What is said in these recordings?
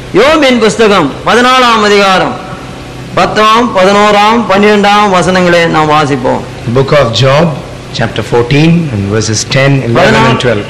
யோபின் புஸ்தகம் 14ஆம் அதிகாரம் 10ஆம் 11ஆம் 12ஆம் வசனங்களை நாம் வாசிப்போம். The book of Job, chapter 14 and verses 10, 11 and 12.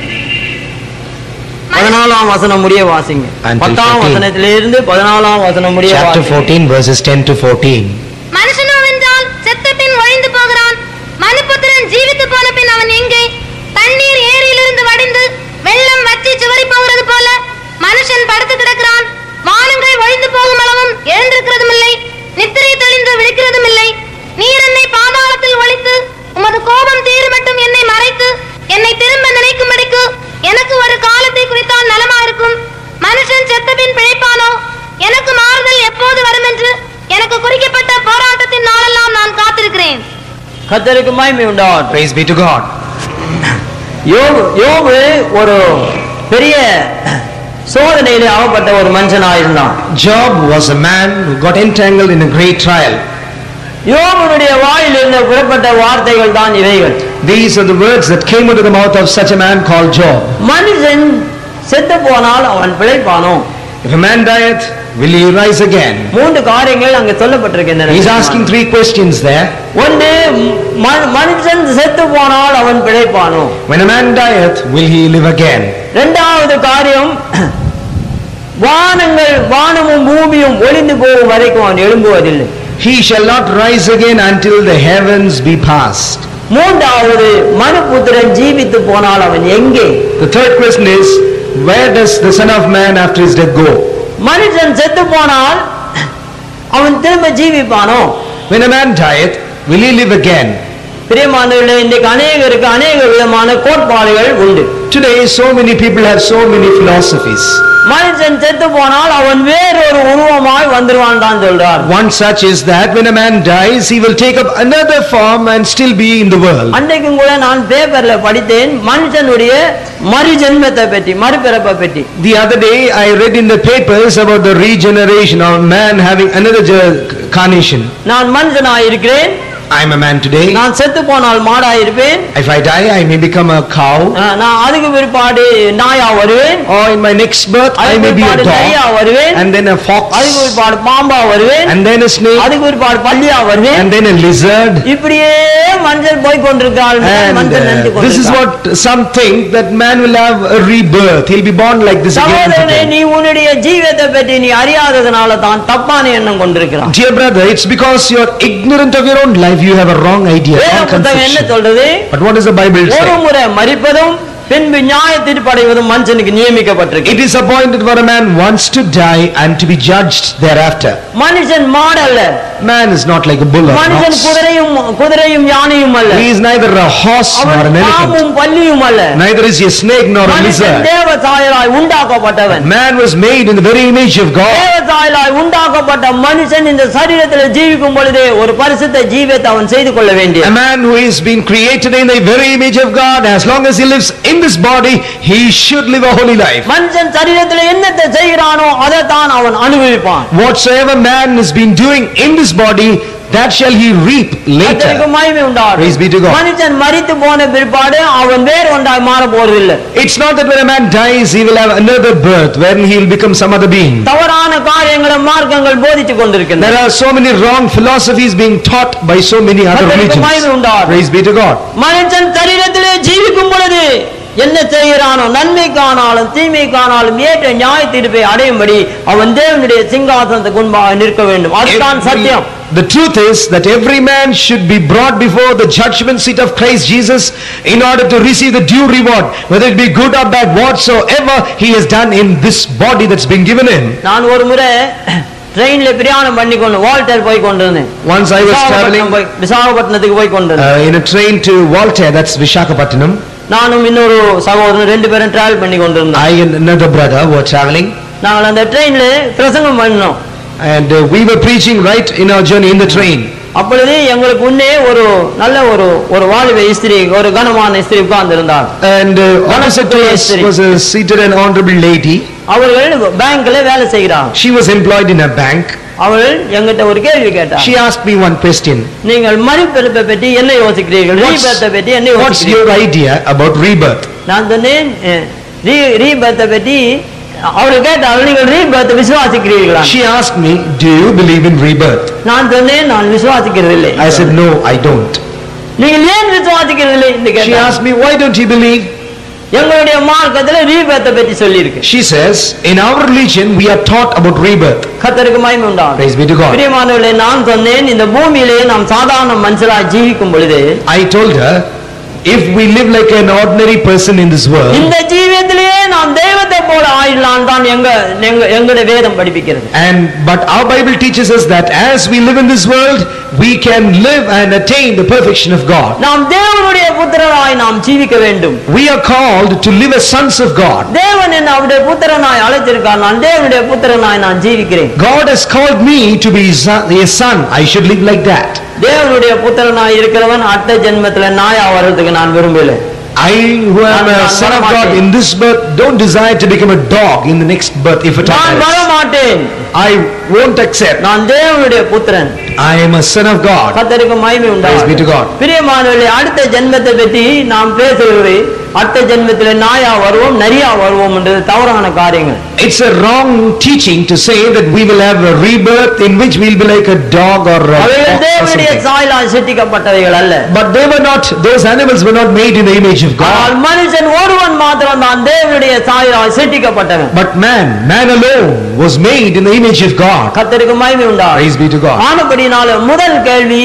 14ஆம் வசனம் முடிய வாசிங்க. 10ஆம் வசனத்திலிருந்து 14ஆம் வசனம் முடிய chapter 14 verses 10 to 14. மனுஷனோவென்றால் செத்த பின் ஒழிந்து போகிறான், மனுபுத்திரன் ஜீவித்து போன பின் அவன் எங்கே? தண்ணீர் ஏரியிலிருந்து வடிந்து வெள்ளம் வற்றி சிவறி போகிறது போல மனுஷன் படுத்து கிடக்கிறான். வானங்கள் ஒழிந்து போகும் அளவும் எழுந்திருக்கிறதும் இல்லை, நித்திரை தெளிந்து விழிக்கிறதும் இல்லை. நீர் என்னை பாதாளத்தில் ஒழித்து உமது கோபம் தீரு மட்டும் என்னை மறைத்து என்னை திரும்ப நினைக்கும்படிக்கு எனக்கு ஒரு காலத்தை குறித்தால் நலமா இருக்கும். மனுஷன் செத்தபின் பிழைப்பானோ? எனக்கு மாறுதல் எப்போது வரும் என்று எனக்கு குறிக்கப்பட்ட போராட்டத்தின் நாளெல்லாம் நான் காத்திருக்கிறேன். கர்த்தருக்கு மகிமை உண்டாகட்டும். Praise be to God. யோபு ஒரு பெரிய சோதனையிலே அகப்பட்ட ஒரு மனுஷனாயிருந்தான். Job was a man who got entangled in a great trial. யோபுடைய வாயிலிருந்து புறப்பட்ட வார்த்தைகள் தான் இவைகள். These are the words that came out of the mouth of such a man called Job. மனுஷன் செத்து போனால் அவன் பிழைப்பானோ? If a man dieth, will he rise again? மூன்று காரியங்கள் அங்கே சொல்லப்பட்டிருக்கின்றன. He is asking three questions there. ஒன்று, மனுஷன் செத்து போனால் அவன் பிழைப்பானோ? When a man dieth, will he live again? இரண்டாவது காரியம், வானமும் பூமியும் ஒளிந்து போகும் வரைக்கும் அவன் எழும்புவதில்லை. He shall not rise again until the heavens be past. மூன்றாவது, மனுபுத்திரன் ஜீவித்து போனால் அவன் எங்கே? The third question is, where does the Son of Man after his death go? மனுஷன் செத்து போனால் அவன் திரும்ப ஜீவிப்பானோ? When a man dieth, will he live again? பிரியமானவர்களே, இன்றைக்கு அநேகருக்கு அநேக விதமான கோட்பாடுகள் உண்டு. Today so many people have so many philosophies. மனுஷன் செத்து போனால் அவன் வேறொரு உருவமாய் வந்துருவான் தான் சொல்றார். One such is that when a man dies, he will take up another form and still be in the world. அன்றைக்கும் கூட நான் பேப்பர்ல படித்தேன் மனுஷனுடைய மறுஜென்மத்தை பற்றி, மறுபிறப்பை பற்றி. The other day I read in the papers about the regeneration of man having another carnation. நான் மனுஷனாய் இருக்கிறேன், I am a man today. நான் செத்து போனால் மாடாய் இருப்பேன். If I die, I may become a cow. நான் அதுக்கு பிற்பாடு நாயா வருவேன். Or in my next birth, I may be a dog. வருவேன். And then a fox. அதுக்கு பிற்பாடு பாம்பா வருவேன். And then a snake. அதுக்கு பிற்பாடு பல்லியா வருவேன். And then a lizard. இப்படியே மனுஷன் போய் கொண்டிருக்கான். This is what some think, that man will have a rebirth. He'll be born like this again. சகோதரனே, நீ உன்னுடைய ஜீவியத்தை பற்றி நீ அறியாததனால தான் தப்பான எண்ணம் கொண்டிருக்கிறான். Dear brother, it's because you are ignorant of your own life. You have a wrong idea, wrong conception. But what does the Bible say? ஒரு முறை மரிப்பதும் பின்பு நியாய தீர்ப்படைவதும் மனுஷனுக்கு நியமிக்கப்பட்டிருக்கு. It is appointed for a man once to die and to be judged thereafter. மனுஷன் மாடு அல்ல. Man is not like a bull or an மனுஷன் ox. குதிரையும் யானையும் அல்ல. He is neither a horse nor an elephant. பாம்பும் பல்லியும் அல்ல. Neither is he a snake nor a lizard. தேவ சாயலாய் உண்டாக்கப்பட்டவன். Man was made in the very image of God. தேவ சாயலாய் உண்டாக்கப்பட்ட மனுஷன் இந்த சரீரத்தில் ஜீவிக்கும் பொழுதே ஒரு பரிசுத்த ஜீவியத்தை அவன் செய்து கொள்ள வேண்டியது. A man who is being created in the very image of God, as long as he lives in this body, he should live a holy life. மனுஷன் சரீரத்தில் என்னத்தை செய்கிறானோ அதை தான் அவன் அனுபவிப்பான். Whatsoever man has been doing in this body, that shall he reap later. Praise be to God. மனுஷன் மரித்து போன பிற்பாடு அவன் வேறு ஒன்றாய் மாற போறதில்லை. It's not that when a man dies he will have another birth when he will become some other being. தவறான காரியங்களை மார்க்கங்கள் போதித்துக் கொண்டிருக்கின்றன. There are so many wrong philosophies being taught by so many other religions. Praise be to God. மனுஷன் சரீரத்திலே ஜீவிக்கும் பொழுது என்ன செய்கிறானோ, நன்மைக்கானாலும் தீமைக்கானாலும் ஏற்ற நியாய தீர்ப்பை அடையும்படி அவன் தேவனுடைய சிங்காசனத்துக்கு முன்பாக நிற்க வேண்டும். அதுதான் சத்தியம். The truth is that every man should be brought before the judgment seat of Christ Jesus in order to receive the due reward, whether it be good or bad, whatsoever he has done in this body that's been given him. நான் ஒரு முறை ட்ரெயின்ல பிரயாணம் பண்ணி கொண்டு Walter போய் கொண்டிருந்தேன். Once I was traveling விசாகப்பட்டினத்துக்கு போய் கொண்டிருந்தேன். in a train to Walter, that's Visakhapatnam. நானும் இன்னொரு சகோதரன் ரெண்டு பேரும் டிராவல் பண்ணி கொண்டிருந்தோம். I and another brother were traveling. நாங்கள் அந்த ட்ரெயின்ல பிரசங்கம் பண்ணோம். And we were preaching right in our journey in the train. அப்பொழுது எங்களுக்கு முன்னே ஒரு நல்ல ஒரு வாலிப ஸ்திரீ, ஒரு கனமான ஸ்திரீ உட்கார்ந்திருந்தார். And opposite to us was a seated and honorable lady. அவர்கள் பேங்க்ல வேலை செய்கிறார். She was employed in a bank. அவள் எங்கிட்ட ஒரு கேள்வி கேட்டார். She asked me one question. நீங்கள் மறுபிறப்பை பற்றி என்ன யோசிக்கிறீர்கள்? ரீபர்த்தை பற்றி என்ன யோசிக்கிறீர்கள்? What's your idea about rebirth? நான் சொன்னேன், ரீபர்த்தை பற்றி அவள் கேட்டாள், நீங்கள் ரீபர்த் விசுவாசிக்கிறீர்களா? She asked me, do you believe in rebirth? நான் சொன்னேன், நான் விசுவாசிக்கிறதில்லை. I said, no, I don't. நீங்கள் ஏன் விசுவாசிக்கிறதில்லை என்று She கேட்டாள். asked me, why don't you believe? எங்களுடைய மார்க்கத்துல ரீபர்த்தை பற்றி சொல்லி இருக்கு. She says, in our religion we are taught about rebirth. கர்த்தருக்கு மகிமை உண்டாகட்டும். Praise be to God. பிரியமானவர்களே, நான் சொன்னேன், இந்த பூமியிலே நாம் சாதாரண மனுஷராய் ஜீவிக்கும் பொழுது, I told her, if we live like an ordinary person in this world, இந்த ஜீவியத்திலேயே நாம் தெய்வத்தை போல ஆயிடலாம் தான் எங்களுடைய வேதம் படிப்பிக்கிறது. but our Bible teaches us that as we live in this world, we can live and attain the perfection of God. நாம் தேவனுடைய புத்திரராய் நாம் ஜீவிக்க வேண்டும். We are called to live as sons of God. தேவன் என்ன அவருடைய புத்திரனாய் அழைத்திருக்கார், நான் தேவனுடைய புத்திரனாய் நான் ஜீவிக்கிறேன். God has called me to be a son. I should live like that. தேவனுடைய புத்திரனாய் இருக்கிறவன் அடுத்த ஜென்மத்துல நாயா வர்றதுக்கு நான் விரும்பல. I who am a son of God in this birth don't desire to become a dog in the next birth if at all. நான் வர மாட்டேன். I won't accept. நான் தேவனுடைய புத்திரன். I am a son of God. கர்த்தருக்கு மகிமை Praise be to உண்டாகட்டும். God. பிரியமானவர்களே, அடுத்த ஜென்மத்தை பற்றி நாம் பேசுகிறது, அடுத்த ஜென்மத்திலே நாயா வருவோம் நரியா வருவோம் என்றது தவறான காரியங்கள். It's a wrong teaching to say that we will have a rebirth in which we'll be like a dog or a அவைகள் fox or தேவனுடைய something. சாயலால் சிருஷ்டிக்கப்பட்டவைகள் அல்ல. But they were not, those animals were not made in the image of ஆனால் God. மனுஷன் ஒருவன் மாத்திரம் தான் தேவனுடைய சாயலால் சிருஷ்டிக்கப்பட்டவன். But man alone was made in the image of God. கர்த்தருக்கு மகிமை உண்டாகட்டும். Praise be to God. ஆனபடினால முதல் கேள்வி,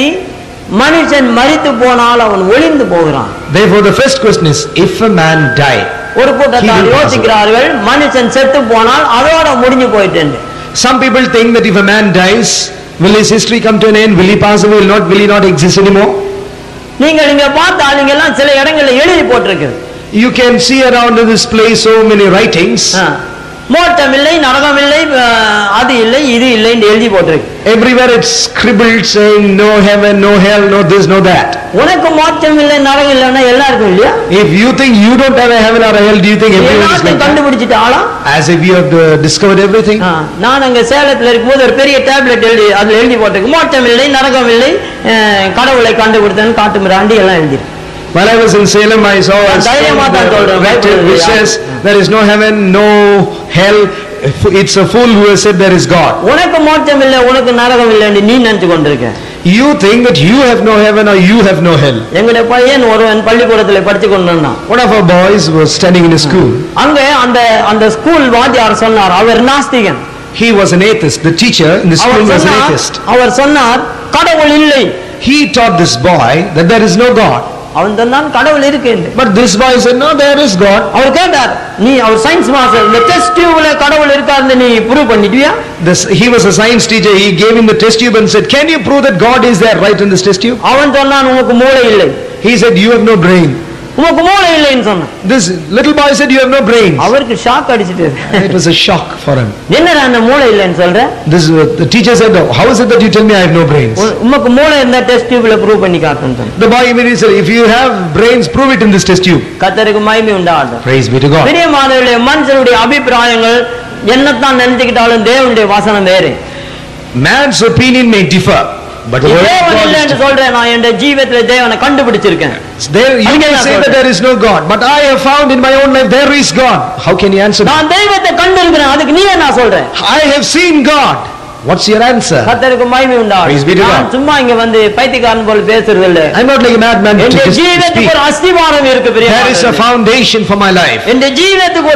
மனுஷன் மரித்து போனால் அவன் ஒளிந்து போகிறான். Therefore the first question is, if a man die, ஒரு கூட்டத்தார் யோசிக்கிறார்கள், மனுஷன் செத்து போனால் அதோட முடிஞ்சு போயிட்டு. some people think that if a man dies, will his history come to an end? Will he pass away? Will he not exist anymore? நீங்கள் இங்க பார்த்தால் நீங்க எல்லாம் சில இடங்கள்ல எழுதி போட்டிருக்கு. You can see around in this place so many writings. மோட்சம் இல்லை, நரகம் இல்லை, அது இல்லை, இது இல்லை என்று எழுதி போட்டிருக்கு. Everywhere it's scribbled saying no heaven, no hell, no this, no that. உனக்கு மோட்சம் இல்லை, நரகம் இல்லைன்னா எல்லாருக்கும் இல்லையா? If you think you don't have a heaven or a hell, do you think everyone is like எல்லாத்தையும் that? கண்டுபிடிச்சிட்டு ஆளா? As if you have discovered everything? நான் அங்க சேலத்துல இருக்கும்போது ஒரு பெரிய டேப்லெட் எழுதி அதுல எழுதி போட்டிருக்கு, மோட்சம் இல்லை, நரகம் இல்லை, கடவுளை கண்டுபிடித்தேன் காட்டு மிராண்டி எல்லாம் எழுதிருக்கு. While I was in Salem, I saw a written which says there is no heaven, no hell. It's a fool who has said there is God. உனக்கு மோட்சம் இல்லை, உனக்கு நரகம் இல்லை என்று நீ நினைச்சு கொண்டிருக்க. You think that you have no heaven or you have no hell. எங்களுடைய பையன் ஒருவன் பள்ளிக்கூடத்துல படிச்சு கொண்டிருந்தான். One of our boys was studying in a school. அங்க அந்த ஸ்கூல் வாத்தியார் சொன்னார், அவர் நாஸ்திகன். He was an atheist. The teacher in the school was an atheist. அவர் சொன்னார், கடவுள் இல்லை. He taught this boy that there is no God. அவன் சொன்னான், கடவுள் இருக்கு. But this boy said, no, there is God. அவர் கேட்டார், நீ அவர் சயின்ஸ் மாஸ்டர், இந்த டெஸ்ட் டியூப்ல கடவுள் இருக்காருன்னு நீ ப்ரூவ் பண்ணிட்டியா? He was a science teacher. He gave him the test tube and said, can you prove that God is there right in this test tube? அவன் சொன்னான், உனக்கு மூளை இல்லை. He said, you have no brain. உனக்கு மூளை இல்லைன்னு சொன்னான். This little boy said, you have no brain. அவருக்கு ஷாக் அடிச்சிட்டு. It was a shock for him. என்னடா அந்த மூளை இல்லைன்னு சொல்ற? The teacher said, how is it that you tell me I have no brains? உனக்கு மூளை இருந்தா டெஸ்ட் டியூப்ல ப்ரூவ் பண்ணி காட்டுன்னு சொன்னான். The boy immediately said, if you have brains, prove it in this test tube. கர்த்தருக்கு மகிமை உண்டாகட்டும். Praise be to God. பிரியமானவர்களே, மனுஷனுடைய அபிப்பிராயங்கள் என்னத்தான் நினைச்சுக்கிட்டாலும் தேவனுடைய வசனம் வேறு. Man's opinion may differ, but the word of தேவன் God இல்லை is என்று சொல்றேன், நான் என் ஜீவிதத்துல தேவனை கண்டுபிடிச்சிருக்கேன். there. You can say that there is no God, but I have found in my own life there is God. How can you answer that? நான் தெய்வத்தை கண்டிருக்கிறேன், அதுக்கு நீ என்ன சொல்ற? I have seen God. What's your answer? கர்த்தருக்கு மகிமை Praise be to உண்டாகட்டும். God. நான் சும்மா இங்க வந்து பைத்தியக்காரன் போல பேசுறது இல்ல. I'm not like a madman to N just ஜீவியத்துக்கு speak. ஒரு அஸ்திவாரம் இருக்கு There is a பிரியமானவர்களே. foundation for my life. என் ஜீவியத்துக்கு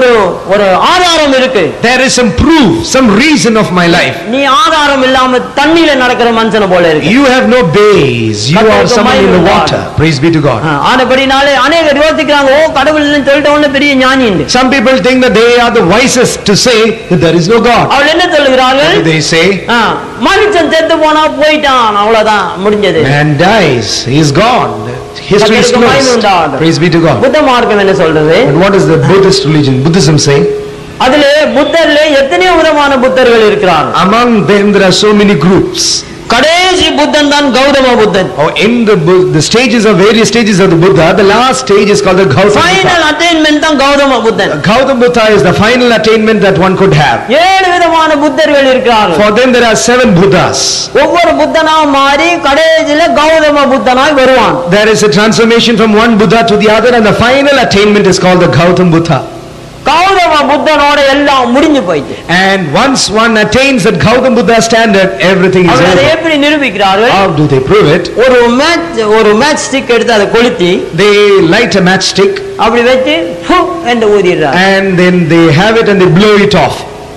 ஒரு ஆதாரம் இருக்கு. There is some proof, some reason of my life. நீ ஆதாரம் இல்லாம தண்ணியில நடக்கிற மனுஷன போல இருக்கு. You have no base. You are someone in the water. Praise be to God. ஆனபடினாலே அநேகர் யோசிக்கிறாங்க, ஓ கடவுள் இல்லைன்னு சொல்லிட்ட உடனே பெரிய ஞானி உண்டு. Some people think that they are the wisest to say that there is no God. அவள் என்ன சொல்லுகிறார்கள்? They say, மனுஷன் செத்து போனா போயிட்டான், அவ்வளவுதான் முடிஞ்சது. man dies, he is gone. History is closed. Praise be to God. புத்த மார்க்கம் என்ன சொல்றது? And what does the Buddhist religion, Buddhism say? அதிலே புத்தர்ல எத்தனையோ விதமான புத்தர்கள் இருக்கிறார்கள். Among them there are so many groups. கடைசி புத்தன் தான் கௌதம புத்தன். In the stages of various stages of the Buddha, the last stage is called the Gautama Final Buddha. attainment தான் கௌதம புத்தன். Gautama Buddha is the final attainment that one could have. 7 விதமான புத்தர்கள் இருக்கிறார்கள். For them there are 7 Buddhas. ஒவ்வொரு புத்தனா மாறி கடைசில கௌதம புத்தனாய் வருவான். There is a transformation from one Buddha to the other, and the final attainment is called the Gautama Buddha. Gautama புத்தனோட எல்லாம் முடிஞ்சு போயிட்டு. And once one attains that Gautam Buddha standard, everything is அதை over. எப்படி நிரூபிக்கிறார்கள்? How do they prove it? ஒரு matchstick எடுத்து அதை கொளுத்தி They light a matchstick அப்படி வச்சு என்று ஊதிடுறாங்க. and then they have it and they blow it off.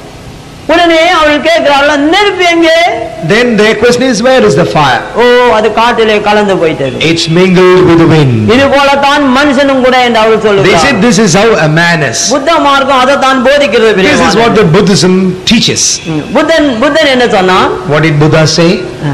உடனே அவர்கள் கேட்கிறார்கள், நெருப்பு எங்கே? Then their question is, where is the fire? ஓ, அது காற்றிலே கலந்து போயிட்டது. It's mingled with the wind. இது போலத்தான் மனுஷனும் கூட என்று அவர்கள் They சொல்லுகிறார்கள். said this is how a man is. புத்த மார்க்கம் அதை தான் போதிக்கிறது. This is what the Buddhism teaches. புத்தன் என்ன சொன்னான்? What did Buddha say?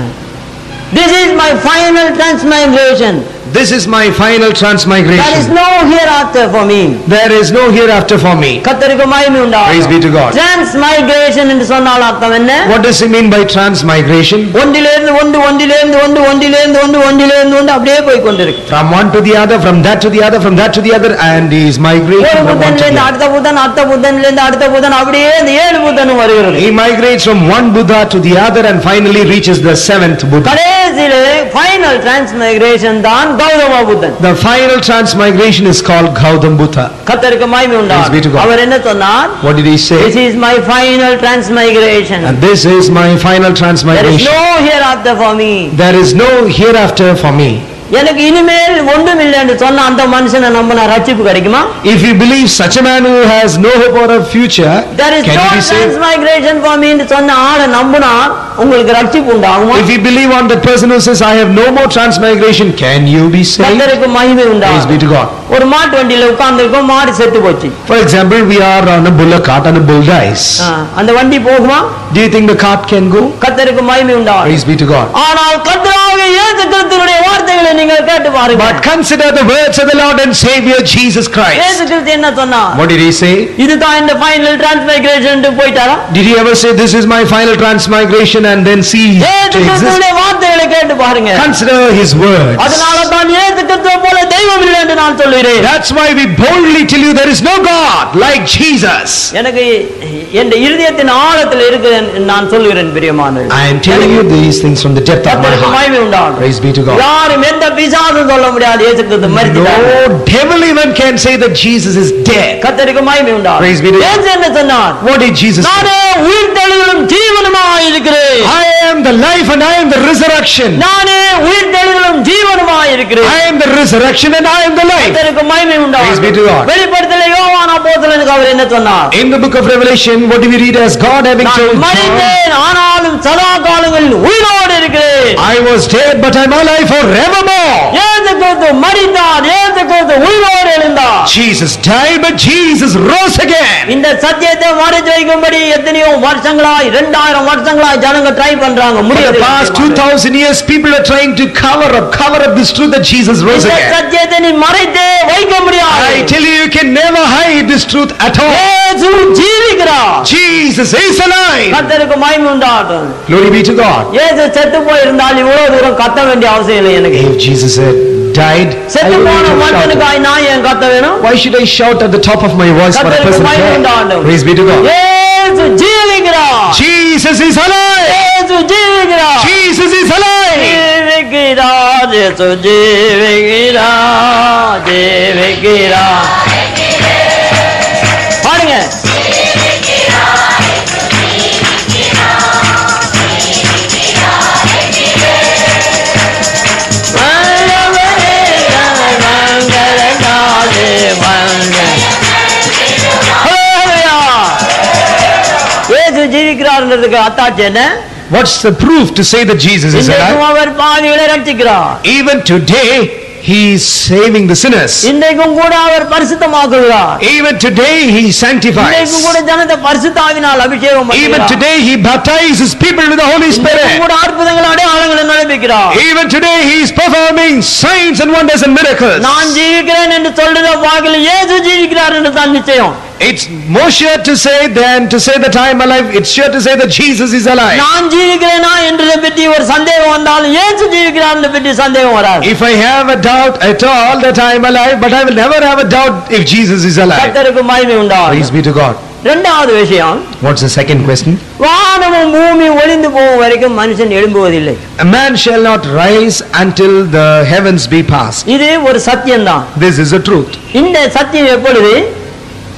This is my final transmigration. This is my final There is transmigration. no hereafter for me. There is no hereafter for me. கர்த்தருக்கு மகிமை Praise be to உண்டாகட்டும். God. Transmigration என்று சொன்னால் அர்த்தம் என்ன? What does he mean by transmigration? ஒன்றிலிருந்து ஒன்று, ஒன்றிலிருந்து ஒன்று, ஒன்றிலிருந்து ஒன்று, ஒன்றிலிருந்து ஒன்று அப்படியே போய் கொண்டிருக்கு. From one to the other, from that to the other, from that to the other, and he is migrating ஒரு from one to புத்தன்லேருந்து the other. அடுத்த புத்தன், அடுத்த புத்தன்லேருந்து அடுத்த புத்தன், அப்படியே இந்த 7 புத்தனும் வருகிறது. He migrates from one Buddha to the other and finally reaches the 7th Buddha. கடைசியிலே final transmigration தான் கௌதம புத்தன். The final transmigration is called Gautam Buddha. கர்த்தருக்கு மகிமை Praise be to உண்டாகட்டும். God. அவர் என்ன சொன்னார்? What did he This say? is my final transmigration. And this is my final There is transmigration. no hereafter for me. There is no hereafter for me. எனக்கு இனிமேல் ஒன்றும் இல்லை என்று சொன்ன அந்த மனுஷனை நம்பினா ரட்சிப்பு கிடைக்குமா? If you believe such a man who has no hope or a future, There is can no he be saved? transmigration for me என்று சொன்ன ஆளை நம்பினா உங்களுக்கு ரட்சிப்பு உண்டாகுமா? If you believe on the person who says, I have no more transmigration, can you be saved? கர்த்தருக்கு மகிமை Praise be உண்டாகும். to God. ஒரு மாட்டு வண்டியில உட்கார்ந்து இருக்கோம், மாடு செத்து போச்சு. For example, we are on a bullock cart and a bull dies. அந்த வண்டி போகுமா? Do you think the cart can go? கர்த்தருக்கு மகிமை உண்டாகும். Praise be to God. ஆனால் கர்த்தராகிய இயேசு கிறிஸ்துவினுடைய வார்த்தைகளை நீங்கள் கேட்டு பாருங்க. But consider the words of the Lord and Savior Jesus இயேசு Christ. கிறிஸ்து என்ன சொன்னார்? What did he say? இதுதான் இந்த ஃபைனல் டிரான்ஸ்மைக்ரேஷன் போயிட்டாரா? Did he ever say, this is my final transmigration and then cease இயேசு to exist? கிறிஸ்துவினுடைய வார்த்தைகளை கேட்டு பாருங்க. Consider his words. அதனால தான் இயேசு கிறிஸ்துவை போல தெய்வம் இல்லை என்று நான் சொல்கிறேன். That's why we boldly tell you there is no God like Jesus. எனக்கு என் இருதயத்தின் ஆழத்தில் இருக்கு நான் சொல்கிறேன் பிரியமானவர்களே. I am telling you these things from the depth of my கர்த்தருக்கு heart. மகிமை உண்டாகும். Praise be to God. யாரும் எந்த பிசாசும் சொல்ல முடியாது இயேசு கிறிஸ்து மரித்தார். No devil even can say that Jesus is dead. கர்த்தருக்கு மகிமை உண்டாகும். Praise be to God. இயேசு என்ன சொன்னார்? What did Jesus say? நானே உயிர்த்தெழுதலும் ஜீவனுமாய் இருக்கிறேன். I am the life and I am the resurrection. நானே உயிர்த்தெழுதலும் ஜீவனுமாய் இருக்கிறேன். I am the resurrection and I am the life. கர்த்தருக்கு மகிமை Praise be to உண்டாகும். God. வெளிப்படுத்தல யோவான் அப்போஸ்தலனுக்கு அவர் என்ன சொன்னார்? In the book of Revelation, what do we read as God having told நான் John? மரித்தேன் ஆனாலும் சதா காலங்களில் உயிரோடு இருக்கிறேன். I was dead but I am alive forevermore. இயேசு கிறிஸ்து மரித்தார், இயேசு கிறிஸ்து உயிரோடு எழுந்தார். Jesus died but Jesus rose again. இந்த சத்தியத்தை மறைச்சு வைக்கும்படி எத்தனையோ வருஷங்களாய் 2000 வருஷங்களாய் ஜனங்க ட்ரை பண்றாங்க, For the முடியல. past 2000 years, people are trying to cover up this truth that Jesus rose இந்த again. சத்தியத்தை நீ மறைத்தே வைக்க முடியாது. I tell you, you can never hide this truth at all. இயேசு ஜீவிக்கிறார். Jesus is alive. கர்த்தருக்கு மகிமை உண்டாகட்டும். Glory be to God. இயேசு செத்து போயிருந்தால் இவ்வளவு தூரம் கத்த வேண்டிய அவசியம் இல்லை எனக்கு. If Jesus had died, I செத்து would போன not have shouted. மனுஷனுக்காய் நான் ஏன் கத்த வேணும்? Why should I shout at the top of my voice for a கர்த்தருக்கு person மகிமை dead? உண்டாகட்டும். Praise be to God. இயேசு ஜீவிக்கிறார். Jesus is alive. இயேசு ஜீவிக்கிறார். Jesus is alive. ஜீவிக்கிறார். இயேசு ஜீவிக்கிறார். ஜீவிக்கிறார். பாடுங்க. இயேசு ஜீவிக்கிறார்ன்றதுக்கு அத்தாட்சி என்ன? What's the proof to say that Jesus is இன்றைக்கும் alive? அவர் பாவிகளை ரட்சிக்கிறார். Even today, he is saving the sinners. இன்றைக்கும் கூட அவர் பரிசுத்தமாக்குகிறார். Even today, he sanctifies. இன்றைக்கும் கூட ஜனத்தை பரிசுத்தாவினால் அபிஷேகம் Even பண்ணுகிறார். today, he baptizes people with the Holy இன்றைக்கும் Spirit. கூட அற்புதங்கள் அடையாளங்களை நடப்பிக்கிறார். Even today, he is performing signs and wonders and miracles. நான் ஜீவிக்கிறேன் என்று சொல்றத பார்க்கல, இயேசு ஜீவிக்கிறார் என்று தான் நிச்சயம். It's more sure to say than to say that I am alive. It's sure to say that Jesus is alive. நான் ஜீவிக்கிறேனா என்றதை பற்றி ஒரு சந்தேகம் வந்தாலும் இயேசு ஜீவிக்கிறார் என்று பற்றி சந்தேகம் வராது. If I have a doubt at all that I am alive, but I will never have a doubt if Jesus is alive. கர்த்தருக்கு மகிமை உண்டாகும். Praise be to God. இரண்டாவது விஷயம், What's the second question? வானமும் பூமி ஒளிந்து போகும் வரைக்கும் மனுஷன் எழும்புவதில்லை. A man shall not rise until the heavens be passed. இது ஒரு சத்தியம்தான். This is the truth. இந்த சத்தியம் எப்பொழுது?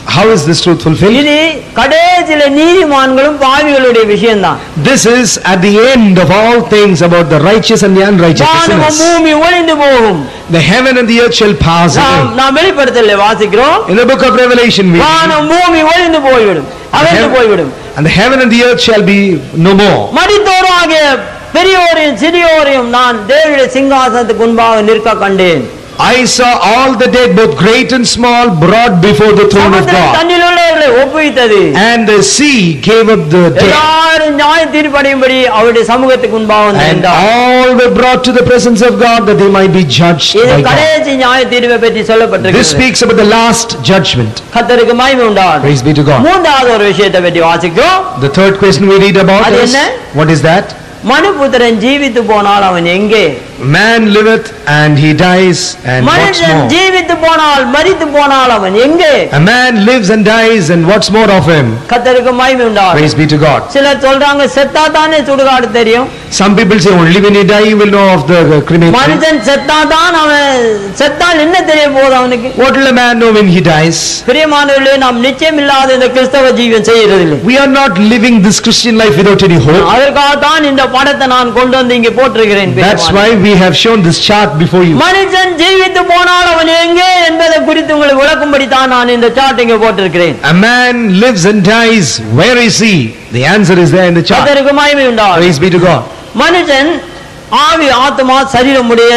How is this truth fulfilled? இது கடைசியில நீதிமான்களும் பாவிகளுடைய விஷயம்தான். This is at the end of all things about the righteous and the unrighteous. வானமும் பூமி ஒழிந்து போகும். The heaven and the earth shall pass away. நாம் வெளிப்படுத்தல வாசிக்கிறோம். In the book of Revelation we read, வானம் பூமி ஒழிந்து போய்விடும், அழிந்து போய்விடும். and the heaven and the earth shall be no more. மரித்தோராகிய பெரியோரையும் சிறியோரையும் நான் தேவனுடைய சிங்காசனத்துக்கு முன்பாக நிற்க கண்டேன். I saw all the dead, both great and small, brought before the throne of God. தண்ணில் உள்ளவர்களை ஒப்புவித்தது. And the sea gave up the dead. எல்லாரும் நியாய தீர்ப்படையும்படி அவருடைய சமூகத்துக்கு முன்பாக And நின்றார். all were brought to the presence of God that they might be judged இது by God. கடைசி நியாய தீர்ப்பை பற்றி This சொல்லப்பட்டிருக்கிறது. speaks about the last judgment. கர்த்தருக்கு மகிமை உண்டாகட்டும். Praise be to God. மூன்றாவது ஒரு விஷயத்தை பற்றி வாசிக்கிறோம். The third question we read about அது is, என்ன? what is that? மனுபுத்திரன் ஜீவித்து போனால் அவன் எங்கே? Man liveth and he dies, and what's மனுஷன் more? ஜீவித்து போனால் மரித்து போனால் அவன் எங்கே? A man lives and dies, and what's more of him? கர்த்தருக்கு மகிமை உண்டாகட்டும். Praise be to God. சிலர் சொல்றாங்க செத்தா தானே சுடுகாடு தெரியும். Some people say only when he die you will know of the cremation. மனுஷன் செத்தா தான் அவன் செத்தால் என்ன தெரிய போகுது அவனுக்கு? What will a man know when he dies? பிரியமானவர்களே, நாம் நிச்சயம் இல்லாத இந்த கிறிஸ்தவ ஜீவன் செய்யறதில்லை. We are not living this Christian life without any hope. அதற்காக தான் இந்த படத்தை நான் கொண்டு வந்து இங்கே போட்டிருக்கிறேன். That's why we have shown this chart before you. மனுஷன் ஜீவித்து போனால் அவன் எங்கே என்பதை குறித்து உங்களுக்கு விளக்கும்படி தான் நான் இந்த சார்ட் இங்கே போட்டிருக்கிறேன். A man lives and dies, where is he? The answer is there in the chart. கர்த்தருக்கு மகிமை உண்டாகட்டும். Praise be to God. மனுஷன் ஆவி ஆத்மா சரீரமுடைய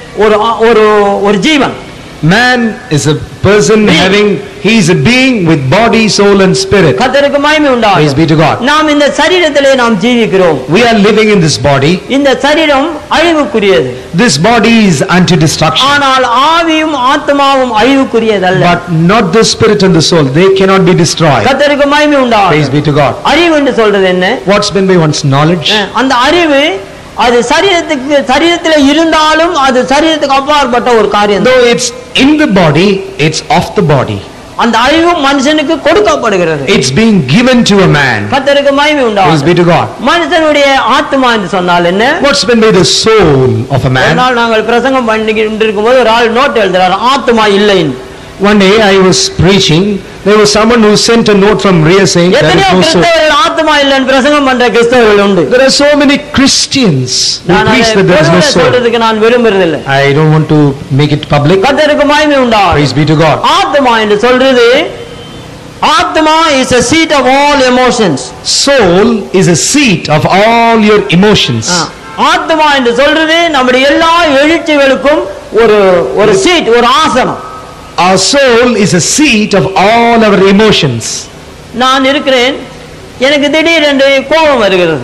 ஒரு ஜீவன். Man is a person having, he is a being with body, soul and spirit. கர்த்தருக்கு மகிமை Praise உண்டாகட்டும். be to God. நாம் இந்த சரீரத்திலே நாம் ஜீவிக்கிறோம். We are living in this body. இந்த சரீரம் அழிவுக்குரியது. This body is unto destruction. ஆனால் ஆவியும் ஆத்மாவும் அழிவுக்குரியதல்ல. But not the spirit and the soul. They cannot be destroyed. கர்த்தருக்கு மகிமை Praise உண்டாகட்டும். be to God. அறிவு என்று சொல்றது என்ன? What's been by one's knowledge? அந்த அறிவு அது சரீரத்தில் இருந்தாலும் அது சரீரத்துக்கு அப்பாற்பட்ட ஒரு காரியம். Though it's in the body, it's of the body. அந்த அறிவு மனுஷனுக்கு கொடுக்கப்படுகிறது. It's being given to a man. கர்த்தருக்கு மகிமை Praise உண்டாகட்டும். be to God. மனுஷனுடைய ஆத்மா என்று சொன்னால் என்ன? What's been by the soul of a ஒரு man? நாள் நாங்கள் பிரசங்கம் பண்ணிக்கிட்டு இருக்கும்போது ஒரு ஆள் நோட் எழுதுறாரு, ஆத்மா இல்லைன்னு. One day I was preaching. There was someone who sent a note from Ria saying there எத்தனையோ is no soul. கிறிஸ்தவர்கள் ஆத்மா இல்லைன்னு பிரசங்கம் பண்ற கிறிஸ்தவர்கள் உண்டு. There are so many Christians who நான் preach அதை that there is no பொதுவா soul. சொல்றதுக்கு நான் விரும்புறதில்லை. I don't want to make it public. கர்த்தருக்கு மகிமை உண்டாகட்டும். Praise be to God. ஆத்மா என்று சொல்றது, ஆத்மா is a seat of all emotions. Soul is a seat of all your emotions. ஆத்மா என்று சொல்றது நம்முடைய எல்லா எழுச்சிகளுக்கும் ஒரு சீட், ஒரு ஆசனம். Our soul is a seat of all our emotions. நான் இருக்கிறேன், எனக்கு திடீரென்று கோபம் வருகிறது.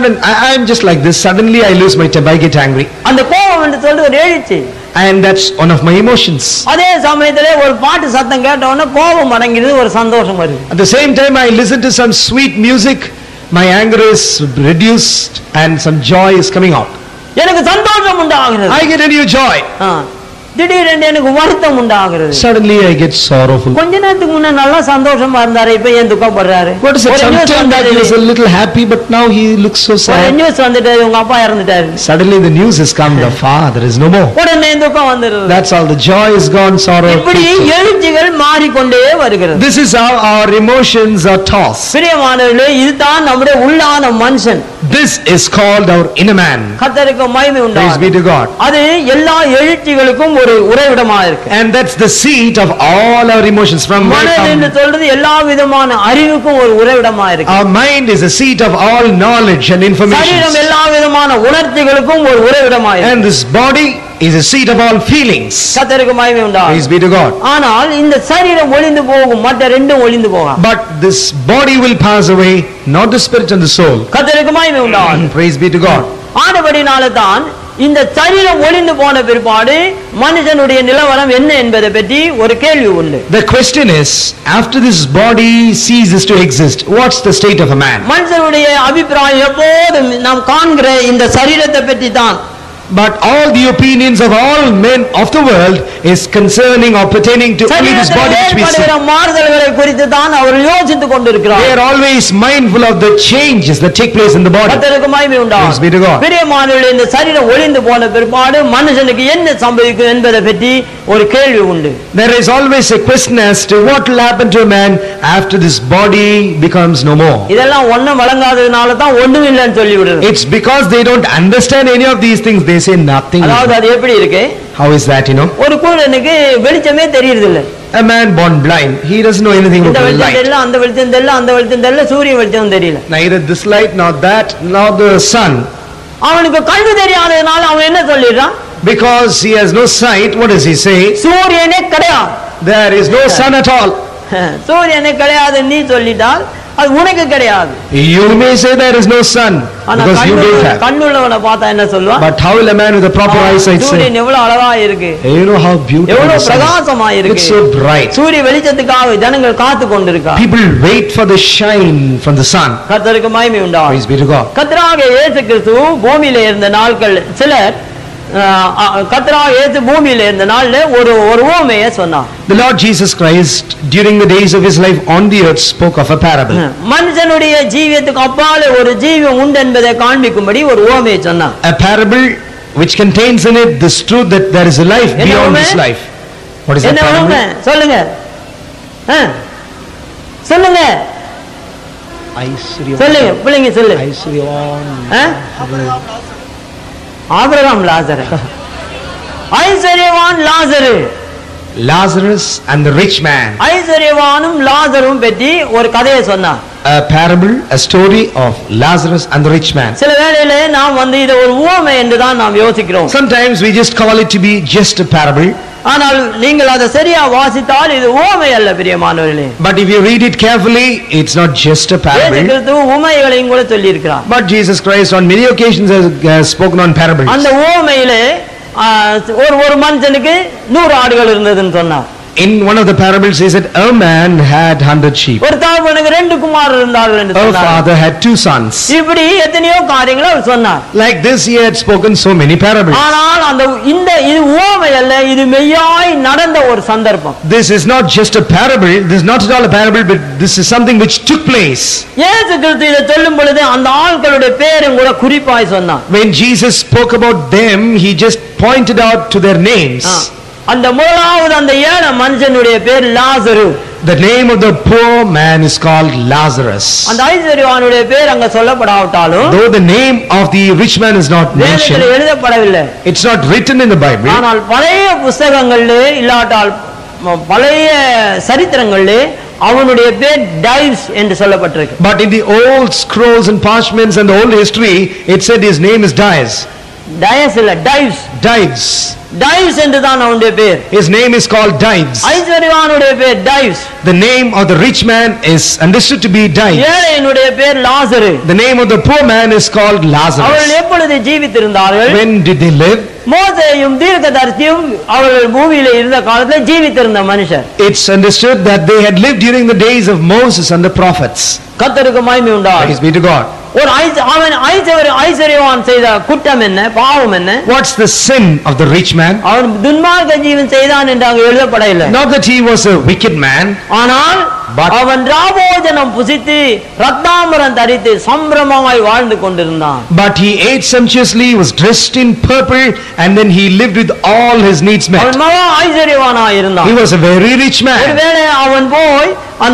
I am just like this. Suddenly I lose my temper. I get angry. அந்த கோபம் என்று சொல்றது ஒரு எழுச்சி. And that's one of my emotions. அதே சமயத்திலே ஒரு பாட்டு சத்தம் கேட்ட உடனே கோபம் அடங்கிடுது, ஒரு சந்தோஷம் வருது. At the same time I listen to some sweet music. My anger is reduced and some joy is coming out. எனக்கு சந்தோஷம் உண்டாகிறது. I get a new joy. திடீரென்று எனக்கு வருத்தம் உண்டாகிறது. Suddenly I get sorrowful. கொஞ்ச நேரத்துக்கு முன்ன நல்லா சந்தோஷமா இருந்தாரு, இப்ப ஏன் துக்கப்படுறாரு? What is it? Sometimes that he was a little happy, but now he looks so sad. News வந்துட்டு உங்க அப்பா இறந்துட்டாரு. Suddenly the news has come, the father is no more. உடனே துக்கம் வந்துருது. That's all. The joy is gone, sorrow. இப்படி எழுச்சிகள் மாறிக்கொண்டே வருகிறது. This is how our emotions are tossed. பிரியமானவர்களே, இதுதான் நம்முடைய உள்ளான மனுஷன். This is called our inner man. கர்த்தருக்கு மகிமை Praise be உண்டாகட்டும். to God. அது எல்லா எழுச்சிகளுக்கும் ஒரு உறைவிடமா இருக்கு. And that's the seat of all our emotions. From மனது என்று சொல்றது எல்லா விதமான அறிவுக்கும் ஒரு உறைவிடமா இருக்கு. our mind is a seat of all knowledge and information. சரீரம் எல்லா விதமான உணர்ச்சிகளுக்கும் ஒரு உறைவிடமா இருக்கு. And this body is a seat of all feelings. கர்த்தருக்கு மகிமை Praise உண்டாகட்டும். be to God. ஆனால் இந்த சரீரம் ஒளிந்து போகும், மற்ற ரெண்டும் ஒளிந்து போகும். But this body will pass away, not the spirit and the soul. கர்த்தருக்கு மகிமை உண்டாகட்டும். Praise be to God. ஆனபடினால தான் இந்த சரீரம் ஒளிந்து போன பிற்பாடு மனுஷனுடைய நிலவரம் என்ன என்பதை பற்றி ஒரு கேள்வி உண்டு. The question is, after this body ceases to exist, what's the state of a man? மனுஷனுடைய அபிப்பிராயம் எப்போதும் நாம் காண்கிற இந்த சரீரத்தை பற்றி தான். But all the opinions of all men of the world is concerning or pertaining to only this body which we see. சரீரத்திலே மாறுதல்களை குறித்து தான் அவர்கள் யோசித்துக் They கொண்டிருக்கிறார்கள். are always mindful of the changes that take place in the body. கர்த்தருக்கு மகிமை Praise உண்டாகட்டும். be to God. பிரியமானவர்களே, இந்த சரீரம் ஒளிந்து போன பிற்பாடு மனுஷனுக்கு என்ன சம்பவிக்கும் என்பதை பற்றி ஒரு கேள்வி உண்டு. There is always a question as to what will happen to a man after this body becomes no more. இதெல்லாம் ஒண்ணும் வழங்காததுனால தான் ஒண்ணும் இல்லைன்னு சொல்லி விடுறது. It's because they don't understand any of these things, they say nothing. அதாவது அது எப்படி இருக்கு? How is that, you know? ஒரு குருடனுக்கு வெளிச்சமே தெரியறது இல்ல. A man born blind, he doesn't know anything இந்த about வெளிச்சம் light. தெரியல, அந்த வெளிச்சம் தெரியல, அந்த வெளிச்சம் தெரியல, சூரிய வெளிச்சம் தெரியல. Neither this light nor that nor the sun. அவனுக்கு கண்ணு தெரியாததுனால அவன் என்ன சொல்லிடுறான்? Because he has no sight, what does he say? சூரியனே கிடையாது. There is no sun at all. சூரியனே கிடையாது நீ சொல்லிட்டால் அது உனக்கு கிடையாது. You may say there is no sun because you don't have. கண்ணுள்ளவனை பார்த்தா என்ன சொல்லுவான்? But how will a man with a proper eyesight say? சூரியன் எவ்வளவு அழகா இருக்கு. You know how beautiful எவ்வளவு the sun is. பிரகாசமா இருக்கு. It's so bright. சூரிய வெளிச்சத்துக்காக ஜனங்கள் காத்து கொண்டிருக்காங்க. People wait for the shine from the sun. கர்த்தருக்கு மகிமை உண்டாகட்டும். Praise be to God. கர்த்தராகிய இயேசு கிறிஸ்து பூமியில இருந்த நாட்கள் சிலர் கர்த்தராகிய இயேசு பூமியில இருந்த நாள்ல ஒரு உவமையை சொன்னார். The Lord Jesus Christ during the days of his life on the earth spoke of a parable. மனுஷனுடைய ஜீவியத்துக்கு அப்பால ஒரு ஜீவம் உண்டு என்பதை காண்பிக்கும்படி ஒரு உவமையை சொன்னார். A parable which contains in it this truth that there is a life beyond this life. What is that என்ன parable? உவமை? சொல்லுங்க. சொல்லுங்க. சொல்லுங்க பிள்ளைங்க சொல்லு. ஆபிரகாம் லாசரு. ஐஸ்வர்யவான் லாசரு. Lazarus and the rich man. ஐஸ்வர்யவானும் லாசரும் பற்றி ஒரு கதையை சொன்னார். A parable, a story of Lazarus and the rich man. சில வேளையில நாம் இது ஒரு உவமை என்று தான் நாம் யோசிக்கிறோம். Sometimes we just call it to be just a parable. ஆனால் நீங்கள் அதை சரியா வாசித்தால் இது உவமை அல்ல பிரியமானவர்களே. But if you read it carefully, it's not just a parable. இயேசு கிறிஸ்து உவமைகளையும் கூட சொல்லி இருக்கிறார். But Jesus Christ on many occasions has spoken on parables. அந்த உவமையிலே ஒரு மனுஷனுக்கு 100 ஆடுகள் இருந்ததுன்னு சொன்னார். In one of the parables he said a man had 100 sheep. ஒரு தகப்பனுக்கு 2 குமாரர் இருந்தார்கள் என்று A சொன்னார். father had 2 sons. இப்படி எத்தனையோ காரியங்களை அவர் சொன்னார். Like this he had spoken so many parables. ஆனால் இது உவமை அல்ல, இது மெய்யாய் நடந்த ஒரு சந்தர்ப்பம். This is not just a parable, this is not at all a parable, but this is something which took place. இயேசு கிறிஸ்து இதை சொல்லும் பொழுது அந்த ஆட்களுடைய பேரும் கூட குறிப்பாய் சொன்னார். When Jesus spoke about them, he just pointed out to their names. அந்த முதலாவது அந்த ஏழை மனுஷனுடைய பேர் Lazarus. The name of the poor man is called Lazarus. அந்த ஐஸ்வர்யவானுடைய பேர் அங்க சொல்லப்படாவிட்டாலும், Though the name of the rich man is not mentioned, வேதத்தில் எழுதப்படவில்லை. it's not written in the Bible. ஆனால் பழைய புத்தகங்களிலே இல்லாட்டால் பழைய சரித்திரங்களிலே அவனுடைய பேர் டைவ்ஸ் என்று சொல்லப்பட்டிருக்கு. But in the old scrolls and parchments and the old history, it said his name is Dives. Dias இல்ல, dives. Dives. Dives என்று தான் அவனுடைய பேர். His name is called Dives. ஐஸ்வர்யவானுடைய பேர் Dives. The name of the rich man is understood to be Dives. ஏழையினுடைய பேர் Lazarus. The name of the poor man is called Lazarus. அவர்கள் எப்பொழுது ஜீவித்திருந்தார்கள்? When did they live? மோசேயும் தீர்க்கதரிசியும் அவர்கள் பூமியிலே இருந்த காலத்தில் ஜீவித்திருந்த மனுஷர். It's understood that they had lived during the days of Moses and the prophets. கர்த்தருக்கு மகிமை உண்டாகட்டும். Praise be to God. ஒரு ஐஸ்வர்யவான் செய்த குற்றம் என்ன, பாவம் என்ன? What's the sin of the rich man? அவன் துன்மார்க்க ஜீவன் செய்தான் என்று அங்கு எழுதப்படவில்லை. Not that he was a wicked man, ஆனால் அவன் ராபோஜனம் புசித்து ரத்தாம்பரம் தரித்து சம்பிரமமாய் வாழ்ந்து கொண்டிருந்தான். but he ate sumptuously, was dressed in purple, and then he lived with all his needs met. அவன் மகா ஐஸ்வர்யவானாய் இருந்தான். He was a very rich man. ஒருவேளை அவன் போய்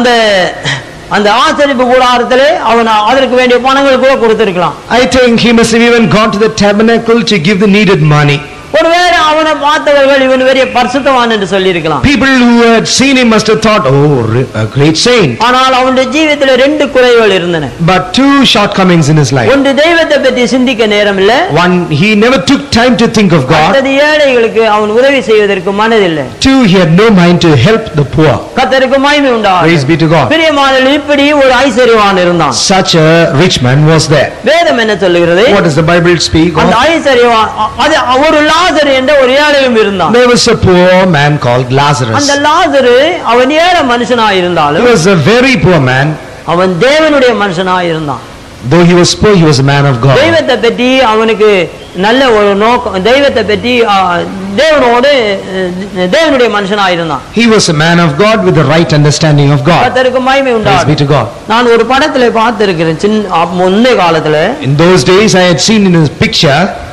அந்த ஆசரிப்பு கூடாரத்திலே அவன் அதற்கு வேண்டிய பணங்கள் கூட கொடுத்திருக்கலாம். I think he must have even gone to the tabernacle to give the needed money. ஒருவேளை அவனை பார்த்தவர்கள் இவன் பெரிய பரிசுத்தவான் என்று சொல்லி இருக்கலாம். People who had seen him must have thought, oh, a great saint. ஆனால் அவனுடைய ஜீவிதத்தில் 2 குறைகள் இருந்தன. But 2 shortcomings in his life. ஒன்று, தெய்வத்தை பற்றி சிந்திக்க நேரம் இல்லை. One, he never took time to think of God. அடுத்தது, ஏழைகளுக்கு அவன் உதவி செய்வதற்கு மனதில்லை. 2, he had no mind to help the poor. கர்த்தருக்கு மகிமை உண்டாகட்டும். Praise be to God. பிரியமானவர்களே, இப்படி ஒரு ஐஸ்வர்யவான் இருந்தான். Such a rich man was there. வேதம் என்ன சொல்லுகிறது? What does the Bible speak of? அந்த ஐஸ்வர்யவான் அது ஒரு லாசரு என்ற ஒரு ஏழையும் இருந்தான். There was a poor man called Lazarus. அந்த லாசரு அவன் ஏழை மனுஷனாய் He இருந்தாலும் was a very poor man. அவன் தேவனுடைய மனுஷனாய் இருந்தான். Though he was poor, he was a man of God. தெய்வத்தை பற்றி அவனுக்கு நல்ல ஒரு நோக்கம், தெய்வத்தை பற்றி தேவனோடு தேவனுடைய மனுஷனாய் இருந்தான். He was a man of God with the right understanding of God. கர்த்தருக்கு மகிமை Praise be உண்டாகட்டும். to God. நான் ஒரு படத்துல பார்த்திருக்கிறேன். முன்னைய காலத்துல In those days, I had seen in his picture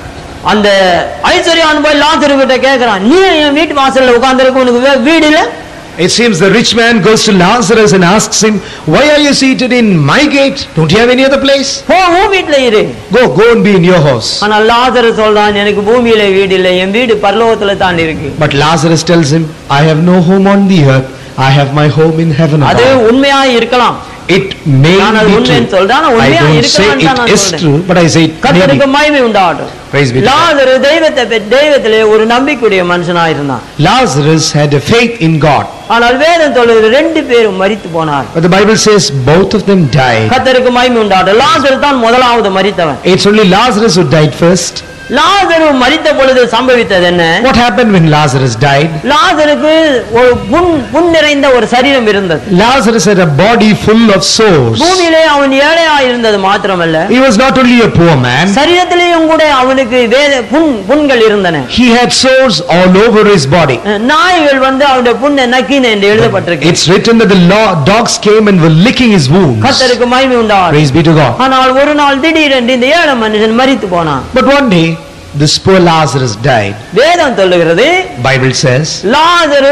அந்த ஐஸ்வர்யான் போய் லாசரு கிட்ட கேக்குறான், நீ என் வீட்டு வாசல்ல உட்கார்ந்திருக்க, உனக்கு வீடு இல்ல? It seems the rich man goes to Lazarus and asks him, why are you seated in my gate? Don't you have any other place? போ உன் வீட்ல இரு. Go and be in your house. ஆனா லாசரு சொல்றான், எனக்கு பூமியில வீடு இல்ல, என் வீடு பரலோகத்துல தான் இருக்கு. But Lazarus tells him, I have no home on the earth, I have my home in heaven அது above. உண்மையா இருக்கலாம். It may நான் அது be உண்மைன்னு true. சொல்றேன், ஆனா I உண்மையா don't say இருக்கலாம்னு தான் it நான் is சொல்றேன். true, but I say it may கர்த்தருக்கு be. மகிமை உண்டாகட்டும். Praise be to God. லாசரு தெய்வத்திலே ஒரு நம்பிக்கையுடைய மனுஷனா இருந்தான். Lazarus had a faith in God. ஆனால் வேதம் சொல்லுது 2 பேரும் மரித்து போனார். But the Bible says both of them died. கர்த்தருக்கு மகிமை உண்டாகட்டும். லாசரு தான் முதலாவது மரித்தவன். It's only Lazarus who died first. லாசரு மரித்த பொழுது சம்பவித்தது என்ன? What happened when Lazarus died? லாசருக்கு ஒரு புண் நிறைந்த ஒரு சரீரம் இருந்தது. Lazarus had a body full of sores. பூமியிலே அவன் ஏழையா இருந்தது மாத்திரமல்ல, He was not only a poor man, சரீரத்திலேயும் கூட அவனுக்கு புண்கள் இருந்தன. he had sores all over his body. நாய்கள் வந்து அவனுடைய புண்ணை நக்கின என்று எழுதப்பட்டிருக்கு. It's written that the dogs came and were licking his wounds. கர்த்தருக்கு மகிமை உண்டாகட்டும். Praise be to God. ஆனால் ஒரு நாள் திடீரென்று இந்த ஏழை மனுஷன் மரித்து போனான். But one day, this poor Lazarus died. வேதம் சொல்லுகிறது, Bible says, லாசரு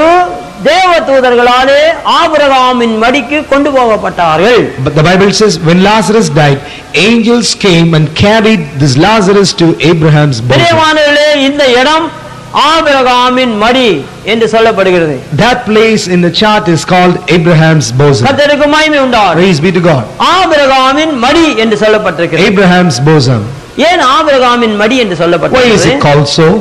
தேவதூதர்களாலே ஆபிரகாமின் மடிக்கு கொண்டு போகப்பட்டார்கள். but the Bible says, when Lazarus died, angels came and carried this Lazarus to Abraham's bosom. பிரியமானவர்களே, இந்த இடம் ஆபிரகாமின் மடி என்று சொல்லப்படுகிறது. That place in the chart is called Abraham's bosom. கர்த்தருக்கு மகிமை உண்டாகட்டும். Praise be to God. ஆபிரகாமின் மடி என்று சொல்லப்பட்டிருக்கிறது. Abraham's bosom. ஏன் ஆபிரகாமின் மடி என்று Why is சொல்லப்பட்டிருக்கிறது? it called so?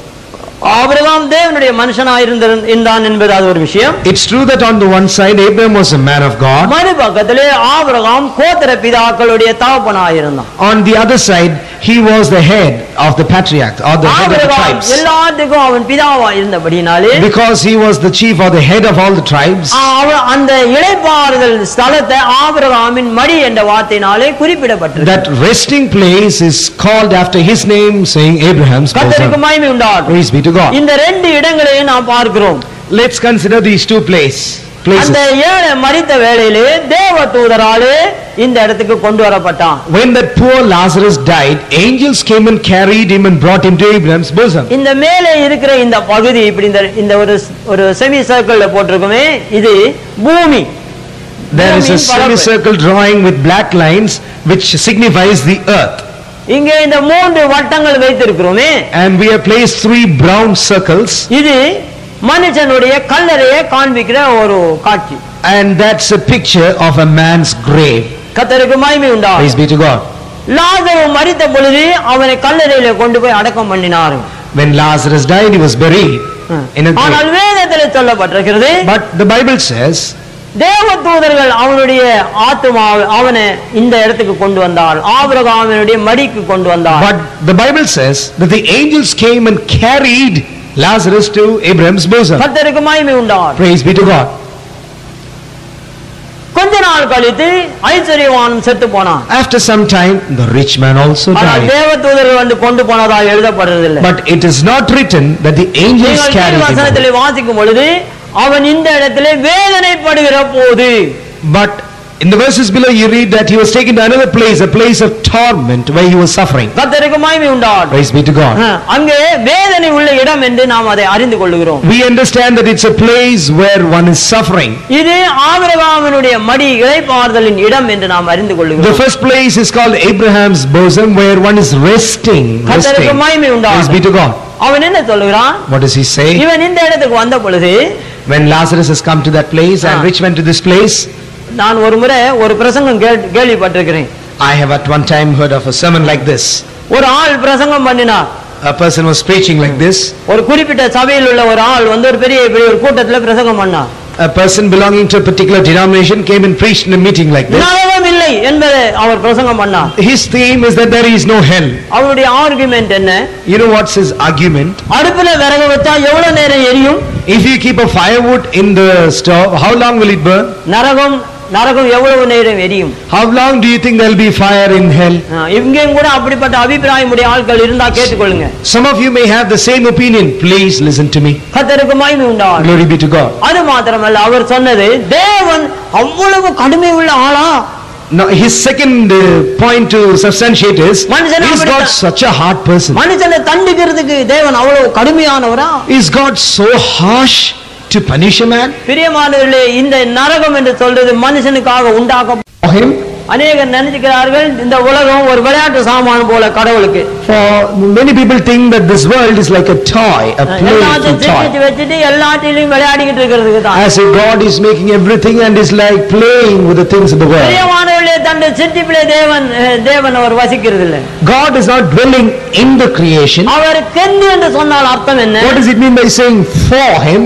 ஆபிரகாம் தேவனுடைய மனுஷனாய் இருந்தான் என்பது அது ஒரு விஷயம். It's true that on the one side Abraham was a man of God. மறுபக்கத்திலே ஆபிரகாம் கோத்திர பிதாக்களுடைய தகப்பனாய் இருந்தான். On the other side, he was the head of the patriarch or the head of the Abraham tribes. எல்லாத்துக்கும் அவன் பிதாவாய் இருந்தபடினாலே, Because he was the chief or the head of all the tribes, அந்த இளைப்பாறுதல் ஸ்தலத்தை ஆபிரகாமின் மடி என்ற வார்த்தையினாலே குறிப்பிடப்பட்டிருக்கு. that resting place is called after his name, saying Abraham's கர்த்தருக்கு bosom. மகிமை உண்டாகட்டும். Praise be to God. இந்த 2 இடங்களையும் நாம் பார்க்கிறோம். Let's consider these two places. அந்த ஏழை மரித்த வேளையிலே தேவதூதராலே இந்த இடத்துக்கு கொண்டு வரப்பட்டான். When that poor Lazarus died, angels came and carried him and brought him to Abraham's bosom. இந்த மேலே இருக்கிற இந்த பகுதி இப்படி இந்த ஒரு செமி சர்க்கிள்ல போட்டிருக்குமே, இது பூமி. There is a பூமியின் பரப்பு. semicircle drawing with black lines which signifies the earth. இங்கே இந்த 3 வட்டங்கள் வைத்திருக்கிறோமே, And we have placed 3 brown circles, இது மனுஷனுடைய கல்லறையை காண்பிக்கிற ஒரு காட்சி. and that's a picture of a man's grave. கர்த்தருக்கு மகிமை Praise உண்டாகட்டும். be to God. லாசரு மரித்த பொழுது அவனை கல்லறையில கொண்டு போய் அடக்கம் பண்ணினார். When Lazarus died, he was buried in a ஆனால் grave. வேதத்தில் சொல்லப்பட்டிருக்கிறது, But the Bible says, தேவதூதர்கள் அவனுடைய ஆத்துமாவை அவனை இந்த இடத்துக்கு கொண்டு வந்தார், ஆபிரகாமினுடைய மடிக்கு கொண்டு வந்தார். but the Bible says that the angels came and carried Lazarus to Abraham's bosom. கர்த்தருக்கு மகிமை உண்டாகட்டும். Praise be to God. கொஞ்ச நாள் கழித்து ஐஸ்வர்யவானும் செத்து போனான். After some time, the rich man also ஆனால் died. தேவதூதர்கள் வந்து கொண்டு போனதா எழுதப்படுறதில்லை. But it is not written that the angels நீங்கள் carried him. வசனத்திலே வாசிக்கும் பொழுது அவன் இந்த இடத்திலே வேதனைப்படுகிற போது, But in the verses below you read that he was taken to another place, a place of torment where he was suffering. கர்த்தருக்கு மகிமை உண்டாகட்டும். Praise be to God. அங்கே வேதனை உள்ள இடம் என்று நாம் அதை அறிந்து கொள்கிறோம். We understand that it's a place where one is suffering. இது ஆபிரகாமினுடைய மடி இளைப்பாறுதலின் இடம் என்று நாம் அறிந்து The கொள்கிறோம். first place is called Abraham's bosom, where one is resting. கர்த்தருக்கு மகிமை Praise be உண்டாகட்டும். to God. அவன் என்ன சொல்லுகிறான்? What does he say? இவன் இந்த இடத்துக்கு வந்த பொழுது, When Lazarus has come to that place and rich went to this place, நான் ஒரு முறை ஒரு பிரசங்கம் கேள்விப்பட்டிருக்கிறேன். I have at one time heard of a sermon like this. ஒரு ஆள் பிரசங்கம் பண்ணினார். A person was preaching like this. ஒரு குறிப்பிட்ட சபையில் உள்ள ஒரு ஆள் வந்து ஒரு பெரிய ஒரு கூட்டத்தில் பிரசங்கம் பண்ணார். A person belonging to a particular denomination came and preached in a meeting like this. நரகம் இல்லை என்பதை அவர் பிரசங்கம் பண்ணார். His theme is that there is no hell. அவருடைய ஆர்குமெண்ட் என்ன? You know what's his argument? அடுப்புல விறகு வச்சா எவ்வளவு நேரம் எரியும்? If you keep a firewood in the stove, how long will it burn? நரகம் எவ்வளவு நேரம் எரியும்? How long do you think there will be fire in hell? இங்கேயும் கூட அப்படிப்பட்ட அபிப்பிராயம் உடைய ஆட்கள் இருந்தா கேட்டுக்கொள்ளுங்க. Some of you may have the same opinion. Please listen to me. கர்த்தருக்கு மகிமை உண்டாகட்டும். Glory be to God. அது மாத்திரமல்ல, அவர் சொன்னது தேவன் அவ்வளவு கடுமை உள்ள ஆளா Now his second point to substantiate is, மனுஷனை is God அப்படித்தான். such a hard person? மனுஷனை தண்டிக்கிறதுக்கு தேவன் அவ்வளவு கடுமையானவரா? Is God so harsh to punish a man? பிரியமானவர்களே, இந்த நரகம் என்று சொல்றது மனுஷனுக்காக உண்டாக்க For him? அநேகர் நினைச்சுக்கிறார்கள் இந்த உலகம் ஒரு விளையாட்டு சாமான் போல கடவுளுக்கு. For many people think that this world is like a toy, a playful எல்லாத்தையும் toy. சிரிச்சு வச்சுட்டு எல்லாத்திலையும் விளையாடிக்கிட்டு இருக்கிறதுக்கு தான். As if God is making everything and is like playing with the things of the world. பிரியமானவர்களே, தன்னுடைய சிருஷ்டிப்பிலே தேவன் அவர் வசிக்கிறது இல்லை. God is not dwelling in the creation. அவர் கெந்து என்று சொன்னால் அர்த்தம் என்ன? What does it mean by saying for him?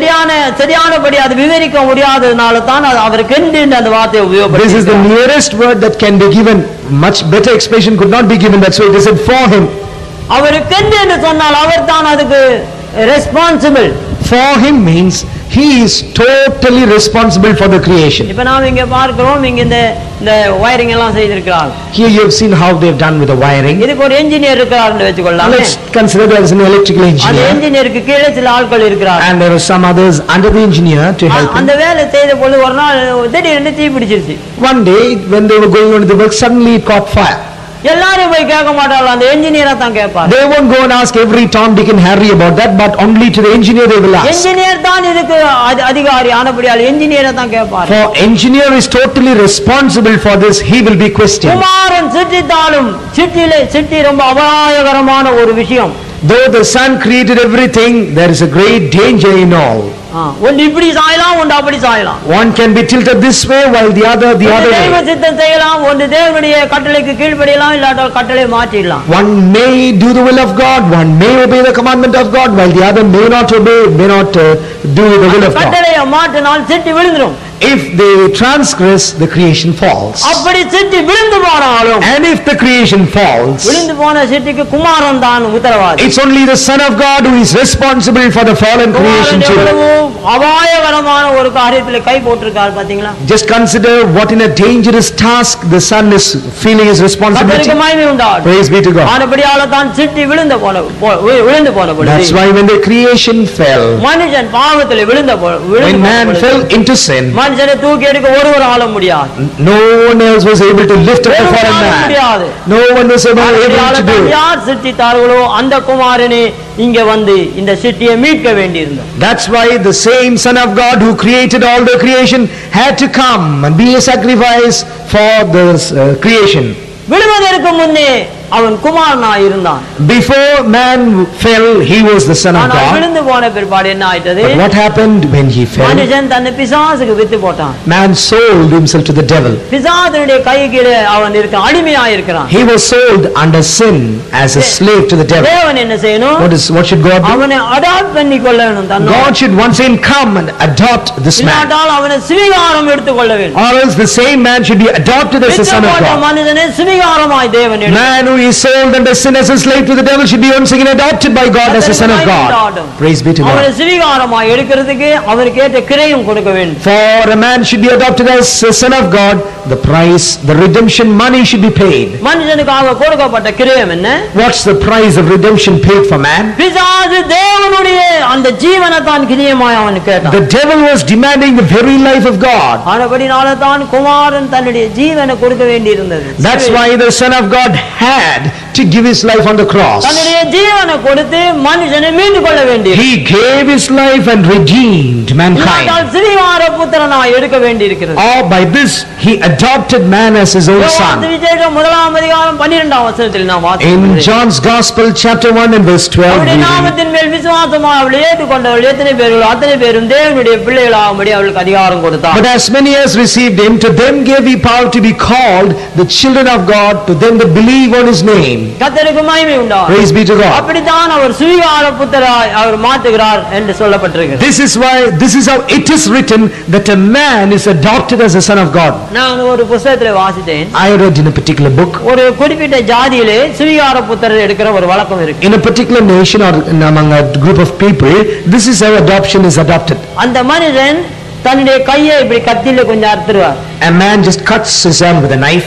சரியானபடி அது விவரிக்க முடியாததுனால தான் அவர் கெந்து என்று அந்த வார்த்தையை This is the உபயோகப்படுத்தினார். nearest word that can be given. Much better explanation could not be given. That's why it is said for him. அவர் கெந்து என்று சொன்னால் அவர் தான் அதுக்கு responsible. For him means he is totally responsible for the creation. இப்ப நாம் இங்க பார்க்கிறோம், இங்க இந்த வயரிங் எல்லாம் செய்திருக்கிறார். Here you have seen how they have done with the wiring. இதுக்கு ஒரு என்ஜினியர் இருக்காருன்னு வெச்சுக்கொள்ளலாம். Let's consider there is an electrical அந்த engineer என்ஜினியருக்கு கீழே சில ஆட்கள் இருக்கிறார். and there are some others under the engineer to help him. அந்த வேலை செய்த பொழுது ஒரு நாள் திடீர்னு தீ பிடிச்சிருச்சு. One day when they were going on to the work, suddenly it caught fire. எல்லாரும் போய் கேட்க மாட்டாங்க, அந்த என்ஜினியரா தான் கேட்பார். They won't go and ask every Tom, Dick and Harry about that, but only to the engineer they will ask. Engineer தான் இதுக்கு அதிகாரி ஆனபடியால் என்ஜினியரை தான் கேட்பார். For engineer is totally responsible for this, he will be questioned. குமாரன் சிருஷ்டித்தாலும் சிருஷ்டி ரொம்ப அபாயகரமான ஒரு விஷயம். Though the son created everything, there is a great danger in all. ஒன்று இப்படி சாயலாம், ஒன்று அப்படி சாயலாம். One can be tilted this way while the other தெய்வ way. சித்தம் செய்யலாம், ஒன்று தேவனுடைய கட்டளைக்கு கீழ்ப்படியலாம், இல்லாட்டால் கட்டளை மாற்றிடலாம். One may do the will of God, one may obey the commandment of God, while the other may not obey, may not do the will of God. கட்டளையை மாற்றினால் சிருஷ்டி விழுந்துரும். If they transgress, the creation falls. அப்படி சிருஷ்டி விழுந்து போனாலும் And if the creation falls, விழுந்து போன சிருஷ்டிக்கு குமாரன் தான் உத்தரவாதி. it's only the Son of God who is responsible for the fallen creation Kumaran too. எவ்வளவு அபாயகரமான ஒரு காரியத்தில் கை போட்டிருக்கார் பாத்தீங்களா? Just consider what in a dangerous task the Son is feeling his responsibility. கர்த்தருக்கு மகிமை உண்டாகட்டும். Praise be to God. ஆனபடியால தான் சிருஷ்டி விழுந்து போன பொழுது That's why when the creation fell, மனுஷன் பாவத்தில் when man fell into sin, மனுஷனை தூக்கி எடுக்க ஒருவர் ஆள முடியாது. no one else was able to lift up the fallen man. முடியாது. No one was able to do it. யார் சிருஷ்டித்தார்களோ அந்த குமாரனே இங்க வந்து இந்த சிருஷ்டியை மீட்க வேண்டியிருந்தது. That's why the same Son of God who created all the creation had to come and be a sacrifice for the creation. விழுவதற்கு முன்னே அவன் குமாரனாய் இருந்தான். Before man fell, he was the Son of ஆனால் God. விழுந்து போன பிற்பாடு என்ன ஆயிட்டது? But what happened when he fell? மனுஷன் தன்னை பிசாசுக்கு வித்து போட்டான். Man sold himself to the devil. பிசாசுடைய கை கீழே அவன் இருக்கான், அடிமையாய் இருக்கிறான். He was sold under sin as a slave to the devil. தேவன் என்ன செய்யணும்? What should God do? அவனை அடாப்ட் பண்ணி கொள்ள வேண்டும். தன்னோடு God should once again come and adopt this man. இல்லாட்டால் அவனை சுவீகாரம் எடுத்துக்கொள்ள வேண்டும். Or else the same man should be adopted as the Son of God. மனிதனை சுவீகாரமாய் தேவன் எடுத்து Man who is sold under sin as a slave to the devil should be once again adopted by God as the Son of God. Praise be to அவனை God. சுவீகாரமாய் எடுக்கிறதுக்கு அவருக்கு ஏற்ற கிரயம் கொடுக்க வேண்டும். For a man should be adopted as a son of God, the price, the redemption money should be paid. மனுஷனுக்காக கொடுக்கப்பட்ட கிரயம் என்ன? What's the price of redemption paid for man? பிசாசு தேவனுடைய அந்த ஜீவனை தான் கிரயமாய் அவன் கேட்டான். The devil was demanding the very life of God. ஆனபடினால தான் குமாரன் தன்னுடைய ஜீவனை கொடுக்க வேண்டியிருந்தது. That's why the Son of God had to give his life on the cross. தன்னுடைய ஜீவனை கொடுத்து மனுஷனை மீண்டு கொள்ள வேண்டியது. He gave his life and redeemed mankind. சுவீகார புத்திரனாய் எடுக்க வேண்டியிருக்கிறது. Or by this he adopted man as his own son. விசேஷம் 1ஆம் அதிகாரம் 12ஆம் வசனத்தில் நாம் In வாசிக்கிறோம். John's Gospel chapter 1 and verse 12 அவருடைய we read, நாமத்தின் மேல் விசுவாசமாக அவளை ஏற்றுக்கொண்டவர்கள் எத்தனை பேர்களோ அத்தனை பேரும் தேவனுடைய பிள்ளைகளாகும்படி அவளுக்கு அதிகாரம் கொடுத்தார். But as many as received him, to them gave he power to be called the children of God, to them that believe on his name. கர்த்தருக்கு மகிமை உண்டாகட்டும். Praise be to God. அப்படித்தான் அவர் சுவீகார புத்திரராய் அவர் மாற்றுகிறார் என்று சொல்லப்பட்டிருக்கிறது. This is how it is written that a man is adopted as a son of God. நான் ஒரு புத்தகத்தில் வாசித்தேன். I read in a particular book. ஒரு குறிப்பிட்ட ஜாதியிலே சுவீகார புத்திரர் எடுக்கிற ஒரு வழக்கம் இருக்கு. In a particular nation or among a group of people, this is how adoption is adopted. அந்த மனிதன் தன்னுடைய கையை இப்படி கத்தியில கொஞ்சம் அறுத்துருவார். A man just cuts his arm with a knife.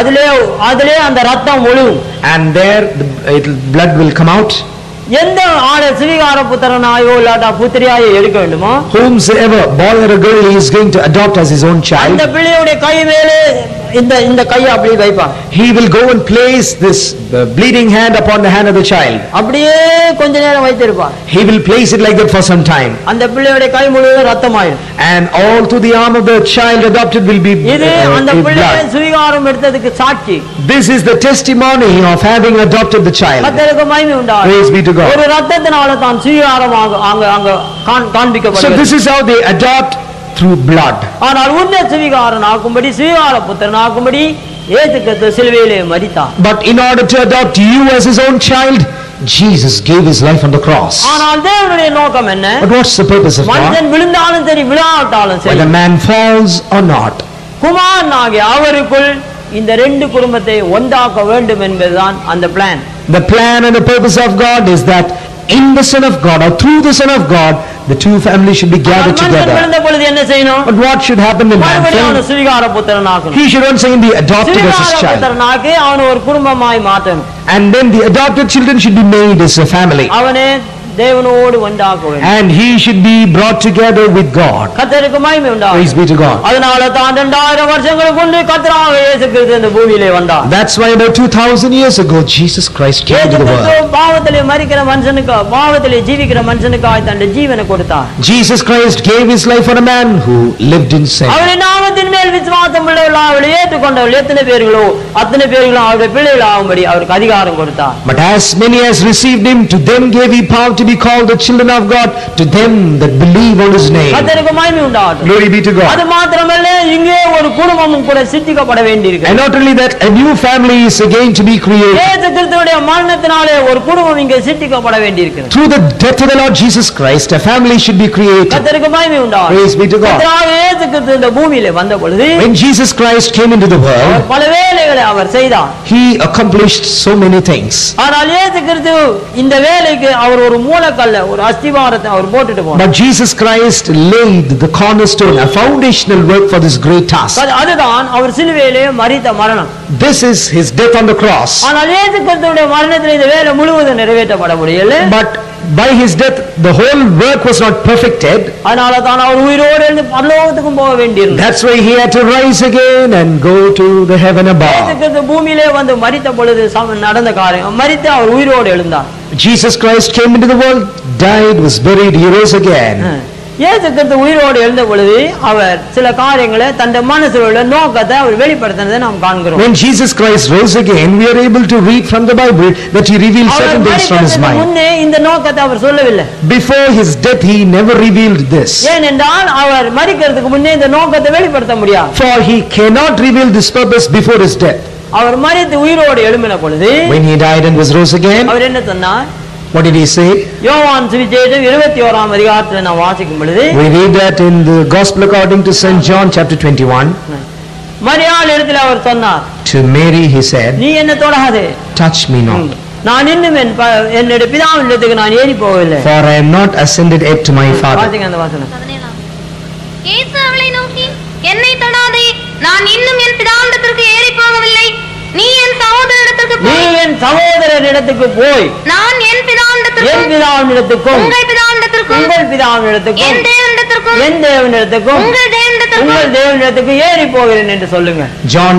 அதிலே அந்த ரத்தம் ஒழுகும். And there blood will come out. எந்த ஆளை சுவீகார புத்திரனாயோ இல்லாட்டா புத்திரியாயோ எடுக்க வேண்டுமோ, whomsoever boy or a girl he is going to adopt as his own child, அந்த பிள்ளையுடைய கை மேலே இந்த இந்த கையை அப்படியே வைப்பான். He will go and place this bleeding hand upon the hand of the child. அப்படியே கொஞ்ச நேரம் வைத்திருப்பான். He will place it like that for some time. அந்த பிள்ளையோட கை முழுவதும் ரத்தமாயிடும். And all through the arm of the child adopted will be இது அந்த பிள்ளையை blood. சுவீகாரம் எடுத்ததுக்கு சாட்சி. This is the testimony of having adopted the child. கர்த்தருக்கு மகிமை உண்டாகட்டும். Praise be to God. ஒரு ரத்தத்தினால தான் சுவீகாரமாக அங்க அங்க So காண்பிக்கப்படுகிறது. this is how they adopt, through blood. ஆனால் உன்னை சுவீகாரன் ஆக்கும்படி சுவீகார புத்திரன் ஆக்கும்படி இயேசு கிறிஸ்து சிலுவையிலே மரித்தார். But in order to adopt you as his own child, Jesus gave his life on the cross. ஆனால் தேவனுடைய நோக்கம் என்ன? But what's the purpose of God? மனிதன் விழுந்தாலும் சரி விழாவிட்டாலும் சரி Whether man falls or not, குமாரனாகிய அவருக்குள் இந்த ரெண்டு குடும்பத்தை ஒன்றாக்க வேண்டும் என்பதுதான் அந்த plan. the plan and the purpose of God is that in the Son of God or through the Son of God, the two families should be gathered மனிதன் together. விழுந்த பொழுது என்ன செய்யணும்? But what should happen in man? மறுபடியும் அவனை சுவீகார புத்திரன் ஆக்கணும். He should once again be adopted as his சுவீகார child. புத்திரன் ஆக்கி அவனை ஒரு குடும்பமாய் மாற்றணும். And then the adopted children should be made as a family. அவனே தேவனோடு ஒன்றாக்க வேண்டும். And he should be brought together with God. கர்த்தருக்கு மகிமை Praise உண்டாகட்டும். be to God. அதனால தான் 2000 வருஷங்களுக்கு முன்பு கர்த்தராகிய இயேசு கிறிஸ்து இந்த பூமியிலே வந்தார். That's why about 2000 years ago, Jesus Christ came இயேசு into the கிறிஸ்து world. பாவத்திலே மரிக்கிற மனுஷனுக்கு பாவத்திலே ஜீவிக்கிற மனுஷனுக்காக தன்னுடைய ஜீவனை கொடுத்தார். Jesus Christ gave his life for a man who lived in sin. அவருடைய நாமத்தின் மேல் விசுவாசம் உள்ளவர்கள் அவரை ஏற்றுக்கொண்டவர்கள் எத்தனை பேர்களோ அத்தனை பேர்களும் அவருடைய பிள்ளைகள் ஆகும்படி அவருக்கு அதிகாரம் கொடுத்தார். But as many as received him, to them gave he power to be called the children of God, to them that believe on his name. கர்த்தருக்கு மகிமை உண்டாகட்டும். Glory be to அது God. மாத்திரமல்ல இங்கே ஒரு குடும்பமும் கூட சித்திக்கப்பட And வேண்டியிருக்கு. not only that, a new family is again to be created. இயேசு கிறிஸ்துவுடைய மரணத்தினாலே ஒரு குடும்பம் இங்கே சித்திக்கப்பட வேண்டியிருக்கு. Through the death of the Lord Jesus Christ, a family should be created. கர்த்தருக்கு மகிமை உண்டாகட்டும். Praise be to God. கர்த்தராகிய இயேசு கிறிஸ்து இந்த பூமியிலே வந்த பொழுது When Jesus Christ came into the our world, பல வேலைகளை அவர் செய்தார். he accomplished so many things. ஆனால் இயேசு கிறிஸ்து இந்த வேலைக்கு அவர் ஒரு மூலக்கல்ல ஒரு அஸ்திவாரத்தை அவர் போட்டுட்டு போனார். But Jesus Christ laid the cornerstone, a foundational work for this great task. அதுதான் அவர் சிலுவையிலே மரித்த மரணம். This is his death on the cross. ஆனால் இயேசு கிறிஸ்துவுடைய மரணத்தில் இந்த வேலை முழுவதும் நிறைவேற்றப்பட முடியல. But by his death, the whole work was not perfected. அதனால தான் அவர் உயிரோடு இருந்து பரலோகத்துக்கும் போக வேண்டியிருந்தது. That's why he had to rise again and go to the heaven இயேசு above. கிறிஸ்து பூமியிலே வந்து மரித்த பொழுது நடந்த காரியம் மரித்து அவர் உயிரோடு எழுந்தார். Jesus Christ came into the world, died, was buried, he rose again. இயேசு கிறிஸ்து உயிரோடு எழுந்த பொழுது அவர் சில காரியங்களை தன்னுடைய மனசில் உள்ள நோக்கத்தை அவர் வெளிப்படுத்தினதை நாம் காண்கிறோம். When Jesus Christ rose again, we are able to read from the Bible that he revealed our certain things from his மரிப்பதற்கு mind. முன்னே இந்த நோக்கத்தை அவர் சொல்லவில்லை. Before his death, he never revealed this. ஏனென்றால் அவர் மரிக்கிறதுக்கு முன்னே இந்த நோக்கத்தை வெளிப்படுத்த முடியாது. For he cannot reveal this purpose before his death. அவர் மரித்து உயிரோடு எழும்பின பொழுது When he died and was rose again, அவர் என்ன சொன்னார்? what did he say? யோவான் சுவிசேஷம் 21ஆம் அதிகாரத்தில் நாம் வாசிக்கும் பொழுது We read that in the Gospel according to St. John chapter 21. மரியாள் இடத்தில் அவர் சொன்னார், To Mary he said, நீ என்ன தொடாதே, touch me not, நான் இன்னும் என்னுடைய பிதாவின் இடத்துக்கு நான் ஏறி போகவில்லை. for I am not ascended yet to my Father. வாசிங்க அந்த வசனம். 17 இயேசு அவளை நோக்கி, என்னை தொடாதே, நான் இன்னும் என் பிதாவிடத்திற்கு ஏறி போகவில்லை. நீ என் சகோதரரிடத்திற்கு நீ போய், என் சகோதரர் இடத்துக்கு போய் நான் என் என் பிதாவிடத்திற்கும் பிதாவின் இடத்துக்கும் உங்கள் பிதாவிடத்திற்கும் உங்கள் பிதாவின் இடத்துக்கும் என் தேவனிடத்திற்கும் என் தேவன் இடத்துக்கும் உங்கள் தேவனிடத்திற்கும் உங்கள் தேவன் இடத்துக்கு ஏறி போகிறேன் என்று சொல்லுங்க. John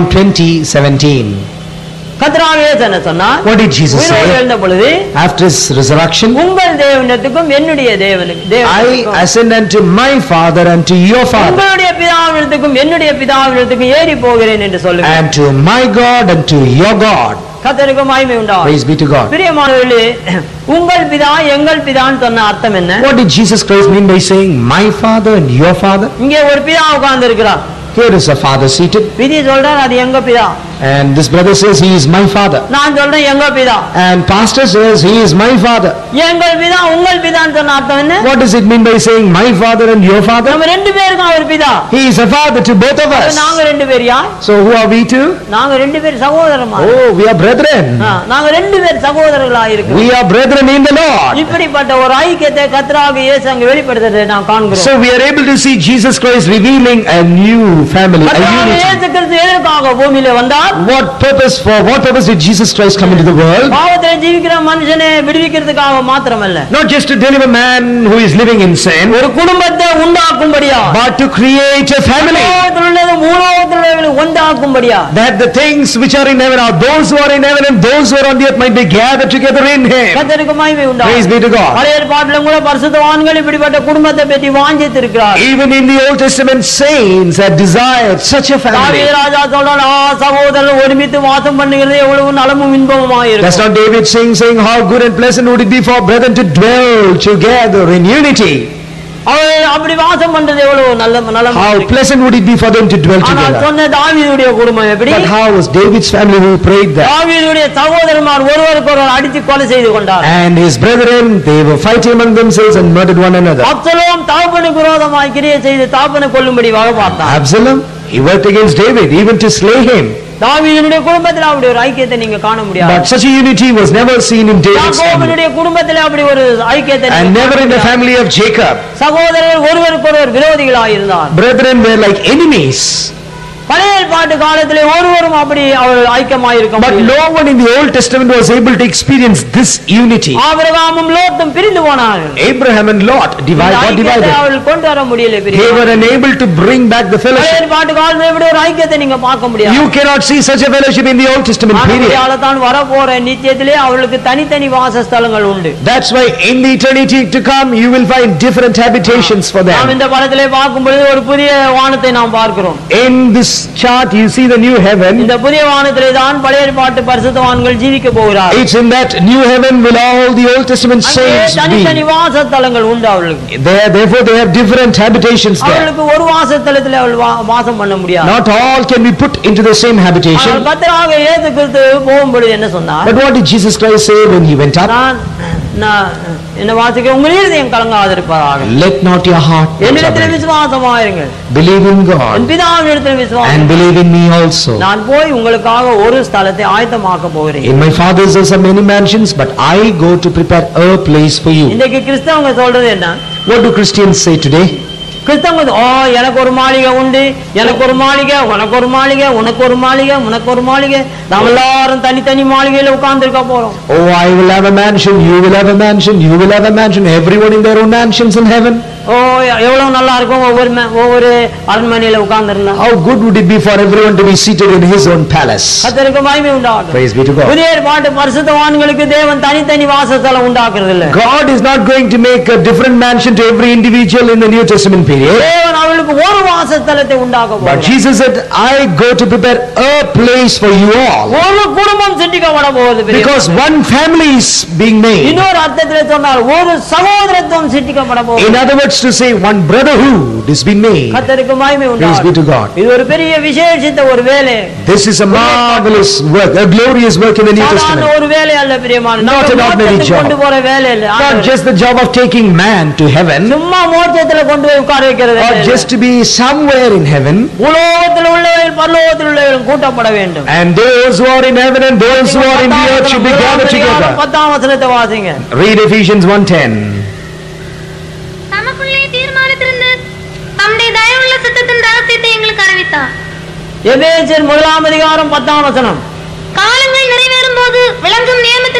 20:17. கர்த்தராகிய இயேசு என்ன சொன்னார்? What did Jesus உயிரோடு say? எழுந்த பொழுது After his resurrection, உங்கள் தேவனிடத்துக்கும் என்னுடைய I தேவனுக்கும் ascend unto my Father and to your Father, உங்களுடைய பிதாவினிடத்துக்கும் என்னுடைய பிதாவினிடத்துக்கும் ஏறி போகிறேன் என்று சொல்லுங்க. and to my God and to your God. கர்த்தருக்கு மகிமை உண்டாகட்டும். Praise be to God. பிரியமானவர்களே, உங்கள் பிதா எங்கள் பிதான்னு சொன்ன அர்த்தம் என்ன? What did Jesus Christ mean by saying my Father and your Father? இங்கே ஒரு பிதா உட்கார்ந்து இருக்கிறார். Here is a father seated, விதி சொல்றார் அது எங்க பிதா. and this brother says he is my father, நான் சொல்றேன் எங்க பிதா. and pastor says he is my father. எங்கள் பிதா உங்கள் பிதான்னு சொன்ன அர்த்தம் என்ன? What does it mean by saying my father and your father? நம்ம ரெண்டு பேருக்கும் அவர் பிதா. He is a father to both of us. நாங்க ரெண்டு பேர் யார்? So who are we two? நாங்க ரெண்டு பேர் சகோதரமா. Oh, we are brethren. நாங்க ரெண்டு பேர் சகோதரர்களா இருக்கிறோம். We are brethren in the Lord. இப்படிப்பட்ட ஒரு ஐக்கியத்தை கர்த்தராகிய இயேசு அங்க வெளிப்படுத்துறதை நாம் காண்கிறோம். So we are able to see Jesus Christ revealing a new family, a கர்த்தராகிய unity. இயேசு கிறிஸ்து எதற்காக பூமியிலே வந்தார்? வந்தார்? what purpose did Jesus Christ come into the world? பாவத்திலே ஜீவிக்கிற மனுஷனை விடுவிக்கிறதுக்காக மாத்திரமல்ல, Not just to deliver man who is living in sin, ஒரு குடும்பத்தை உண்டாக்கும்படியா, but to create a family. பரலோகத்தில் உள்ளது பூலோகத்தில் உள்ளவர்களை உண்டாக்கும்படியா, That the things which are in heaven, or those who are in heaven and those who are on the earth, might be gathered together in him. கர்த்தருக்கு மகிமை உண்டாகும். Praise be to God. பழைய ஏற்பாட்டிலும் கூட பரிசுத்தவான்கள் இப்படிப்பட்ட குடும்பத்தை பற்றி வாஞ்சித்திருக்கிறார். Even in the Old Testament, saints have desired such a family. தாவீது ராஜா சொல்றார், சகோதரர்கள் ஒருமித்து வாசம் பண்ணுகிறது எவ்வளவு நலமும் இன்பமுமாய் That's இருக்கும். not David saying how good and pleasant would it be for brethren to dwell together in unity. அவர்கள் அப்படி வாசம் பண்றது எவ்வளவு நலம். How pleasant would it be for them to dwell ஆனால் together. சொன்ன தாவீதுடைய குடும்பம் எப்படி? But how was David's family who prayed that? தாவீதுடைய சகோதரமார் ஒருவருக்கொருவர் அடித்து கொலை செய்து கொண்டார். And his brethren, they were fighting among themselves and murdered one another. Absalom தகப்பனுக்கு விரோதமாய் கிரியை செய்து தகப்பனை கொல்லும்படி வகை பார்த்தார். Absalom, he worked against David even to slay him. தாவீதுடைய குடும்பத்தில் அப்படி ஒரு ஐக்கியத்தை நீங்க காண முடியாது. But such a unity was never seen in David's family. யாக்கோபுடைய குடும்பத்தில் அப்படி ஒரு ஐக்கியத்தை And never in the family of Jacob. சகோதரர்கள் ஒருவருக்கொருவர் விரோதிகளாய் இருந்தார். Brethren were like enemies. பழைய ஏற்பாட்டு காலத்திலே ஒருவரும் அப்படி அவர்கள் ஐக்கியமாய் இருக்க But முடியல. no one in the Old Testament was able to experience this unity. ஆபிரகாமும் லோத்தும் பிரிந்து போனார்கள். Abraham and Lot got divided. அவர்கள் கொண்டு வர முடியல. They were unable to bring back the பழைய fellowship. ஏற்பாட்டு காலத்தில் இப்படி ஒரு ஐக்கியத்தை நீங்க பார்க்க முடியாது. You cannot see such a fellowship in the Old Testament period. ஆனபடியால தான் வரப்போற நித்தியத்திலே அவர்களுக்கு தனித்தனி வாசஸ்தலங்கள் உண்டு. That's why in the eternity to come you will find different habitations for நாம் them. இந்த படத்திலே பார்க்கும் பொழுது ஒரு புதிய வானத்தை நாம் பார்க்கிறோம். In this chart you see the new heaven. இந்த புதிய வானத்திலே தான் பழைய ஏற்பாட்டு பரிசுத்தவான்கள் ஜீவிக்க போகிறார்கள். It's in that new heaven will all the Old Testament saints தனித்தனி be. வாசஸ்தலங்கள் உண்டு அவர்களுக்கு. Therefore they have different habitations there. அவர்களுக்கு ஒரு வாசஸ்தலத்திலே அவர்கள் வாசம் பண்ண முடியாது. Not all can be put into the same habitation. ஆனால் கர்த்தராகிய இயேசு கிறிஸ்து போகும்பொழுது என்ன சொன்னார்? But what did Jesus Christ say when he went up? நான் என்ன வாசிக்க உங்கள் இருதயம் கலங்காதிருப்பதாக. Let not your heart be என்னிடத்தில் troubled. விசுவாசமாயிருங்கள். Believe in N God பிதாவினிடத்தில் விசுவாசம். and believe in me also. நான் போய் உங்களுக்காக ஒரு ஸ்தலத்தை ஆயத்தமாக்க போகிறேன். In my father's house are many mansions, but I go to prepare a place for you. இன்றைக்கு கிறிஸ்தவங்க சொல்றது என்ன? What do Christians say today? கிறிஸ்தவங்க எனக்கு ஒரு மாளிகை உண்டு, எனக்கு ஒரு மாளிகை, உனக்கு ஒரு மாளிகை, உனக்கு ஒரு மாளிகை, உனக்கு ஒரு மாளிகை, நாம் எல்லாரும் தனித்தனி மாளிகையில உட்கார்ந்து இருக்க போறோம். Oh, I will have a mansion, you will have a mansion, you will have a mansion, everyone in their own mansions in heaven. எவ்வளவு நல்லா இருக்கும் ஒவ்வொரு அரண்மனையில உட்கார்ந்து இருந்தா. How good would it be for everyone to be seated in his own palace? கர்த்தருக்கு மகிமை உண்டாகட்டும். Praise be to God. புதிய ஏற்பாட்டு பரிசுத்தவான்களுக்கு தேவன் தனித்தனி வாசஸ்தலம் உண்டாக்குறது இல்ல. God is not going to make a different mansion to every individual in the New Testament period. தேவன் அவர்களுக்கு ஒரு வாசஸ்தலத்தை உண்டாக்க But போகிறார். Jesus said, I go to prepare a place for you all. ஒரு குடும்பம் சிண்டிக்கப்பட போகுது. Because one family is being made. இன்னொரு அர்த்தத்திலே சொன்னால் ஒரு சகோதரத்துவம் சிண்டிக்கப்பட போகுது. In other words, to say one brotherhood is being made. கர்த்தருக்கு மகிமை Praise be to உண்டாகட்டும். God. இது ஒரு பெரிய விசேஷித்த ஒரு வேலை. This is a marvelous work, a glorious work in the New சாதாரண Testament. ஒரு வேலை அல்ல பிரியமான. Not an ordinary job. கொண்டு போற வேலை இல்ல. Not just the job of taking man to heaven, சும்மா மோட்சத்துல கொண்டு போய் உட்கார வைக்கிறது or இல்ல. just to be somewhere in heaven. உலகத்தில் உள்ளவர்கள் பரலோகத்தில் உள்ளவர்கள் கூட்டப்பட வேண்டும். And those who are in heaven and those who are in the earth should be gathered together. 10ஆம் வசனத்தை வாசிங்க. Read Ephesians 1:10. தமக்குள்ளே தீர்மானித்திருந்து தம்முடைய தயவுள்ள சித்தத்தின் ரகசியத்தை எங்களுக்கு அறிவித்தார். எபேசியர் 1ஆம் அதிகாரம் 10ஆம் வசனம். காலங்கள் நிறைவேறும் போது விளங்கும் நியமத்தின்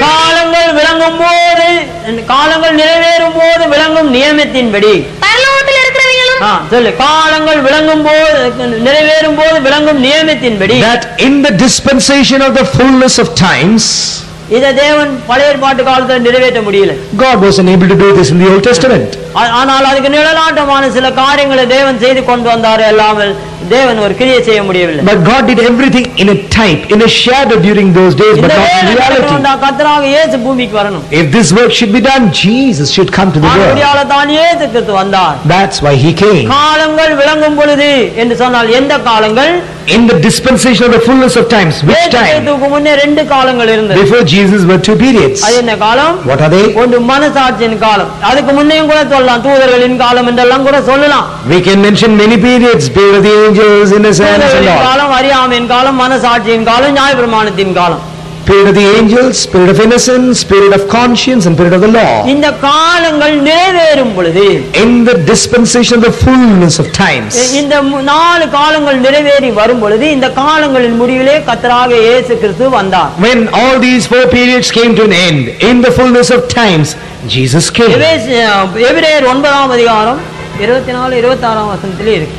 காலங்கள் நிறைவேறும் போது விளங்கும் நியமத்தின்படி பரலோகத்தில் இருக்கிறவைகளும் சொல்லு. காலங்கள் நிறைவேறும் போது விளங்கும் நியமத்தின்படி. That in the dispensation of the fullness of times, இதை தேவன் பழைய ஏற்பாட்டு காலத்தில் நிறைவேற்ற முடியல. God was unable to do this in the Old Testament. ஆனால் அதுக்கு நிழலாட்டமான சில காரியங்களை தேவன் செய்து கொண்டு வந்தார். அல்லாமல் தேவன் ஒரு கிரியை செய்ய முடியவில்லை. But God did everything in a type, in a shadow during those days, but not in reality. கர்த்தராக இயேசு பூமிக்கு வரணும். If this work should be done, Jesus should come to the world. ஆனபடியால தான் இயேசு கிறிஸ்து வந்தார். That's why he came. காலங்கள் விளங்கும் பொழுது என்று சொன்னால் எந்த காலங்கள்? In the dispensation of the fullness of times. Which time? இயேசுவுக்கு முன்னே 2 காலங்கள் இருந்தது. Before Jesus were 2 periods. அது என்ன காலம்? What are they? ஒன்று மனசாட்சியின் காலம். அதுக்கு முன்னையும் கூட சொல்லலாம், தூதர்களின் காலம் என்றெல்லாம் கூட சொல்லலாம். We can mention many periods, period of the angels, innocence and all. காலம், அறியாமையின் காலம், மனசாட்சியின் காலம், நியாயப்பிரமாணத்தின் காலம். Spirit of the angels, spirit of innocence, spirit of conscience and spirit of the law. இந்த காலங்கள் நிறைவேறும் பொழுது, In the dispensation of the fullness of times, இந்த 4 காலங்கள் நிறைவேறி வரும் பொழுது, இந்த காலங்களின் முடிவிலே கர்த்தராகிய இயேசு கிறிஸ்து வந்தார். when all these 4 periods came to an end, in the fullness of times, Jesus came. எபிரேயர் 9ஆம் அதிகாரம் 24 26ஆம் வசனத்திலே இருக்கு.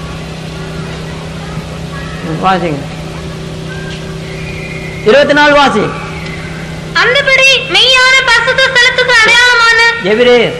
வாசிங்க. 24 வாசி. அந்தபடி மெய்யான பரிசுத்த ஸ்தலத்துக்கு அடையாளமான எபிரேயர்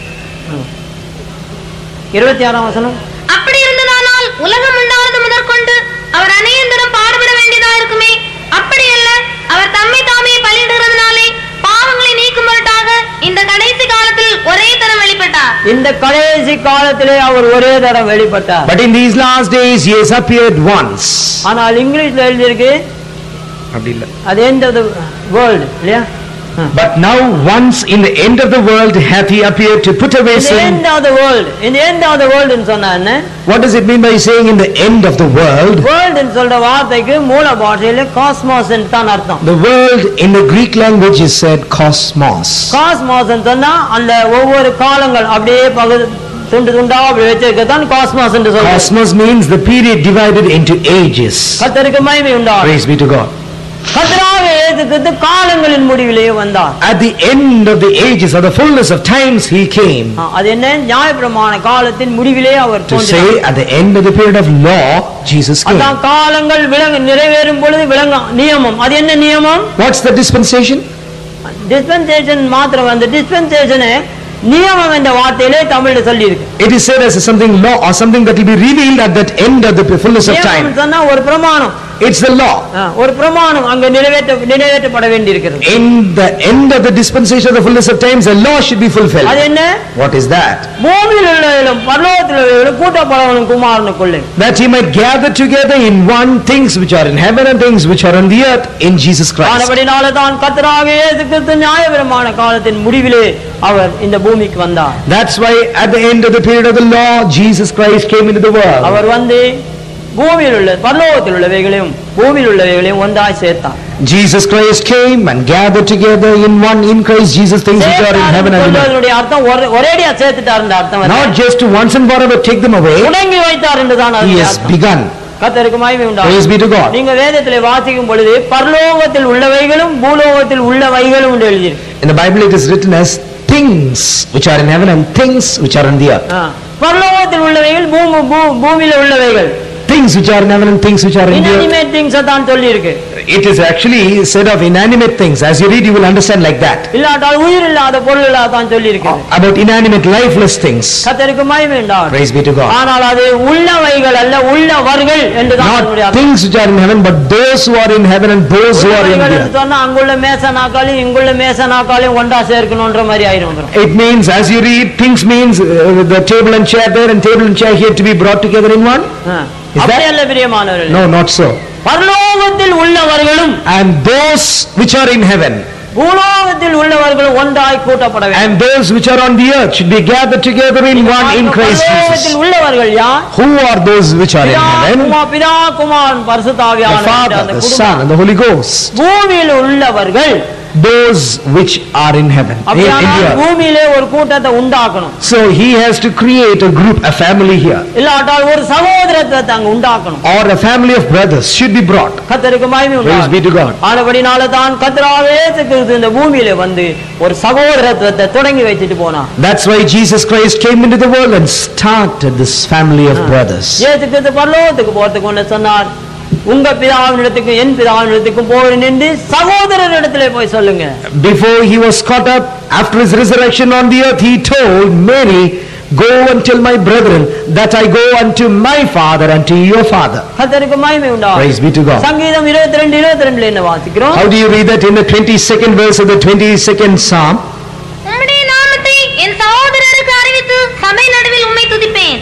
26ஆம் வசனம். அப்படி இருந்ததானால் உலகம் உண்டானது முதற்கொண்டு அவர் அநேகந்தரம் பாடுபட வேண்டியதா இருக்குமே. அப்படி அல்ல, அவர் தம்மை தாமே பலியிடுகிறதுனாலே பாவங்களை நீக்கும் பொருட்டாக இந்த கடைசி காலத்தில் ஒரே தரம் வெளிப்பட்டார். இந்த கடைசி காலத்திலே அவர் ஒரே தரம் வெளிப்பட்டார். But in these last days he has appeared once. ஆனால் இங்கிலீஷ்ல எழுதி இருக்கு அப்படி இல்ல. at the end of the world, இல்லையா? But now once in the end of the world hath he appeared to put away in the sin. end of the world, in the end of the world ன்னு சொன்னா என்ன? What does it mean by saying in the end of the world? world ன்னு சொல்ற வார்த்தைக்கு மூல பாஷையில cosmos ன்னு தான் அர்த்தம். The world in the Greek language is said cosmos. Cosmos ன்னு சொன்னா அந்த ஒவ்வொரு காலங்கள் அப்படியே துண்டு துண்டா அப்படி வச்சிருக்கதான் காஸ்மாஸ் என்று சொல்றோம். Cosmos means the period divided into ages. கர்த்தருக்கு மகிமை உண்டாகட்டும். Praise be to God. கர்த்தராகிய இயேசு கிறிஸ்து காலங்களின் முடிவிலே வந்தார். At the end of the ages, of the fullness of times, he came. அது என்ன? நியாயப்பிரமாண காலத்தின் முடிவிலே அவர் To say, தோன்றினார். at the end of the period of law, Jesus came. அதான் காலங்கள் நிறைவேறும் பொழுது நியமம். அது என்ன நியமம்? What's the dispensation? டிஸ்பென்சேஷன் மாத்திரம். அந்த டிஸ்பென்சேஷனை நியமம் என்ற வார்த்தையிலே தமிழ்ல சொல்லி இருக்கு. It is said as something law or something that will be revealed at that end of the fullness of time. நியமம் சொன்னா ஒரு பிரமாணம். It's the law. ஒரு பிரமாணம் அங்க நிறைவேற்றப்பட வேண்டியிருக்கிறது. In the end of the dispensation of the fullness of times, a law should be fulfilled. அது என்ன? What is that? பூமியில் உள்ளவர்களும் பரலோகத்தில் உள்ளவர்களும் கூட்டப்படவனும் குமாரனுக்குள்ளே. That he might gather together in one things which are in heaven and things which are on the earth in Jesus Christ. ஆனபடினாலே தான் கர்த்தராகிய இயேசு கிறிஸ்து நியாயப்பிரமாண காலத்தின் முடிவிலே அவர் இந்த பூமிக்கு வந்தார். That's why at the end of the period of the law, Jesus Christ came into the world. அவர் வந்து பூமியில் உள்ள பரலோகத்தில் உள்ளவைகளையும் பூமியில் உள்ளவைகளையும் ஒன்றாய் சேர்த்தார். Jesus Christ came and gathered together in one in Christ Jesus things which are in heaven and earth. அதனுடைய அர்த்தம் ஒரேடியா சேர்த்துட்டார் என்ற அர்த்தம் அல்ல. Not just to once and forever take them away. தொடங்கி வைத்தார் என்றுதான் He அதனுடைய has அர்த்தம். begun. கர்த்தருக்கு மகிமை Praise உண்டாகட்டும். be to God. நீங்க வேதத்திலே வாசிக்கும் பொழுது பரலோகத்தில் உள்ளவைகளும் பூலோகத்தில் உள்ளவைகளும் என்று எழுதியிருக்கு. In the Bible it is written as things which are in heaven and things which are on the earth. பரலோகத்தில் உள்ளவைகள் பூமியில உள்ளவைகள். Things which are in heaven and things which are in the earth. inanimate things தான் சொல்லி இருக்கு. It is actually said of inanimate things. As you read, you will understand like that. இல்லாட்டால் உயிர் இல்லாத பொருள்களா தான் சொல்லி இருக்கு. About inanimate, lifeless things. கர்த்தருக்கு மகிமை உண்டாகட்டும். Praise be to God. ஆனால் அது உள்ளவைகள் அல்ல, உள்ளவர்கள் என்று தான் சொல்லுது. Not things which are in heaven, but those who are in heaven and those who are in the earth. சொன்னா அங்குள்ள மேசனாக்காளி இங்குள்ள மேசனாக்காளி ஒன்றா சேர்க்கணும்ன்ற மாதிரி ஆயிரும். It means, as you read, things means the table and chair there and table and chair here to be brought together in one. Is அப்படி that? அல்ல பிரியமானவர்களே. No, not so. பரலோகத்தில் உள்ளவர்களும் And those which are in heaven பூலோகத்தில் உள்ளவர்களும் ஒன்றாய் கூட்டப்பட வேண்டும். and those which are on the earth should be gathered together in one in Christ Jesus. பரலோகத்தில் உள்ளவர்கள் யார்? Who are those which are in heaven? பிதா குமாரன் பரிசுத்த The ஆவியானவர் Father, அந்த the குடும்பம். Son and the Holy Ghost. பூமியில் உள்ளவர்கள் Those which are in heaven, in the அப்படியானால் earth. பூமியிலே ஒரு கூட்டத்தை உண்டாக்கணும். So he has to create a group, a family here, இல்லாட்டால் ஒரு சகோதரத்தை அங்க உண்டாக்கணும். or a family of brothers should be brought. கர்த்தருக்கு மகிமை Praise be to உண்டாகட்டும். God. ஆனபடினால தான் கர்த்தராகிய இயேசு கிறிஸ்து இந்த பூமியிலே வந்து ஒரு சகோதரத்துவத்தை தொடங்கி வச்சிட்டு போனார். That's why Jesus Christ came into the world and started this family of brothers. இயேசு கிறிஸ்து பரலோகத்துக்கு போறதுக்கு ஒன்று சொன்னார், உங்க பிதாவினிடத்துக்கும் என் பிதாவினிடத்துக்கும் போகிறேன் என்று சகோதரரிடத்திலே போய் சொல்லுங்க. Before he was caught up, after his resurrection on the earth, he told Mary, go and tell my brethren that I go unto my father and to your father. கர்த்தருக்கு மகிமை உண்டாகட்டும். Praise be to God. சங்கீதம் 22:22 என்ன வாசிக்கிறோம்? How do you read that in the 22nd verse of the 22nd Psalm? உம்முடைய நாமத்தை என் சகோதரருக்கு அறிவித்து சபை நடுவில் உம்மை துதிப்பேன்.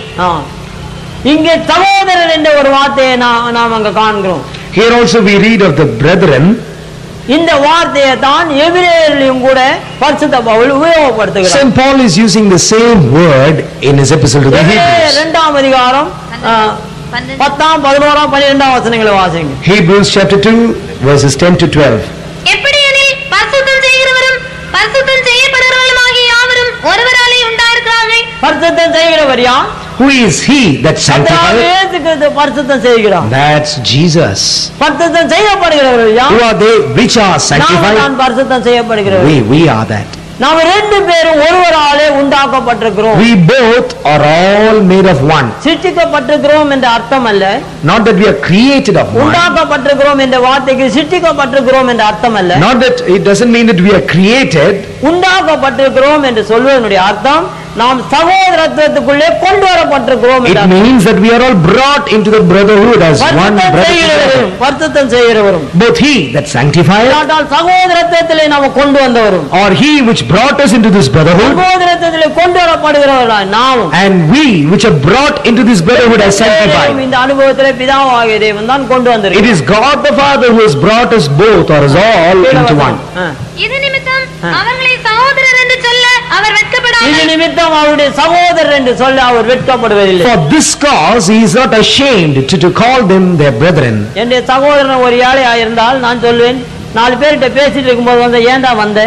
இங்கே சகோதரர் என்ற ஒரு வார்த்தையை நாம் அங்க காண்கிறோம். Here also we read of the brethren. இந்த வார்த்தையை தான் எபிரேயரிலும் கூட பரிசுத்த Pavul உபயோகப்படுத்துகிறார். Saint Paul is using the same word in his epistle to the Hebrews. 2ஆம் அதிகாரம் 10, 11, 12 வசனங்களை வாசிங்க. Hebrews chapter 2 verses 10 to 12. பரிசுத்தம் செய்கிறவர் யார்? Who is he that கர்த்தராகிய sanctifies? இயேசு கிறிஸ்து பரிசுத்தம் செய்கிறார். That's Jesus. பரிசுத்தம் செய்யப்படுகிறவர் யார்? Who are they which are நான் sanctified? பரிசுத்தம் செய்யப்படுகிறவர். We are that. நாம் ரெண்டு பேரும் ஒருவராலே உண்டாக்கப்பட்டிருக்கிறோம். We both are all made of one. சிருஷ்டிக்கப்பட்டிருக்கிறோம் என்ற அர்த்தம் அல்ல. Not that we are created of one. உண்டாக்கப்பட்டிருக்கிறோம் என்ற வார்த்தைக்கு சிருஷ்டிக்கப்பட்டிருக்கிறோம் என்ற அர்த்தம் அல்ல. Not that it doesn't mean that we are created. உண்டாக்கப்பட்டிருக்கிறோம் என்று சொல்வதனுடைய அர்த்தம் நாம் சகோதரத்துவத்துக்குள்ளே கொண்டு வரப்பட்டிருக்கிறோம். It means that we are all brought into the brotherhood as one brother. பரிசுத்தம் செய்கிறவரும் Both he that sanctifies சகோதரத்துவத்திலே நாம் கொண்டு வந்தவரும் or he which brought us into this brotherhood, சகோதரத்துவத்திலே கொண்டு வரப்படுகிறவர்களாய் நாமும் and we which are brought into this brotherhood as sanctified. இந்த அனுபவத்திலே பிதாவாகிய தேவன் தான் கொண்டு It வந்திருக்கிறார். is God the Father who has brought us both or us all into one. இது நிமித்தம் அவர்களை சகோதரர் என்று சொல்ல அவர் இது வெட்கப்படாமல் நிமித்தம் அவருடைய சகோதரர் என்று சொல்ல அவர் வெட்கப்படுவதில்லை. For this cause he is not ashamed to call them their brethren. என்னுடைய சகோதரன் ஒரு ஏழையா இருந்தால் நான் சொல்வேன், 4 பேர்கிட்ட பேசிட்டு இருக்கும்போது வந்து ஏன்டா வந்த,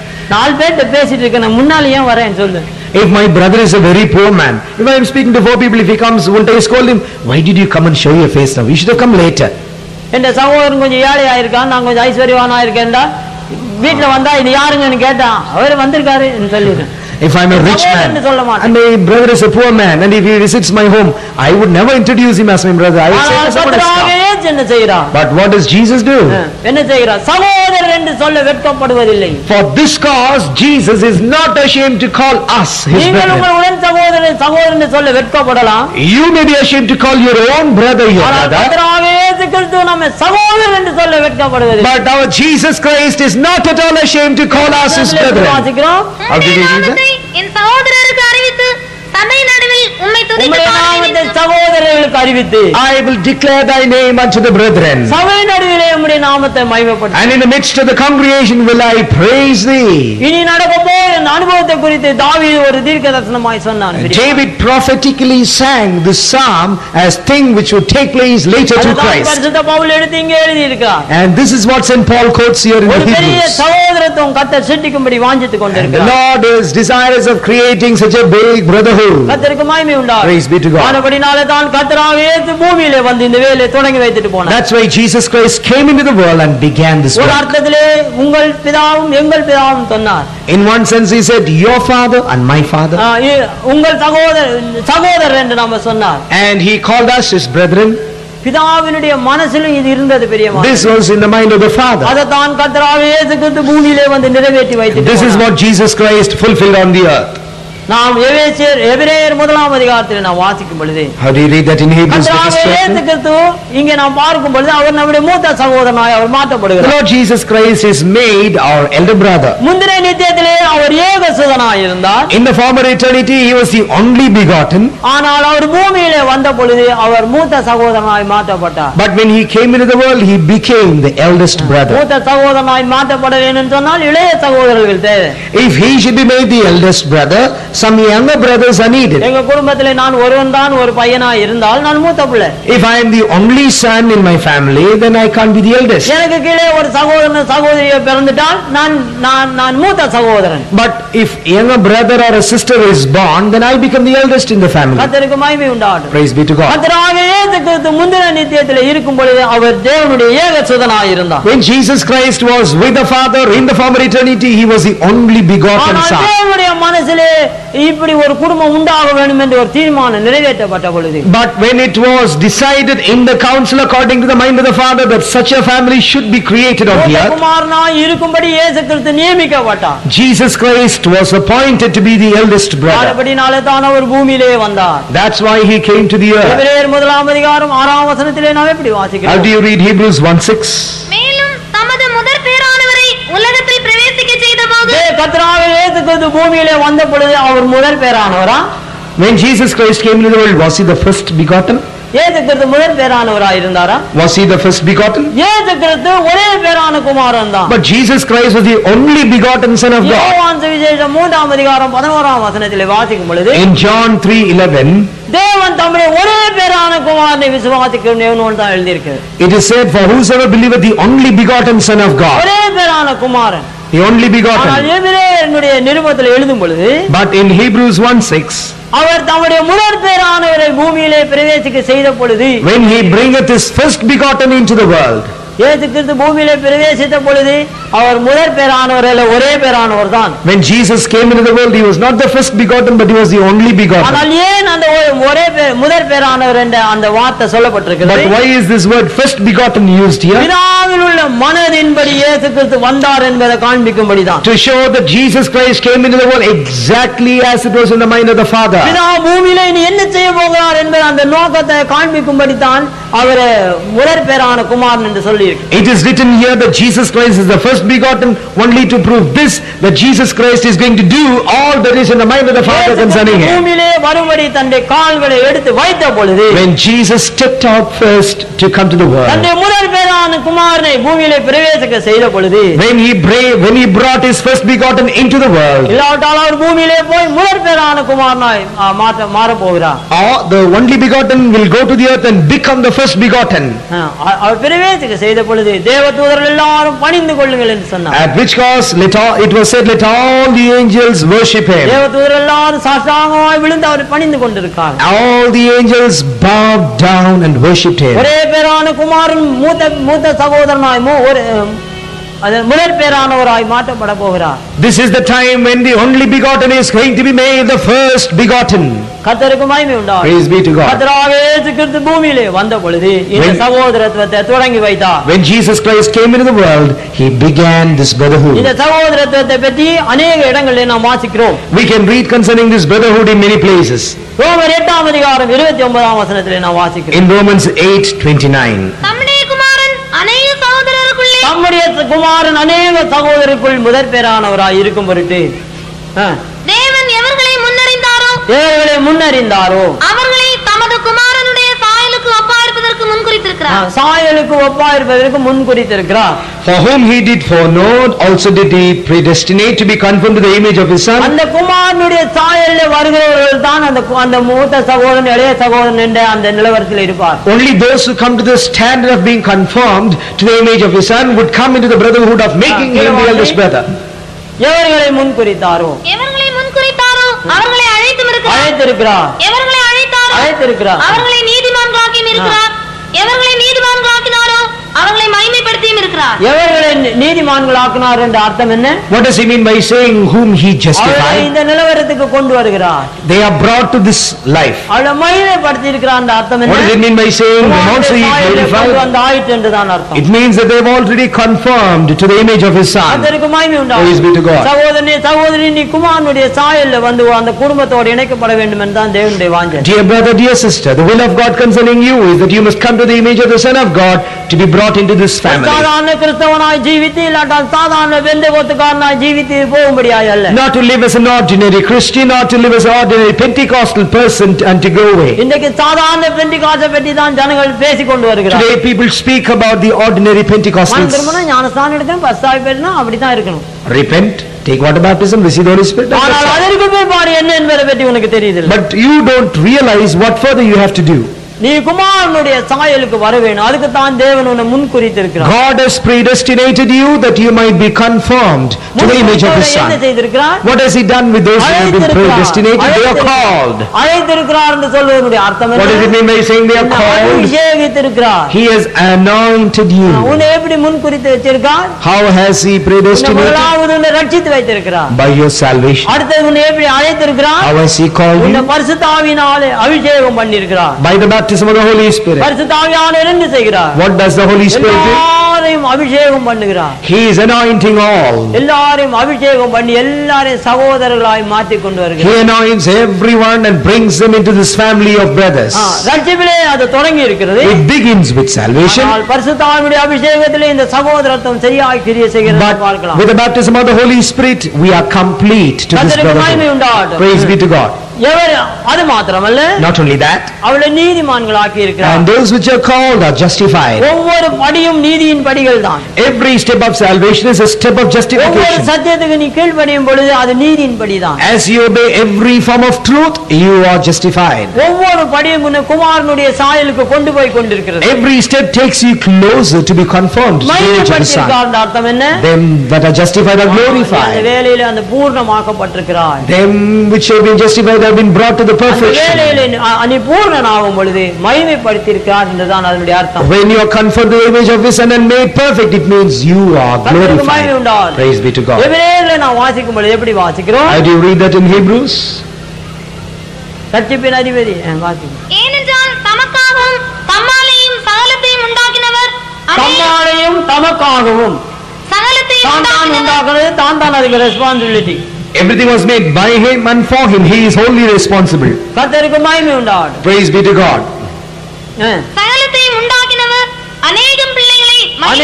4 பேர்கிட்ட பேசிட்டு இருக்க நான் முன்னால ஏன் வரேன்னு சொல்லு. If my brother is a very poor man, if I am speaking to 4 people, if he comes, won't I scold him? Why did you come and show your face now? You should have come later. என் சகோதரன் கொஞ்சம் ஏழையா இருக்கான், நான் கொஞ்சம் ஐஸ்வர்யவானா இருக்கேன்டா, வீட்டுல வந்தா இது யாருங்கன்னு கேட்டான், அவர் வந்திருக்காரு சொல்லிடுறேன். If I am a rich man and my brother is a poor man and if he visits my home, I would never introduce him as my brother. I would say someone has come. என்ன செய்கிறார்? But what does Jesus do? என்ன செய்கிறார்? சகோதரர் என்று சொல்ல வெட்கப்படுவதில்லை. For this cause Jesus is not ashamed to call us his நீங்கள் brethren. உங்கள் உடன் சகோதரன் சகோதரன் என்று சொல்ல வெட்கப்படலாம். You may be ashamed to call your own brother your ஆனால் brother. கர்த்தராகிய இயேசு கிறிஸ்து நம்மை சகோதரர் என்று சொல்ல வெட்கப்படுவதில்லை. But our Jesus Christ is not at all ashamed to call us his brethren. வாசிக்கிறோம். How did he do that? என் சகோதரருக்கு அறிவித்து சபை நடுவில் உம்மை துதித்து உம்முடைய நாமத்தை பாடுவேன். சகோதரர்களுக்கு அறிவித்து I will declare thy name unto the brethren. சபை நடுவிலே உம்முடைய நாமத்தை மகிமைப்படுத்து. And in the midst of the congregation will I praise thee. இனி நடக்க போகிற இந்த அனுபவத்தை குறித்து தாவீது ஒரு தீர்க்கதரிசனமாய் சொன்னான். David prophetically sang this psalm as thing which would take place later to அதுதான் Christ. பரிசுத்த பவுல் எடுத்து இங்கே எழுதி இருக்கார். And this is what St. Paul quotes here in the ஒரு பெரிய Hebrews. சகோதரத்துவம் கர்த்தர் சிருஷ்டிக்கும்படி வாஞ்சித்துக் The கொண்டிருக்கிறார். Lord is desirous of creating such a big brotherhood. கர்த்தருக்கு மகிமை உண்டாகும். Praise be to God. ஆனபடினாலே தான் கர்த்தராகிய இயேசு பூமியிலே வந்து இந்த வேலையை தொடங்கி வைத்துட்டு போனார். That's why Jesus Christ came into the world and began this ஒரு work. அர்த்தத்திலே உங்கள் பிதாவும் எங்கள் பிதாவும் சொன்னார். In one sense he said your father and my father. உங்கள் சகோதரர் என்று நாம சொன்னார். And he called us his brethren. பிதாவினுடைய மனசிலும் இது இருந்தது பெரியமா. This was in the mind of the Father. அதை தான் கர்த்தராகிய இயேசு கிறிஸ்து பூமியிலே வந்து நிறைவேற்றி வைத்துட்டு This is போனார். what Jesus Christ fulfilled on the earth. நாம் எபிரேயர் 1 அதிகாரத்தில் நாம் வாசிக்கும் பொழுது How do you read that in Hebrews? கர்த்தராகிய இயேசு கிறிஸ்து இங்கே நாம் பார்க்கும் பொழுது அவர் நம்முடைய மூத்த சகோதரனாய் அவர் The மாற்றப்படுகிறார். Lord Jesus Christ is made our elder brother. முந்தின நித்தியத்திலே அவர் ஏகசுதனாய் இருந்தார். In the former eternity he was the only begotten. ஆனால் அவர் பூமியிலே வந்த பொழுது அவர் மூத்த சகோதரனாய் மாற்றப்பட்டார். But when he came into the world he became the eldest brother. மூத்த சகோதரனாய் மாற்றப்பட வேண்டும் சொன்னால் இளைய சகோதரர்கள் தேவை. If he should be made the eldest brother, some younger brothers are needed. எங்க குடும்பத்திலே நான் ஒருவன் தான் ஒரு பையனாய் இருந்தால் நான் மூத்த பிள்ளை. If I am the only son in my family, then I can't be the eldest. எனக்கு கீழே ஒரு சகோதரன் சகோதரியை பிறந்துட்டால் நான் மூத்த சகோதரன். But if younger brother or a sister is born, then I become the eldest in the family. கர்த்தருக்கு மகிமை உண்டாகட்டும். Praise be to God. கர்த்தராகிய இயேசு கிறிஸ்து முந்தின நித்தியத்திலே இருக்கும் பொழுது அவர் தேவனுடைய ஏகசுதனாய் இருந்தார். When Jesus Christ was with the Father in the former eternity, he was the only begotten ஆனால் son. தேவனுடைய மனசிலே இப்படி ஒரு குடும்பம் உண்டாக வேண்டும் என்று ஒரு தீர்மானம் நிறைவேற்றப்பட்ட பொழுது But when it was decided in the council according to the mind of the Father that such a family should be created on the earth, குமாரனாய் இருக்கும்படி இயேசு கிறிஸ்து நியமிக்கப்பட்டார். Jesus Christ was appointed to be the eldest brother. அதுபடினாலே தான் அவர் பூமியிலே வந்தார். That's why he came to the earth. எபிரேயர் 1 அதிகாரம் 6 வசனத்திலே நாம் எப்படி How வாசிக்கிறோம்? do you read Hebrews 1:6? மேலும் தமது முதற் பேரானவரை உலகத்தில் பிரவேசிக்க செய்தபோது கர்த்தராகிய இயேசு கிறிஸ்து பூமியிலே வந்த பொழுது அவர் முதல் பேரானவரா? When Jesus Christ came into the world, was he the first begotten? இயேசு கிறிஸ்து முதல் பேரானவரா இருந்தாரா? Was he the first begotten? இயேசு கிறிஸ்து ஒரே பேரான குமாரன் தான். But Jesus Christ was the only begotten son of God. யோவான் சுவிசேஷம் 3 அதிகாரம் 11 வசனத்திலே வாசிக்கும் பொழுது In John 3:11, தேவன் தம்முடைய ஒரே பேரான குமாரனை விசுவாசிக்கிறவன் தான் எழுதியிருக்கு. it is said, for whosoever believeth the only begotten son of God, ஒரே பேரான குமாரன். the only ஆனால் begotten. எபிரேயருடைய நிருபத்தில் எழுதும் பொழுது But in Hebrews 1:6, அவர் தம்முடைய முதற் பேரானவரை பூமியிலே பிரவேசிக்க செய்த பொழுது, when he bringeth his first begotten into the world, இயேசு கிறிஸ்து பூமியிலே பிரவேசித்த பொழுது அவர் முதற் பேரானவர் அல்ல, ஒரே பேரானவர் தான். when Jesus came into the world, he was not the first begotten, but he was the only begotten. ஆனால் ஏன் அந்த ஒரே முதற் பேரானவர் என்ற அந்த வார்த்தை சொல்லப்பட்டிருக்கிறது? But why is this word first begotten used here? பிதாவில் உள்ள மனதின்படி இயேசு கிறிஸ்து வந்தார் என்பதை காண்பிக்கும்படிதான். To show that Jesus Christ came into the world exactly as it was in the mind of the Father. பிதா பூமியிலே இனி என்ன செய்ய போகிறார் என்பதை அந்த நோக்கத்தை காண்பிக்கும்படித்தான் அவர் முதற் பேரான குமாரன் என்று சொல்லி. It is written here that Jesus Christ is the first begotten, only to prove this, that Jesus Christ is going to do all that is in the mind of the Father concerning him. பூமியிலே வரும்படி தன்னுடைய கால்களை எடுத்து வைத்த பொழுது, when Jesus stepped out first to come to the world, தன்னுடைய முதற் பேரான குமாரனை பூமியிலே பிரவேசிக்க செய்த பொழுது, when he brought his first begotten into the world, இல்லாவிட்டால் அவர் பூமியிலே போய் முதற் பேரான குமாரனாய் மாற போகிறார். or the only begotten will go to the earth and become the first begotten. அவர் பிரவேசிக்க செய்த பொழுது தேவதூதர்கள் எல்லாரும் பணிந்து கொள்ளுங்கள் என்று சொன்னார். At which cause it was said, let all the angels worship him. தேவதூதர்கள் எல்லாரும் சாஷ்டாங்கமாய் விழுந்து அவரை பணிந்து கொண்டிருக்கார்கள். All the angels bowed down and worshipped him. ஒரே பேரான குமாரன் மூத்த சகோதரனாய் முதற் பேரானவராய் மாற்றப்பட போகிறார். This is the time when the only begotten is going to be made the first begotten. கர்த்தருக்கு மகிமை உண்டாகட்டும். Praise be to God. கர்த்தராகிய இயேசு கிறிஸ்து பூமியிலே வந்த பொழுது இந்த சகோதரத்துவத்தை தொடங்கி வைத்தார். When Jesus Christ came into the world, he began this brotherhood. இந்த சகோதரத்துவத்தை பற்றி अनेक இடங்களில் நாம் வாசிக்கிறோம். We can read concerning this brotherhood in many places. ரோமர் 8ஆம் அதிகாரம் 29ஆம் வசனத்திலே நாம் வாசிக்கிறோம். In Romans 8:29. நம்முடைய குமாரன் அநேக சகோதரருக்குள்ளே நம்முடைய குமாரன் அநேக சகோதரருக்குள் முதற் பேரானவராய் இருக்கும் பொருட்டு தேவன் எவர்களை முன்னறிந்தாரோ அவர்களை தமது குமாரனுடைய சாயலுக்கு ஒப்பாயிருப்பதற்கு முன்குறித்திருக்கிறார். சாயலுக்கு ஒப்பாயிருப்பதற்கு முன்குறித்திருக்கிறார். For whom he did foreknow, also did he predestinate to be conformed to the image of his son. அந்த குமாரனுடைய சாயல்ல வருகிறவர்கள் தான் அந்த மூத்த சகோதரன் இளைய சகோதரன் என்ற அந்த நிலவரத்தில் இருப்பார். Only those who come to the standard of being conformed to the image of his son would come into the brotherhood of making him the eldest brother. எவர்களை முன்குறித்தாரோ அவர்களை அழைத்திருக்கிறார். எவர்களை அழைத்திருக்கிறார் அவர்களை நீதிமான்களாக்கியும் இருக்கிறார். எவர்களை நீதிமான்களாக்கினாரோ அவர்களை மகிமைப்படுத்தியும் இருக்கிறார். எவர்களை நீதிமான்களாக்கினார் என்ற அர்த்தம் என்ன? What does he mean by saying whom he justified? இந்த நிலவரத்துக்கு கொண்டு வருகிறார். They are brought to this life. அவளை மகிமைப்படுத்தி இருக்கிறார் என்ற அர்த்தம் என்ன? What does it mean by saying them also he glorified? அந்த ஆயிற்று என்றுதான் அர்த்தம். It means that they have already conformed to the image of his son. அதற்கு மகிமை Praise be to உண்டாகும். God. சகோதரி நீ குமாரனுடைய சாயல்ல வந்து அந்த குடும்பத்தோடு இணைக்கப்பட வேண்டும் என்றுதான் தேவனுடைய வாஞ்சை. Dear brother, dear sister, the will of God concerning you is that you must come to the image of the Son of God to be brought into this family. சாதாரண கிறிஸ்தவனாய் ஜீவித்து இல்லாட்டால் சாதாரண பெந்தேகோஸ்துக்காரனாய் ஜீவித்து போகும்படியாய் அல்ல. Not to live as an ordinary Christian, not to live as an ordinary Pentecostal person and to go away. இன்றைக்கு சாதாரண பெந்தேகோஸ்தை பற்றி தான் ஜனங்கள் பேசிக் கொண்டு வருகிறார்கள். Today people speak about the ordinary Pentecostals. மனதிருமன ஞானஸ்நானம் எடுத்து பஸ்தாய் பேர்னா அப்படிதான் இருக்கணும். Repent, take water baptism, receive the Holy Spirit. ஆனால் அதற்கு பிற்பாடு என்ன என்பதை பற்றி உனக்கு தெரியுது. But you don't realize what further you have to do. நீ குமாரனுடைய சாயலுக்கு வர வேண்டும். அதுக்கு தான் தேவன் உன்னை முன்குறித்திருக்கிறார். God has predestinated you that you might be conformed to the image of his son. என்ன செய்திருக்கிறார்? What has he done with those who have been predestinated? They are called. அழைத்திருக்கிறார் என்று சொல்வதனுடைய அர்த்தம் என்ன? What does it mean by saying they are called? அபிஷேகித்திருக்கிறார். He has anointed you. உன்னை எப்படி முன்குறித்து வச்சிருக்கார்? How has he predestinated? முதலாவது உன்னை ரட்சித்து வைத்திருக்கிறார். By your salvation. அடுத்தது உன்னை எப்படி அழைத்திருக்கிறார்? How has he called உன்னை you? பரிசுத்த ஆவியினாலே அபிஷேகம் பண்ணியிருக்கிறார். By the baptism of the Holy Spirit. பரிசுத்த ஆவியானவர் என்ன செய்கிறார்? What does the Holy Spirit do? எல்லாரையும் அபிஷேகம் பண்ணுகிறார். He is anointing all. எல்லாரையும் அபிஷேகம் பண்ணி எல்லாரையும் சகோதரர்களாய் மாற்றி கொண்டு வருகிறார். He anoints everyone and brings them into this family of brothers. ரட்சிப்பிலே அது தொடங்கி இருக்கிறது. It begins with salvation. ஆனால் பரிசுத்த ஆவியுடைய அபிஷேகத்திலே இந்த சகோதரத்துவம் சரியாய் கிரியை செய்கிறது பார்க்கலாம். With the baptism of the Holy Spirit we are complete to this brotherhood. Praise be to God. அது மாத்திரமல்ல, not only that, அவளை நீதிமான்களாக்கி இருக்கிறார். and those which are called are justified. ஒவ்வொரு படியும் நீதியின் படிகள் தான். Every step of salvation is a step of justification. ஒவ்வொரு சத்தியத்துக்கு நீ கீழ்ப்படியும் பொழுது அது நீதியின் படிதான். As you obey every form of truth, you are justified. ஒவ்வொரு படியும் உன்னை குமாரனுடைய சாயலுக்கு கொண்டு போய் கொண்டிருக்கிறது. Every step takes you closer to be conformed to the image of the Son. அர்த்தம் என்ன? Them that are justified are glorified. அந்த வேளையிலே அந்த பூர்ணமாக்கப்பட்டிருக்கிறார். Them which have been justified have been brought to the perfection. நீ பூர்ணனாகும் பொழுது மகிமைப்படுத்தியிருக்கிறார் என்றுதான் அதனுடைய அர்த்தம். When you are conformed to the image of His Son and made perfect, it means you are glorified. Praise be to God. எபிரேயர்ல நான் வாசிக்கும் பொழுது எப்படி வாசிக்கிறோம்? How do you read that in Hebrews? ரட்சிப்பின் அதிபதி வாசிக்கும். ஏனென்றால் தமக்காகவும் தம்மாலேயும் சகலத்தையும் உண்டாக்கினவர், தம்மாலேயும் தமக்காகவும் சகலத்தையும் உண்டாக்குறது தான் அதுக்கு responsibility. Everything was made by Him and for Him. He is wholly responsible. கர்த்தருக்கு மகிமை உண்டாகட்டும். Praise be to God. சகலத்தையும் உண்டாக்கினவர் அநேகம் பிள்ளைகளை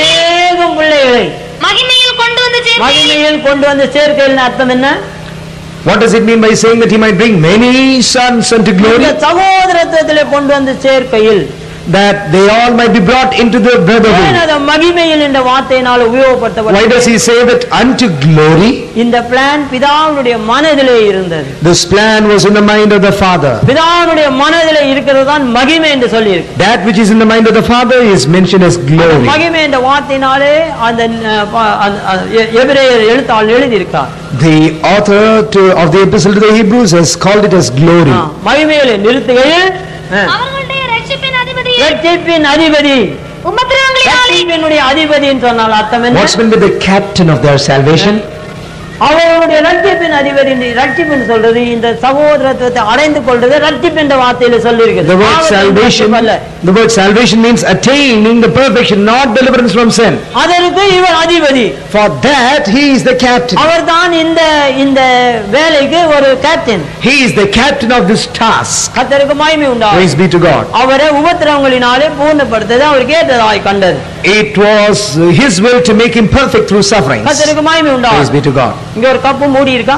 மகிமையில் கொண்டு வந்து சேர்க்கையில் அர்த்தம் என்ன? What does it mean by saying that He might bring many sons unto glory? சகோதரத்துவத்திலே கொண்டு வந்து சேர்க்கையில், that they all might be brought into the brotherhood. மகிமையில் என்ற வார்த்தையினால் உபயோகப்படுத்தப்பட்டது. Why does He say that unto glory? இந்த பிளான் பிதாவுடைய மனதிலே இருந்தது. This plan was in the mind of the Father. பிதாவுடைய மனதிலே இருக்கிறது தான் மகிமை என்று சொல்லி இருக்கு. That which is in the mind of the Father is mentioned as glory. மகிமை என்ற வார்த்தையினாலே அந்த எபிரேயர் எழுத்தாளர் எழுதி இருக்கார். The author of the epistle to the Hebrews has called it as glory. மகிமையிலே நிறுத்துகையில் அவர்களுடைய ரட்சிப்பின் அதிபதி, ரட்சிப்பின் அதிபதி, உபத்திரவங்களினாலே அதிபதி என்று சொன்னால் அர்த்தம் என்ன? What's meant by the captain of their salvation? அவர்களுடைய ரட்சிப்பின் அதிபதி. ரட்சிப்புன்னு சொல்றது இந்த சகோதரத்துவத்தை அடைந்து கொள்றது ரட்சிப்பு என்ற வார்த்தையில சொல்லி இருக்குது. The word salvation means attaining the perfection, not deliverance from sin. அதற்கு இவர் அதிபதி. For that He is the captain. அவர்தான் இந்த வேலைக்கு ஒரு captain. He is the captain of this task. கர்த்தருக்கு மகிமை உண்டாகட்டும். Praise be to God. அவரை உபத்திரவங்களினாலே பூர்ணப்படுத்தது அவர் கேட்டதாய் கண்டது. It was His will to make him perfect through sufferings. கர்த்தருக்கு மகிமை உண்டாகட்டும். Praise be to God. இங்க ஒரு கப்பு மூடி இருக்கா?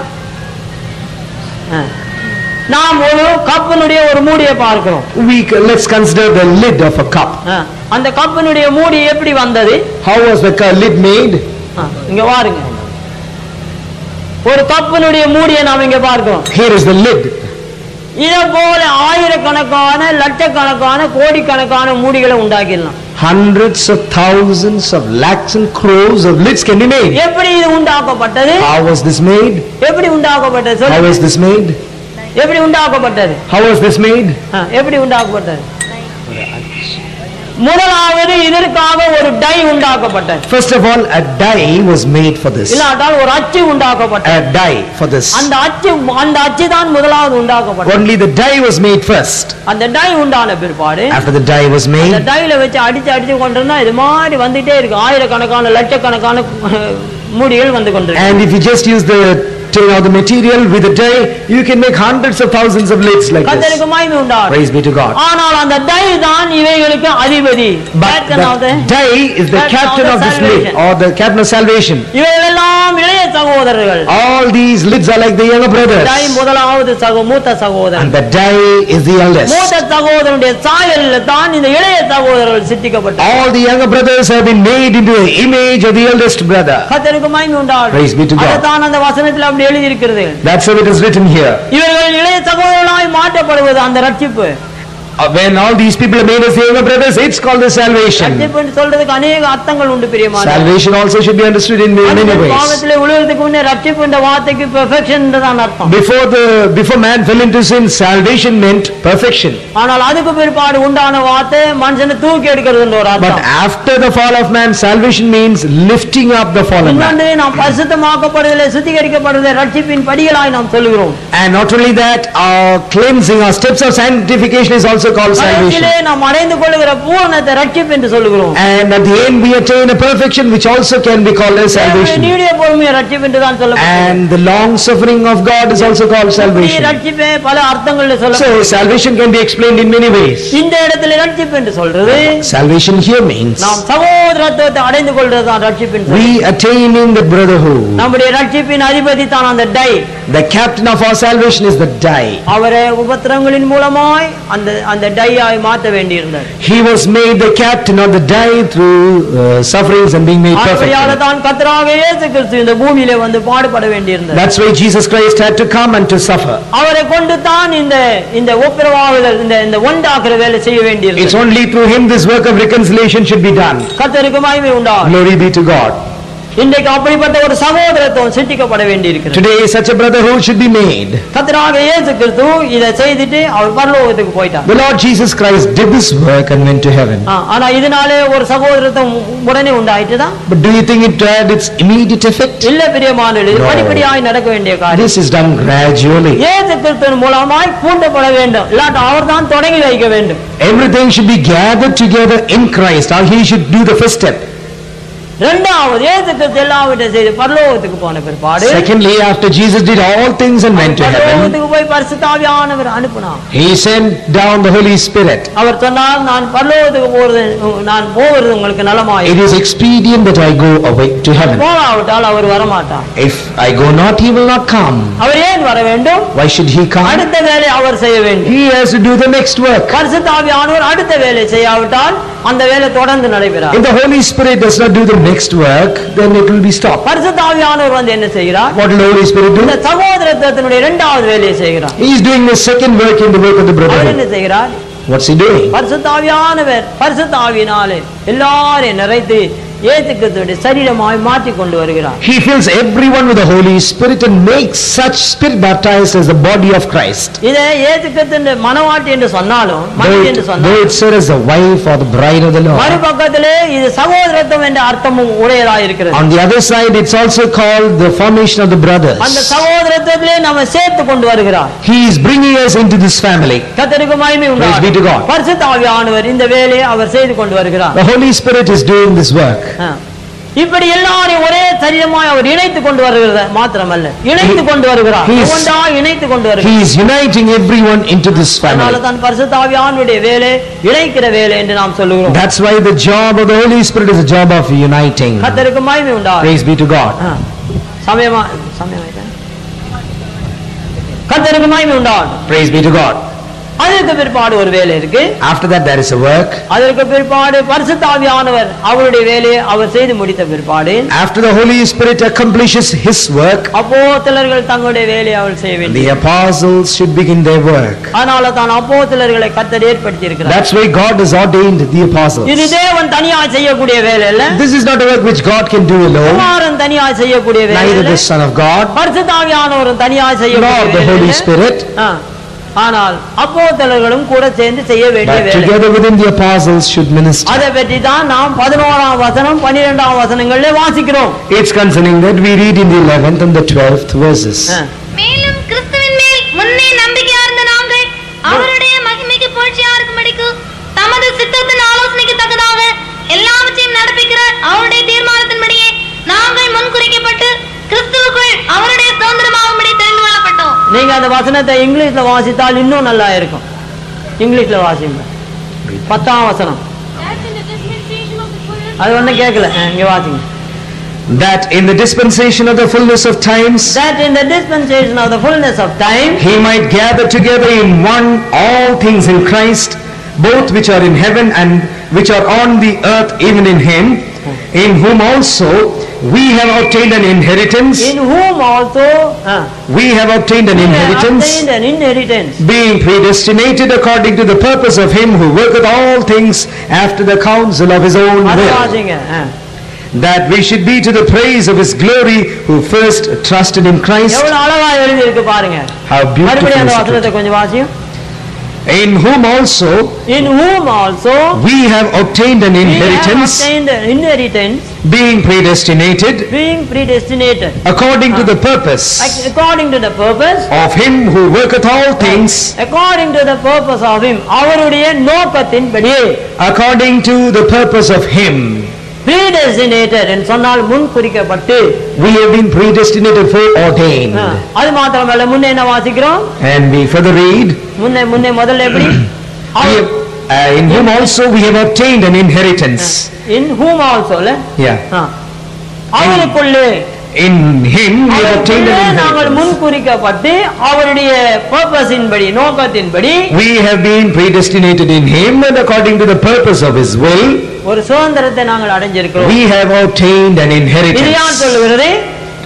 நாம் ஒரு கப்பினுடைய ஒரு மூடியை பார்க்கிறோம். Let's consider the lid of a cup. அந்த கப்பினுடைய மூடி எப்படி வந்தது? How was the lid made? இங்க பாருங்க, ஒரு கப்பினுடைய மூடியை நாம் இங்க பார்க்கிறோம். Here is the lid. இத போல ஆயிரக்கணக்கான லட்சக்கணக்கான கோடிக்கணக்கான மூடிகளை உண்டாக்கிடலாம். Hundreds of thousands of lakhs and crores of lids can be made. எப்படி இது உண்டாக்கப்பட்டது? How was this made? எப்படி உண்டாக்கப்பட்டது? How was this made? எப்படி உண்டாக்கப்பட்டது? How was this made? எப்படி உண்டாக்கப்பட்டது? முதலாவது இதற்காக ஒரு டை உண்டாக்கப்பட்டது. First of all, a die was made for this. இல்லாட்டால் ஒரு அச்சு உண்டாக்கப்பட்டது. A die for this. அந்த அச்சு தான் முதலாவது உண்டாக்கப்பட்டது. Only the die was made first. அந்த டை உண்டான பிற்பாடு, after the die was made, அந்த டைல வச்சு அடிச்சு கொண்டிருந்தா இது மாதிரி வந்துட்டே இருக்கு. ஆயிரக்கணக்கான லட்சக்கணக்கான மூடிகள் வந்து கொண்டிருக்கு. And if you just use the the material with the die, you can make hundreds of thousands of lids like this. Praise be to God. ஆனால் அந்த டை தான் இவைகளுக்கு அதிபதி. But the die is the captain of this lid, or the captain of salvation. இவைகளெல்லாம் இளைய சகோதரர்கள். All these lids are like the younger brothers. Die முதலாவது மூத்த சகோதரன். And the die is the eldest. மூத்த சகோதரனுடைய சாயலில் தான் இந்த இளைய சகோதரர்கள் சித்திக்கப்பட்டார்கள். All the younger brothers have been made into the image of the eldest brother. கர்த்தருக்கு மகிமை உண்டாகட்டும். Praise be to God. அதான் அந்த வசனத்தில் அப்படி எழுதி இருக்கிறது. That's how it is written here. இவர்கள் இளைய சகோதரர்களாய் மாற்றப்படுவது அந்த ரட்சிப்பு. When all these people are made as younger brothers, it's called the salvation. ரட்சிப்பு என்று சொல்றதுக்கு अनेक அர்த்தங்கள் உண்டு பிரியமானவர்களே. Salvation also should be understood in many ways. பாவத்திலே விழுவதற்கு முன்னே ரட்சிப்பு என்ற வார்த்தைக்கு பெர்ஃபெக்ஷன் என்றுதான் அர்த்தம். Before man fell into sin, salvation meant perfection. ஆனால் அதுக்கு பிற்பாடு உண்டான வார்த்தை மனுஷனை தூக்கி எடுக்கிறது என்ற ஒரு அர்த்தம். But after the fall of man, salvation means lifting up the fallen man. இன்னொன்று நாம் பரிசுத்தமாக்கப்படுதலை சுத்திகரிக்கப்படுவதை ரட்சிப்பின் படிகளாய் நாம் சொல்கிறோம். And not only that, our cleansing, our steps of sanctification is also called salvation. நாம் அடைந்து கொள்ளுகிற பூரணத்தை ரட்சிப்பு என்று சொல்கிறோம். And at the end we attain a perfection which also can be called as salvation. நீடிய பொறுமை ரட்சிப்பு என்று தான் சொல்லப்படுகிறது. And the long suffering of God is also called salvation. ரட்சிப்பே பல அர்த்தங்களில் சொல்லப்படுகிறது. So salvation can be explained in many ways. இந்த இடத்தில் ரட்சிப்பு என்று சொல்றது, salvation here means நாம் சகோதரத்துவத்தை அடைந்து கொள்றது தான் ரட்சிப்பு என்று. We attaining the brotherhood. நம்முடைய ரட்சிப்பின் அதிபதி தான் அந்த die. The captain of our salvation is the die. அவரே உபத்திரவங்களின் மூலமாய் அந்த டையாய் மாற்ற வேண்டியிருந்தது. He was made the captain of the die through sufferings and being made perfect. அப்படியே தான் கர்த்தராகிய இயேசு கிறிஸ்து இந்த பூமியிலே வந்து பாடுபட வேண்டியிருந்தது. That's why Jesus Christ had to come and to suffer. அவரை கொண்டு தான் இந்த ஒப்புரவாகுதல் இந்த ஒன்றாக்குற வேலை செய்ய வேண்டியிருந்தது. It's only through him this work of reconciliation should be done. கர்த்தருக்கு மகிமை உண்டாகட்டும். Glory be to God. இன்றைக்கு அப்படிப்பட்ட ஒரு சகோதரத்துவம் சிருஷ்டிக்கப்பட வேண்டியிருக்கிறது. Today such a brotherhood should be made. கர்த்தராகிய இயேசு கிறிஸ்து இதை செய்துட்டு அவர் பரலோகத்துக்கு போயிட்டார். The Lord Jesus Christ did this work and went to heaven. ஆனா இதனாலே ஒரு சகோதரத்துவம் உடனே உண்டாயிட்டுதா? But do you think it had its immediate effect? இல்ல பிரியமானவர்களே, No. படிப்படியாய் நடக்க வேண்டிய காரியம். This is done gradually. இயேசு கிறிஸ்துவின் மூலமாய் கூட்டப்பட வேண்டும், இல்லாட்ட அவர்தான் தொடங்கி வைக்க வேண்டும். Everything should be gathered together in Christ, or he should do the first step. இரண்டாவது, இயேசு கிறிஸ்து எல்லாவற்றையும் செய்து பரலோகத்துக்கு போன பிற்பாடு, Secondly, after Jesus did all things and went to heaven, பரலோகத்துக்கு போய் பரிசுத்த ஆவியானவர் அனுப்பினார். he sent down the Holy Spirit. அவர் சொன்னார், நான் பரலோகத்துக்கு போவது உங்களுக்கு நலமாய். It is expedient that I go away to heaven. போகாவிட்டால் அவர் வரமாட்டார். If I go not, he will not come. அவர் ஏன் வர வேண்டும்? Why should he come? அடுத்த வேலை அவர் செய்ய வேண்டும். He has to do the next work. பரிசுத்த ஆவியானவர் அடுத்த வேலை செய்யாவிட்டால் அந்த வேலை தொடர்ந்து நடைபெறாது. If the Holy Spirit does not do the next work, then it will be stopped. பரிசுத்த ஆவியானவர் வந்து என்ன செய்கிறார்? What will the Holy Spirit do? இந்த சகோதரத்துவத்தினுடைய இரண்டாவது வேலையை செய்கிறார். He is doing the second work in the work of the our brotherhood. என்ன செய்கிறார்? What's he doing? பரிசுத்த ஆவியானவர் பரிசுத்த ஆவியினாலே எல்லாரையும் நிறைத்து இயேசு கிறிஸ்துவின் சரீரமாய் மாற்றி கொண்டு வருகிறார். He fills everyone with the Holy Spirit and makes such spirit baptized as the body of Christ. இதை இயேசு கிறிஸ்துவின் மனவாட்டி என்று சொன்னாலும் Though மனைவி என்று it சொன்னாலும் said as the wife or the bride of the Lord. மறுபக்கத்திலே இது சகோதரத்துவம் என்ற அர்த்தமும் உடையதாக இருக்கிறது. On the other side, it's also called the formation of the brothers. அந்த சகோதரத்துவத்திலே நம்ம சேர்த்து கொண்டு வருகிறார். He is bringing us into this family. கர்த்தருக்கு மகிமை Praise be to God. உண்டாகட்டும். பரிசுத்த ஆவியானவர் இந்த வேலையை அவர் செய்து கொண்டு வருகிறார். The Holy Spirit is doing this work. இப்படி எல்லாரையும் ஒரே சரீரமாய் அவர் இணைத்து கொண்டு வருகிறது மாத்திரமல்ல, இணைத்து கொண்டு வருகிறார். ஒன்றாய் இணைத்து கொண்டு வருகிறார். He is uniting everyone into this family. அதனால தான் பரிசுத்த ஆவியானவருடைய வேலை இணைக்கிற வேலை என்று நாம் சொல்லுகிறோம். That's why the job of the Holy Spirit is a job of uniting. கர்த்தருக்கு மகிமை உண்டாகட்டும். Praise be to God. சமயமா கர்த்தருக்கு மகிமை உண்டாகட்டும். Praise be to God. அதற்கு பிற்பாடு ஒரு வேலை இருக்கு. After that there is a work. அதற்கு பிற்பாடு பரிசுத்த ஆவியானவர் அவருடைய வேலையை அவர் செய்து முடித்த பிற்பாடு, After the Holy Spirit accomplishes his work, அப்போஸ்தலர்கள் தங்களுடைய வேலையை அவர் செய்ய வேண்டும். the apostles should begin their work. அதனால தான் அப்போஸ்தலர்களை கர்த்தர் ஏற்படுத்தி இருக்கிறார். That's why God has ordained the apostles. இது தேவன் தனியாய் செய்யக்கூடிய வேலை அல்ல. This is not a work which God can do alone, குமாரன் தனியாய் செய்யக்கூடிய வேலை neither அல்ல. the Son of God பரிசுத்த ஆவியானவரும் தனியாய் nor செய்யக்கூடிய the வேலை Holy அல்ல. Spirit, ஆனால் அப்போஸ்தலர்களும் கூட சேர்ந்து செய்ய வேண்டிய but வேலை. together within the apostles should minister. அதை பற்றி தான் நாம் 11ஆம் வசனம் 12ஆம் வசனங்களிலே வாசிக்கிறோம். It's concerning that we read in the 11th and the 12th verses. மேலும் கிறிஸ்துவின் மேல் முன்னே நம்பிக்கையார்ந்த நாங்கள் அவருடைய மகிமைக்கு புகழ்ச்சியா இருக்கும்படிக்கு தமது சித்தத்தின் ஆலோசனைக்கு தக்கதாக எல்லாவற்றையும் நடப்பிக்கிற அவருடைய தீர்மானத்தின்படியே நாங்கள் முன்குறிக்கப்பட்டு கிறிஸ்துவுக்குள் அவருடைய சுதந்திரமாகும்படி தெரிந்து கொள்ளப்பட்டோம். நீங்க அந்த வசனத்தை இங்கிலீஷ்ல வாசித்தால் இன்னும் நல்லா இருக்கும். இங்கிலீஷ்ல வாசிங்க. 10ஆம் வசனம். அது ஒண்ணும் கேட்கல, இங்க வாசிங்க. That in the dispensation of the fullness of times, That in the dispensation of the fullness of time, he might gather together in one all things in Christ, both which are in heaven and which are on the earth, even in him, in whom also we have obtained an inheritance. in whom also We have obtained an we have inheritance, obtained an inheritance, being predestinated according to the purpose of him who worketh all things after the counsel of his own அது will, வாசிங்க. that we should be to the praise of his glory who first trusted in Christ. எவ்வளவு அழகா எழுதி இருக்கு பாருங்க. How beautiful மறுபடியும் அந்த is வசனத்தை it. கொஞ்சம் வாசியும். In whom also In whom also we have obtained an we have inheritance, obtained an inheritance, being predestinated being predestinated according to the purpose according to the purpose, of him who worketh all things, according to the purpose of him, அவருடைய நோக்கத்தின்படி. according to the purpose of him. predestinated என்று சொன்னால் முன் குறிக்கப்பட்டு. We have been predestinated, foreordained. அது மாத்திரமல்ல, முன்னே என்ன வாசிக்கிறோம்? And we further read, முன்னே முதல்ல எப்படி? we have, in whom also we have obtained an inheritance. in whom also ல? Yeah. அவருக்குள்ளே In him we have obtained அவருக்குள்ளே an நாங்கள் முன் inheritance. குறிக்கப்பட்டு அவருடைய பர்பஸின்படி நோக்கத்தின்படி We have been predestinated in him and according to the purpose of his will, ஒரு சுதந்திரத்தை நாங்கள் அடைஞ்சிருக்கிறோம். we have obtained an இது யார் inheritance. சொல்லுகிறது?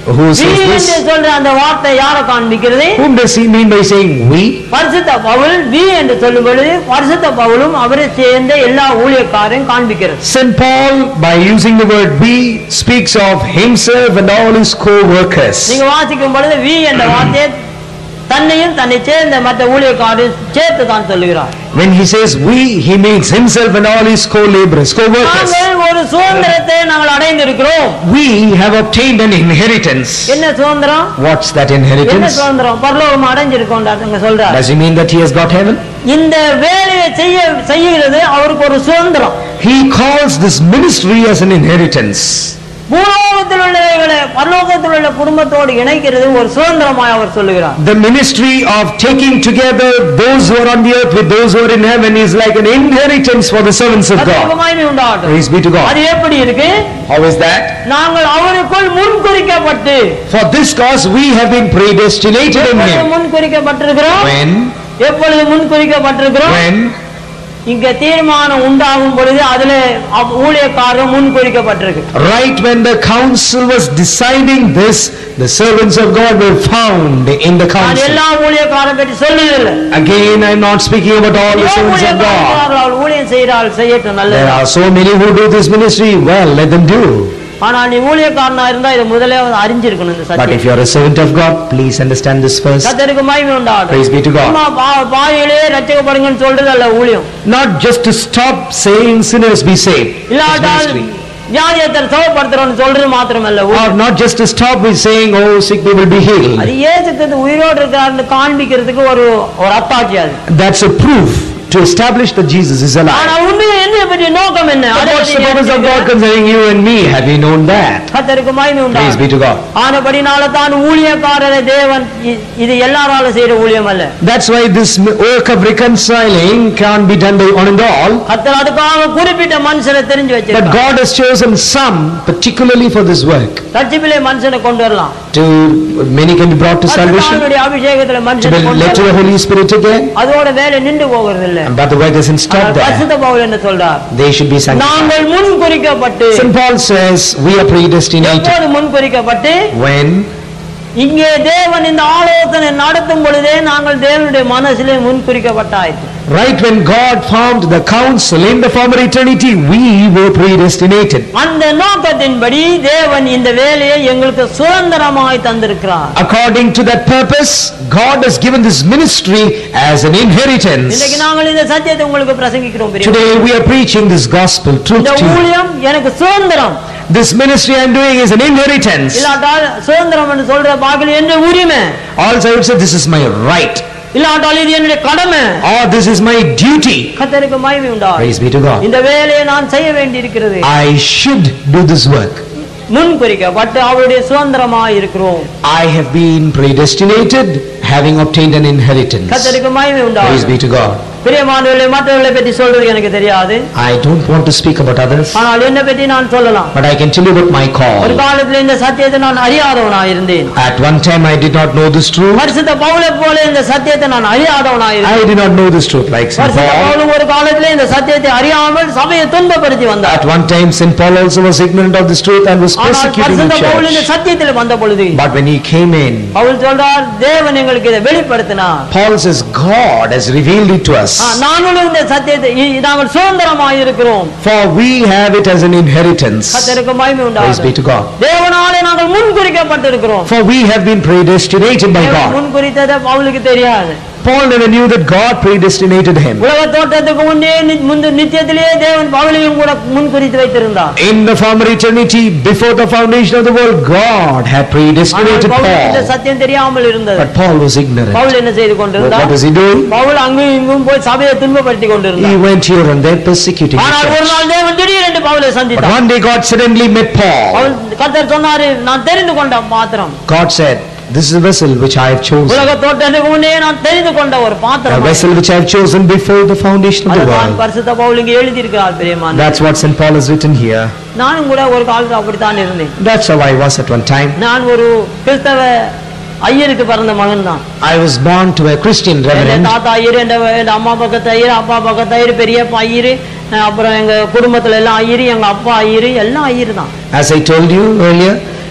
who we says என்று this? சொல்ற அந்த வார்த்தை யாரை காண்பிக்கிறது? Whom does he mean by saying we? பரிசுத்த பவுல் we என்று சொல்லும் பொழுது பரிசுத்த பவுலும் அவரை சேர்ந்த எல்லா ஊழியக்காரையும் காண்பிக்கிறது. St. Paul, by using the word we, speaks of himself and all his co-workers. நீங்க வாசிக்கும் பொழுது we என்ற வார்த்தையை தன்னையும் தன்னை சேர்ந்த மற்ற ஊழியக்காரையும் சேர்த்து தான் சொல்லுகிறார். When he says we, he means himself and all his co-laborers, co-workers. நாங்கள் ஒரு சுதந்திரத்தை நாங்கள் அடைந்திருக்கிறோம். We have obtained an inheritance. என்ன சுதந்திரம்? What's that என்ன inheritance? சுதந்திரம்? பரலோகம் அடைஞ்சிருக்கோம் சொல்றார். Does he mean that he has got heaven? இந்த வேலையை செய்கிறது அவருக்கு ஒரு சுதந்திரம். He calls this ministry as an inheritance. பூலோகத்தில் உள்ளவைகளை பரலோகத்தில் உள்ள குடும்பத்தோடு இணைக்கிறது ஒரு சுதந்திரமாய் அவர் சொல்லுகிறார். The ministry of taking together those who are on the earth with those who are in heaven is like an inheritance for the servants of God. Praise be to God. அது எப்படி இருக்கு? How is that? நாங்கள் அவருக்குள் முன்குறிக்கப்பட்டு For this cause we have been predestinated in him. முன்குறிக்கப்பட்டிருக்கிறோம். When? எப்பொழுது முன்குறிக்கப்பட்டிருக்கிறோம்? When? இங்க தீர்மானம் உண்டாகும் பொழுது அதுல ஊழியக்காரர் முன்குறிக்கப்பட்டிருக்கு. Right when the council was deciding this, the servants of God were found in the council. எல்லா ஊழியக்காரரை பற்றி சொல்லுதில்லை. Again, I am not speaking about all the servants of God. ஊழியம் செய்யறாள் செய்யட்டும் நல்லது. There are so many who do this ministry. Well, let them do. ஆனா நீ ஊழியக்காரனா இருந்தா இத முதல்ல அறிஞ்சிருக்கணும் இந்த சத்தியம். But if you are a servant of God, please understand this first. கர்த்தருக்கு மகிமை உண்டாகட்டும். Praise be to God. பாவிகளே ரட்சிக்கப்படுங்கன்னு சொல்றது அல்ல ஊழியம். Not just to stop saying sinners be saved. இல்லாட்டால் வியாதியத்தர் சுகப்படுத்துறோம்னு சொல்றது மாத்திரமல்ல Or not just to stop with saying, oh, sick people be healed. அது இயேசு கிறிஸ்து உயிரோடு இருக்காருன்னு காண்பிக்கிறதுக்கு ஒரு அத்தாட்சி அது. That's a proof to establish that Jesus is alive. ஆனா உண்மையை என்ன பற்றி நோக்கம் என்ன? What's the purpose of God concerning you and me? Have we known that? கர்த்தருக்கு மகிமை Praise உண்டாகட்டும். be to God. ஆனபடினால தான் ஊழியக்காரரை தேவன் இது எல்லாராலும் செய்யற ஊழியம் அல்ல. That's why this work of reconciling can't be done by one and all. கர்த்தர் அதுக்காக குறிப்பிட்ட மனுஷனை தெரிஞ்சு But வச்சிருக்கார். God has chosen some particularly for this work. ரட்சிப்பிலே மனுஷனை கொண்டு வரலாம். To many can be brought to salvation. கர்த்தருடைய அபிஷேகத்திலே To மனுஷனை be கொண்டு led to the வரலாம். Holy Spirit again. அதோட வேலை நின்று போகிறது இல்ல. But the work doesn't stop there. பரிசுத்த பவுல் என்ன சொல்றார்? They should be sanctified. நாங்கள் முன்குறிக்கப்பட்டு St. Paul says we are predestinated. எப்போது முன்குறிக்கப்பட்டு? When? இங்கே தேவன் இந்த ஆலோசனை நடத்தும் பொழுதே நாங்கள் தேவனுடைய மனசிலே முன்குறிக்கப்பட்டாயிற்று. Right when God formed the council in the former eternity, we were predestinated. அந்த நோக்கத்தின்படி தேவன் இந்த வேலையை எங்களுக்கு சுதந்திரமாய் தந்திருக்கிறார். According to that purpose, God has given this ministry as an inheritance. இன்னைக்கு நாங்கள் இந்த சத்தியத்தை உங்களுக்கு பிரசங்கிக்கிறோம். Today we are preaching this gospel truth இந்த to you. ஊழியம் எனக்கு சுதந்திரம். This ministry I am doing is an inheritance. இல்லாட்டால் சுதந்திரம் என்று சொல்ற பாக்கில் என்ன உரிமை? Also I would say this is my right. இல்லாட்டால் இது என்னுடைய கடமை. Or this is my duty. கர்த்தருக்கு மகிமை உண்டாகட்டும். Praise be to God. இந்த வேலையை நான் செய்ய வேண்டியிருக்கிறது. I should do this work. முன்குறிக்கப்பட்டு அவருடைய சுதந்திரமாய் இருக்கிறோம். I have been predestinated, having obtained an inheritance. கர்த்தருக்கு மகிமை Praise உண்டாகட்டும். be to God. பிரியமானவர்களே, மற்றவர்களை பற்றி சொல்றது எனக்கு தெரியாது. I don't want to speak about others, ஆனால் என்னை பற்றி நான் சொல்லலாம். but I can tell you about my ஒரு call. காலத்தில் இந்த சத்தியத்தை நான் அறியாதவனாய் இருந்தேன். At one time I did not know this truth. பரிசுத்த பவுலை போல இந்த சத்தியத்தை நான் அறியாதவனாய் I இருந்தேன். did not know this truth like St. பரிசுத்த Paul. பவுல் ஒரு காலத்தில் இந்த சத்தியத்தை அறியாமல் சபையை துன்பப்படுத்தி வந்தார். At one time St. Paul also was ignorant of this truth and was ஆனால் persecuting the பரிசுத்த பவுல் இந்த church. சத்தியத்தில் வந்த பொழுது But when he came in, Pavul சொல்றார், தேவன் எங்களுக்கு இதை வெளிப்படுத்தினார். Paul says God has revealed it to us. நாங்களும் இந்த சத்தியத்தை நாங்கள் சுதந்திரமாய் இருக்கிறோம். For we have it as an inheritance. கர்த்தருக்கு மகிமை Praise be உண்டாகட்டும். to God. தேவனாலே நாங்கள் முன்குறிக்கப்பட்டிருக்கிறோம். For we have been predestinated by தேவன் God. முன்குறித்ததை பவுலுக்கு தெரியாது. Paul never knew that God predestinated him. உலக தோற்றத்துக்கு முன்னே நித்தியத்திலேயே தேவன் பவுலையும் கூட முன்குறித்து வைத்திருந்தார். In the former eternity, before the foundation of the world, God had predestinated பவுலுக்கு இந்த Paul. சத்தியம் தெரியாமல் இருந்தது. But Paul was ignorant. Pavul என்ன செய்து What கொண்டிருந்தார்? was he doing? பவுல் அங்கும் இங்கும் போய் சபையை துன்பப்படுத்தி He கொண்டிருந்தார். went here and there persecuting the ஆனால் ஒரு church. நாள் தேவன் திடீரென்று பவுலை But சந்தித்தார். one day God suddenly met Paul. Pavul கர்த்தர் சொன்னாரு, நான் தெரிந்து கொண்ட பாத்திரம். God said, this is a vessel which I have chosen. உலக தோற்றத்துக்கு முன்னே நான் தெரிந்து கொண்ட ஒரு A பாத்திரம். vessel which I have chosen before the foundation of the அதுதான் world. பரிசுத்த பவுல் இங்கே எழுதியிருக்கிறார் பிரியமான. That's what St. Paul has written here. நானும் கூட ஒரு காலத்துல அப்படித்தான் இருந்தேன். That's how I was at one time. நான் ஒரு கிறிஸ்தவ ஐயருக்கு பிறந்த மகன் தான். I was born to a Christian N reverend. தாத்தா ஐயர், என் அம்மா பக்கத்து ஐயர், அப்பா பக்கத்து ஐயர், பெரியப்பா ஐயர், அப்புறம் எங்க குடும்பத்துல எல்லாம் ஐயர், எங்க அப்பா ஐயர், எல்லாம் ஐயர் தான். As I told you earlier,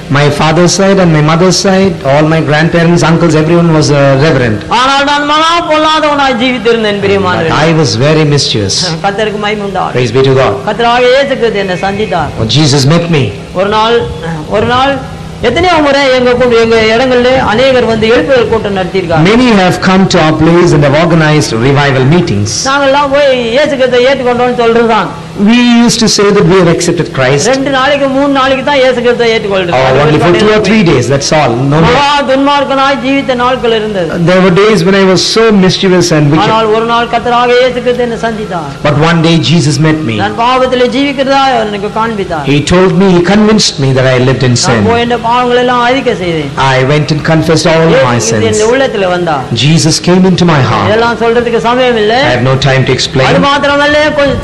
My father's side and my mother's side, all my grandparents, uncles, everyone was a reverend. ஆனால் நான் மகா பொல்லாதவனாய் ஜீவித்திருந்தேன் But பிரியமானவர்களே. I was very mischievous. கர்த்தருக்கு மகிமை உண்டாகட்டும். Praise be to God. கர்த்தராகிய இயேசு கிறிஸ்து என்னை சந்தித்தார். When Jesus met me, ஒரு நாள் எத்தனையோ முறை எங்க இடங்கள்ல அநேகர் வந்து எழுப்புதல் கூட்டம் நடத்தியிருக்காங்க. many have come to our place and have organized revival meetings. நாங்கெல்லாம் போய் இயேசு கிறிஸ்துவை ஏற்றுக்கொண்டோம்னு சொல்றதுதான். We used to say that we have accepted Christ. 2 நாளைக்கு 3 நாளைக்கு தான் இயேசு கிறிஸ்துவை ஏற்றுக்கொள்றோம். Only for 2 or 3 days, that's all. No more. மகா துன்மார்க்கனாய் ஜீவித்த நாட்கள் இருந்தது. There were days when I was so mischievous and wicked. ஆனால் ஒரு நாள் கர்த்தராகிய இயேசு கிறிஸ்து என்னை சந்தித்தார். But one day Jesus met me. நான் பாவத்திலே ஜீவிக்கிறதா எனக்கு காண்பித்தார். He told me, he convinced me that I lived in sin. நான் போய் இந்த பாவங்களை எல்லாம் அறிக்கை செய்தேன். I went and confessed all my sins. இந்த உள்ளத்துல வந்தார். Jesus came into my heart. இதெல்லாம் சொல்றதுக்கு சமயம் இல்லை. I have no time to explain. அது மாத்திரமல்ல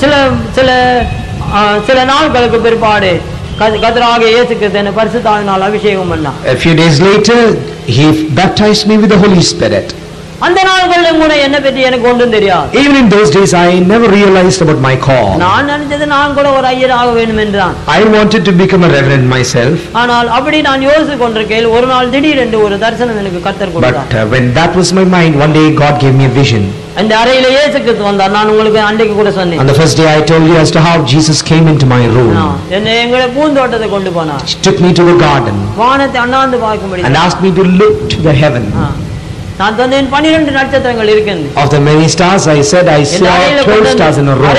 சில நாட்களுக்கு பிற்பாடு கர்த்தராகிய இயேசு கிறிஸ்து என்னை பரிசுத்தாவினால் அபிஷேகம் பண்ணார். A few days later, he baptized me with the Holy Spirit. அந்த நாட்களிலும் கூட என்ன பற்றி எனக்கு ஒன்றும் தெரியாது. Even in those days, I never realized about my call. நான் நினைச்சது நான் கூட ஒரு ஐயர் ஆக வேண்டும் என்றான். I wanted to become a reverend myself. ஆனால் அப்படி நான் யோசித்துக் கொண்டிருக்கையில் ஒரு நாள் திடீரென்று ஒரு தரிசனம் எனக்கு கர்த்தர் கொடுத்தார். But when that was my mind, one day God gave me a vision. அந்த அறையில இயேசு கிறிஸ்து வந்தார். நான் உங்களுக்கு அன்றைக்கு கூட சொன்னேன். On the first day, I told you as to how Jesus came into my room. என்னை எங்களை பூந்தோட்டத்தை கொண்டு போனார். He took me to the garden வானத்தை அண்ணாந்து பார்க்கும்படி and asked me to look to the heaven. நான் சொன்னேன் 12 நட்சத்திரங்கள் இருக்குது. Of the many stars, I said I saw 12 stars in a row.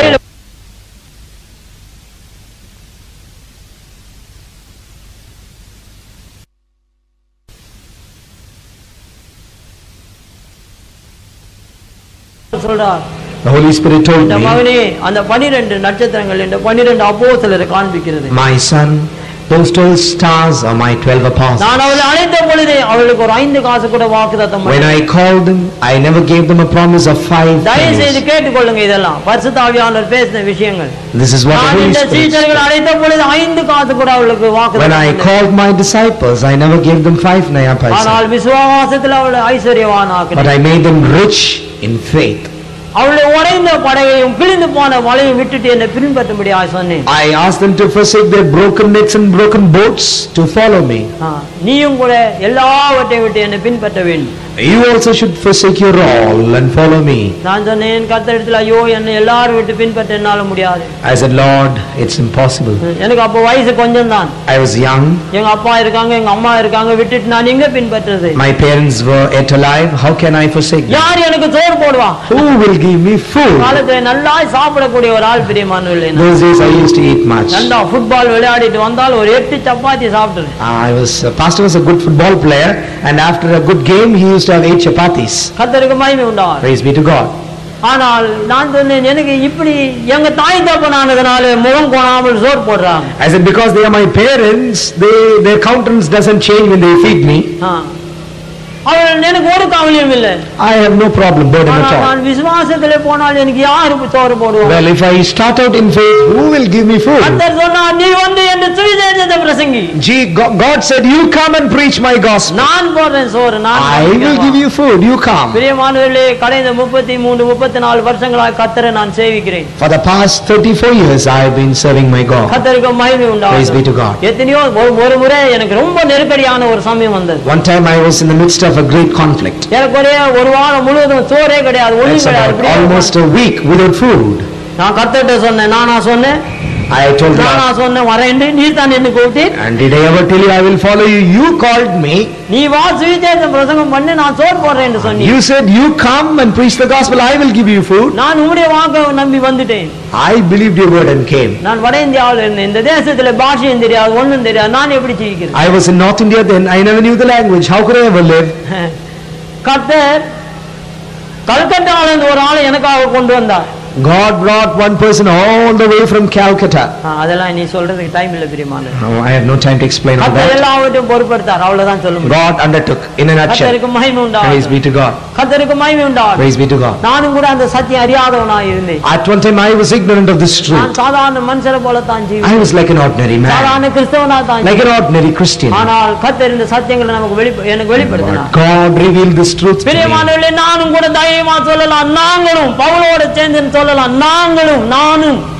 சொல்றார். The Holy Spirit told me, மகனே அந்த 12 நட்சத்திரங்கள் இந்த 12 அப்போஸ்தலரை காண்பிக்கிறது. my son, those 12 stars are my 12 apostles. நான் அவளை அழைத்த பொழுது அவளுக்கு ஒரு 5 காசு கூட வாக்குத்தத்தம் பண்ணேன். When I called them, I never gave them a promise of 5 தயவு செய்து pennies. கேட்டுக்கொள்ளுங்க இதெல்லாம் பரிசுத்த ஆவியானவர் பேசின விஷயங்கள். This is what the நான் Holy இந்த Spirit சீடர்களை said. அழைத்த பொழுது 5 காசு கூட அவளுக்கு When வாக்குத்தத்தம் I பண்ணேன். called my disciples, I never gave them 5 naya paisa. ஆனால் விசுவாசத்தில் அவளை ஐஸ்வர்யவானாக்கினேன். But I made them rich in faith. அவளுடைய உடைந்த படகையும் கிழிந்து போன வலையும் விட்டுட்டு என்னை பின்பற்றும்படியாக சொன்னேன். I asked them to forsake their broken nets and broken boats to follow me. நீயும் கூட எல்லாவற்றையும் விட்டு என்னை பின்பற்ற வேண்டும். You also should forsake your all and follow me. நான் சொன்னேன் கர்த்தரிடத்தில் ஐயோ என்னை எல்லாரும் விட்டு பின்பற்ற என்னால முடியாது. I said, Lord, it's impossible. எனக்கு அப்போ வயசு கொஞ்சம் தான். I was young. எங்க அப்பா இருக்காங்க எங்க அம்மா இருக்காங்க விட்டுட்டு நான் எங்க பின்பற்றுறது? My parents were yet alive. How can I forsake them? யார் எனக்கு சோறு போடுவா? Who will give me food? காலத்துல நல்லா சாப்பிடக்கூடிய ஒரு ஆள் பிரியமானவர்களே. Those days I used to eat much. நல்லா ஃபுட்பால் விளையாடிட்டு வந்தால் ஒரு 8 chapati சாப்பிட்டுறேன். Pastor was a good football player, and after a good game he used to have 8 chapatis. கர்த்தருக்கு மகிமை உண்டாகட்டும். Praise be to God. ஆனால் நான் சொன்னேன் எனக்கு இப்படி எங்க தாய் தகப்பனானதுனால முகம் கோணாமல் சோறு போடுறாங்க. I said, because they are my parents, their countenance doesn't change when they feed me. அவள் எனக்கு ஒரு கவலையும் இல்லை. I have no problem, burden at all. நான் விசுவாசத்திலே போனால் எனக்கு யாரு சோறு போடுவாங்க? Well, if I start out in faith, who will give me food? கர்த்தர் சொன்னார் நீ வந்து இந்த சுவிசேஷத்தை பிரசங்கி. God said, you come and preach my gospel. நான் போடுறேன் சோறு. I will give you food. You come. பிரியமானவர்களே கடந்த 33 34 வருஷங்களாக கர்த்தரை நான் சேவிக்கிறேன். For the past 34 years I have been serving my God. கர்த்தருக்கு மகிமை உண்டாகட்டும். Praise be to God. எத்தனையோ ஒரு முறை எனக்கு ரொம்ப நெருக்கடியான ஒரு சமயம் வந்தது. One time I was in the midst of a great conflict. எனக்கு ஒரு வாரம் முழுவதும் சோறே கிடையாது, ஒண்ணும் கிடையாது. Almost a week without food. நான் கர்த்தர்ட்ட சொன்னேன். நானா சொன்னேன் I told God, நானா சொன்னேன் வரேன் நீ தான் என்ன கூப்பிட்டு. and did I ever tell you I will follow you? You called me. நீ வா சுவிசேஷம் பிரசங்கம் பண்ணு நான் சோறு போடுறேன் என்று சொன்னீங்க. You said you come and preach the gospel, I will give you food. நான் உம்முடைய வாக்கை நம்பி வந்துட்டேன். I believed your word and came. நான் வட இந்தியாவில் இருந்தேன். இந்த தேசத்துல பாஷையும் தெரியாது ஒண்ணும் தெரியாது. நான் எப்படி ஜீவிக்கிறது? I was in North India then. I never knew the language. How could I ever live? கர்த்தர் கல்கட்டால இருந்து ஒரு ஆளை எனக்காக கொண்டு வந்தார். God brought one person all the way from Calcutta. அதெல்லாம் நீ சொல்றதுக்கு டைம் இல்ல பிரியமானவரே. No, I have no time to explain all that. எல்லாவற்றையும் பொறுப்படுத்தார். அவ்வளவுதான் சொல்ல முடியும். God undertook in a nutshell. கர்த்தருக்கு மகிமை உண்டாகட்டும். Praise be to God. கர்த்தருக்கு மகிமை உண்டாகட்டும். Praise be to God. நானும் கூட அந்த சத்தியம் அறியாதவனாய் இருந்தேன். At one time I was ignorant of this truth. நான் சாதாரண மனுஷரை போல தான் ஜீவித்தேன். I was like an ordinary man. சாதாரண கிறிஸ்தவனா தான். Like an ordinary Christian. ஆனால் கர்த்தர் இந்த சத்தியங்களை நமக்கு எனக்கு வெளிப்படுத்தினார். God revealed this truth to me. பிரியமானவர்களே நானும் கூட தைரியமா சொல்லலாம். நாங்களும் பவுலோட சேர்ந்து சொல்லலாம். நானும்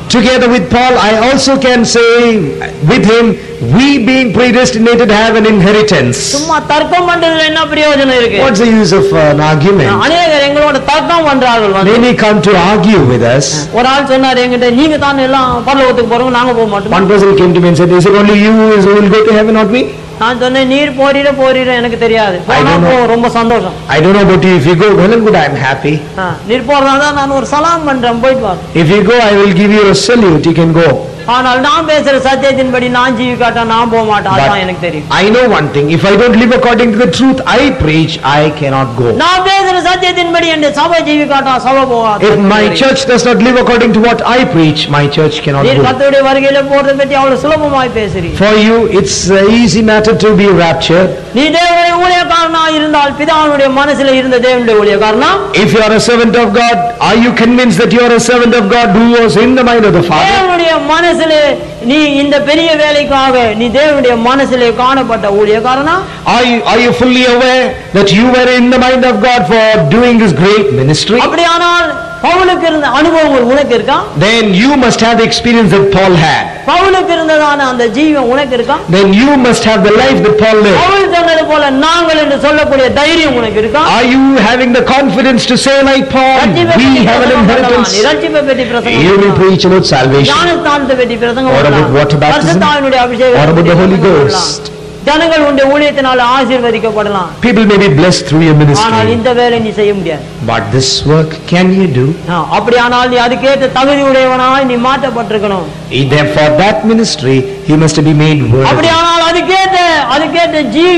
Together with Paul, I also can say with him, we being predestinated have an inheritance. சும்மா தர்க்கம் பண்றதுல என்ன பிரயோஜனம் இருக்கு? What's the use of an argument? அநேகர் எங்களோட தர்க்கம் பண்றார்கள். Many come to argue with us. ஒரு ஆள் சொன்னார் என்கிட்ட, நீங்க தான் எல்லாம் பரலோகத்துக்கு போறோம், நாங்க போக மாட்டோம். One person came to me and said, is it only you who will go to heaven, not me? நான் சொன்னேன், நீர் போறீர எனக்கு தெரியாது, ரொம்ப சந்தோஷம். I don't know about you. If you go, well and good, I am happy. நீர் போறதா நான் ஒரு சலாம் பண்றேன், போயிட்டு வா. If you go, I will give you a salute. You can go. ஆனால் நான் பேசுற சத்தியத்தின்படி நான் ஜீவிக்காட்டா நான் போக மாட்டேன். அதான் எனக்கு தெரியும். I know one thing. If I don't live according to the truth I preach, I cannot go. நான் பேசுற சத்தியத்தின்படி என் சபை ஜீவிக்காட்டா சபை போகாது. If my church does not live according to what I preach, my church cannot நீர் go. கர்த்தருடைய வருகையில போறதை பற்றி அவ்வளவு சுலபமாய் பேசுறீங்க. For you, it's an easy matter to be raptured. நீ தேவனுடைய ஊழியக்காரனா இருந்தால் பிதாவுடைய மனசுல இருந்த தேவனுடைய ஊழியக்காரனா? If you are a servant of God, are you convinced that you are a servant of God who was in the mind of the Father? தேவனுடைய மனசுல நீ இந்த பெரிய வேலைக்காக நீ தேவனுடைய மனசுல காணப்பட்ட ஊழியக்காரனா? Are you fully aware that you were in the mind of God for doing this great ministry? அப்படியானால் பவுலுக்கு இருந்த அனுபவங்கள் உனக்கு இருக்கா? Then you must have the experience that Paul had. பவுலுக்கு இருந்ததான அந்த ஜீவன் உனக்கு இருக்கா? Then you must have the life that Paul lived. Pavul சொன்னது போல நாங்கள் என்று சொல்லக்கூடிய தைரியம் உனக்கு இருக்கா? Are you having the confidence to say like Paul, we have an inheritance? இரட்சிப்பை பற்றி பிரசங்கம் You will preach about salvation. ஞானஸ்நானத்தை பற்றி பிரசங்கம் What about water baptism? பரிசுத்தாவினுடைய அபிஷேகம். What about the Holy Ghost? ஜனங்கள் உன்னுடைய ஊழியத்தினால் ஆசீர்வதிக்கப்படலாம். People may be blessed through your ஆனால் ministry. இந்த வேலை நீ செய்ய முடியாது. But this work can you do? அப்படியானால் நீ அதுக்கேற்ற தகுதி உடையவனாய் நீ மாற்றப்பட்டிருக்கணும். For that ministry, you must be made worthy. அப்படியானால் அதுக்கேற்ற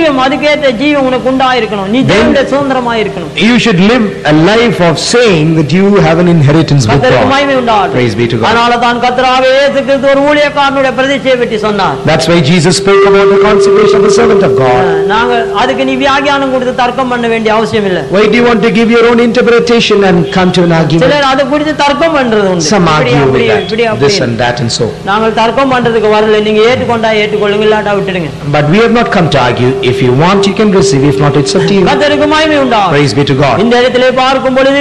ஜீவம் உனக்கு உண்டாயிருக்கணும். நீ தேவனுடைய சுதந்திரமாய் இருக்கணும். You should live a life of saying that you have an inheritance with கர்த்தருக்கு மகிமை God. உண்டாகட்டும். Praise be to God. அதனால தான் கர்த்தராகிய இயேசு கிறிஸ்து ஒரு ஊழியக்காரனுடைய பிரதிஷ்டையை பற்றி சொன்னார். That's why Jesus spoke about the consecration of the servant of God. நாங்க அதுக்கு நீ வியாக்கியானம் கொடுத்து தர்க்கம் பண்ண வேண்டிய அவசியம் இல்லை. Why do you want to give your own interpretation and come to an argument? சிலர் அதை குறித்து தர்க்கம் பண்றது உண்டு. Some argue with that, this and that and so. நாங்கள் தர்க்கம் பண்றதுக்கு வரல. நீங்க ஏற்றுக்கொண்டா ஏற்றுக்கொள்ளுங்க, இல்லாட்டா விட்டுடுங்க. But we have not come to argue. If you want, you can receive. If not, it's up to you. கர்த்தருக்கு மகிமை உண்டாகட்டும். Praise be to God. இந்த இடத்திலே பார்க்கும் பொழுது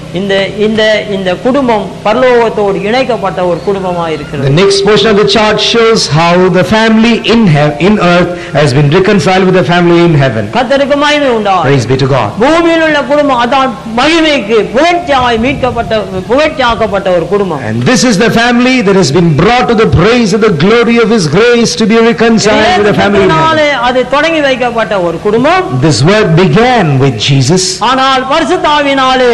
இந்த குடும்பம் பரலோகத்தோடு இணைக்கப்பட்ட ஒரு குடும்பமாக இருக்கிறது. The next portion of the chart shows how the family in earth has been reconciled with the family in heaven. கர்த்தருக்கு மகிமை உண்டாகட்டும். Praise be to God. பூமியில் உள்ள குடும்பம் அதான் மகிமைக்கு புகழ்ச்சியாக்கப்பட்ட ஒரு குடும்பம். And this is the family that has been brought to the praise of the glory of His grace to be reconciled with the family in heaven. அது தொடங்கி வைக்கப்பட்ட ஒரு குடும்பம். This work began with Jesus. ஆனால் பரிசுத்தாவினாலே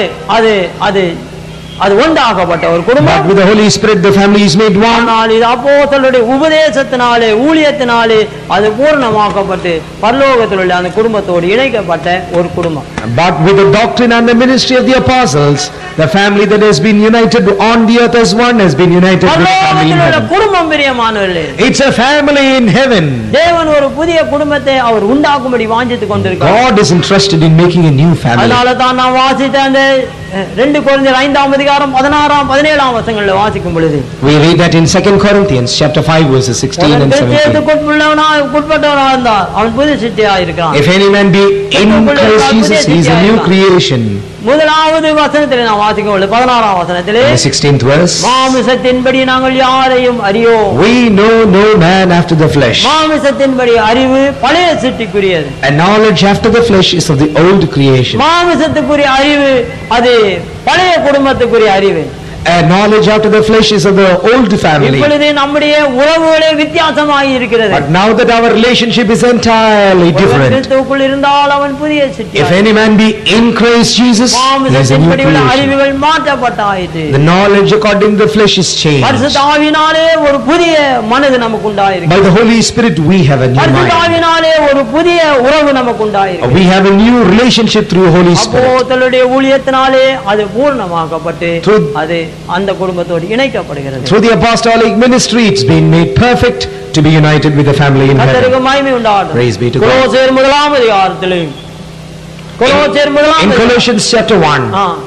அது ஒன்றாக்கப்பட்ட ஒரு குடும்பம். But with the Holy Spirit the family is made one. ஆனால் இது அப்போஸ்தலருடைய உபதேசத்தினாலே ஊழியத்தினாலே அது பூர்ணமாக்கப்பட்டு பரலோகத்தில் உள்ள அந்த குடும்பத்தோடு இணைக்கப்பட்ட ஒரு குடும்பம். But with the doctrine and the ministry of the apostles, the family that has been united on the earth as one has been united with the family in heaven. குடும்பம் பிரியமானவர்களே, It's a family in heaven. தேவன் ஒரு புதிய குடும்பத்தை அவர் உண்டாக்கும்படி வாஞ்சித்துக் கொண்டிருக்கிறார். God is interested in making a new family. அதனால தான் நான் வாசித்த அந்த 2 கொரிந்தியர் 5ஆம் அதிகாரம் 16ஆம் 17ஆம் வசனங்களில் வாசிக்கும் பொழுது We read that in 2 Corinthians chapter 5 verses 16 and 17. உட்பட்டவனாக இருந்தால் அவன் புதிய சிருஷ்டியாக இருக்கிறான். If any man be in Christ Jesus, he is a new creation. முதலாவது வசனத்திலே நான் வாசிக்கும் பொழுது 16ஆம் வசனத்திலே In the 16th verse, மாம்சத்தின்படி நாங்கள் யாரையும் அறியோம். we know no man after the flesh. மாம்சத்தின்படி அறிவு பழைய சிருஷ்டிக்குரியது. And knowledge after the flesh is of the old creation. மாம்சத்துக்குரிய அறிவு அது பழைய குடும்பத்துக்குரிய அறிவு. And knowledge after the flesh is of the old family. இப்பொழுது நம்முடைய உறவுகளே வித்தியாசமாக இருக்கிறது. But now that our relationship is entirely different. கிறிஸ்துவுக்குள் இருந்தால் அவன் புதிய சிருஷ்டி. If any man be in Christ Jesus, he is a new creation. அறிவுகள் மாற்றப்பட்டாயிற்று. The knowledge according to the flesh is changed. பரிசுத்த ஆவியினாலே ஒரு புதிய மனது நமக்கு உண்டாயிருக்கு. By the Holy Spirit we have a new mind. பரிசுத்த ஆவியினாலே ஒரு புதிய உறவு நமக்கு உண்டாயிருக்கு. We have a new relationship through Holy Spirit. அப்போஸ்தலருடைய ஊழியத்தினாலே அது பூர்ணமாக்கப்பட்டு அது அந்த குடும்பத்தோடு இணைக்கப்படுகிறது. Through the apostolic ministry it's been made perfect to be united with the family in heaven. கர்த்தருக்கு மகிமை உண்டாகட்டும். Praise be to God. கொலோசியர் 1ஆம் அதிகாரத்திலே In Colossians chapter 1,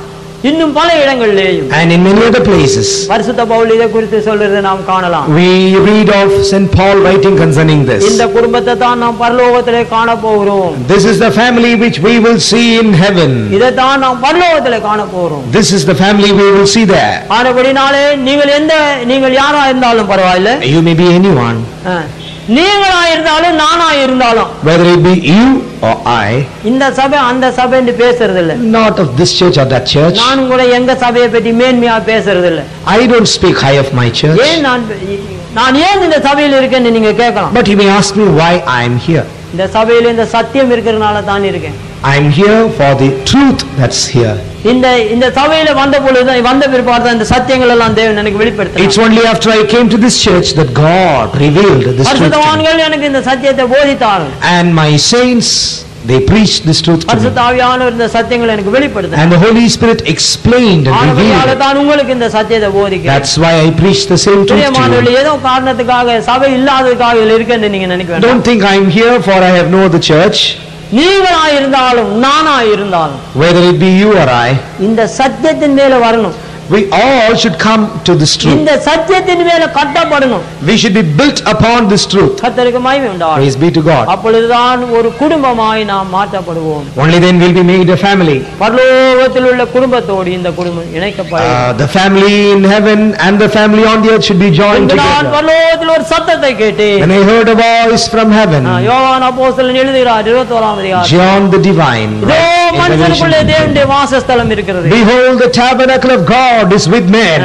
இன்னும் பல இடங்களிலேயும் and in many other places. பரிசுத்த பவுல் இதை குறித்து சொல்றதை நாம் காணலாம். We read of St. Paul writing concerning this. இந்த குடும்பத்தை தான் நாம் பரலோகத்திலே காண போகிறோம். This is the family which we will see in heaven. இதை தான் நாம் பரலோகத்திலே காண போகிறோம். This is the family we will see there. ஆனபடினாலே நீங்கள் யாரா இருந்தாலும் பரவாயில்லை. You may be anyone. நீங்களா இருந்தாலும் நானா இருந்தாலும், whether it be you or I, இந்த சபை அந்த சபை என்று பேசுறது இல்ல. not of this church or that church. நான் கூட எங்க சபையை பற்றி மேன்மையா பேசுறது இல்ல. I don't speak high of my church. ஏன் நான் ஏன் இந்த சபையில் இருக்கேன்னு நீங்க கேட்கலாம். But you may ask me why I am here. இந்த சபையில இந்த சத்தியம் இருக்கிறதுனால தான் இருக்கேன். I am here for the truth that's here. இந்த சபையில வந்த பிற்பாடு தான் இந்த சத்தியங்கள் எல்லாம் தேவன் எனக்கு வெளிப்படுத்தினார். It's only after I came to this church that God revealed this truth. பரிசுத்தவான்கள் எனக்கு இந்த சத்தியத்தை போதித்தார்கள். And my saints, they preached this truth to me. பரிசுத்த ஆவியானவர் இந்த சத்தியங்களை எனக்கு வெளிப்படுத்தினார். And the Holy Spirit explained and revealed. தான் உங்களுக்கு இந்த சத்தியத்தை போதிக்கிறேன். That's why I preach the same truth to you. ஏதோ காரணத்துக்காக சபை இல்லாததுக்காக இதுல இருக்கேன்னு நீங்க நினைக்க வேண்டாம். Don't think I am here for I have no other church. நீங்களா இருந்தாலும் நானா இருந்தாலும், whether it be you or I, இந்த சத்தியத்தின் மேல வரணும். we all should come to this truth. இந்த சத்தியத்தின் மேல கட்டப்படணும். We should be built upon this truth. கர்த்தருக்கு மகிமை உண்டாகட்டும். Praise be to God. அப்பொழுதுதான் ஒரு குடும்பமாய் நாம் மாற்றப்படுவோம். Only then will be made a family. பரலோகத்தில் உள்ள குடும்பத்தோடு இந்த குடும்பம் இணைக்கப்படும். The family in heaven and the family on the earth should be joined together. நான் பரலோகத்தில் ஒரு சத்தத்தை கேட்டேன். When I heard a voice from heaven, யோவான் அப்போஸ்தலன் எழுதுகிறார் 21ஆம் அதிகாரம், John the divine, மனுஷனுக்குள்ளே தேவனுடைய வாசஸ்தலம் இருக்கிறது. behold, the tabernacle of God is with men.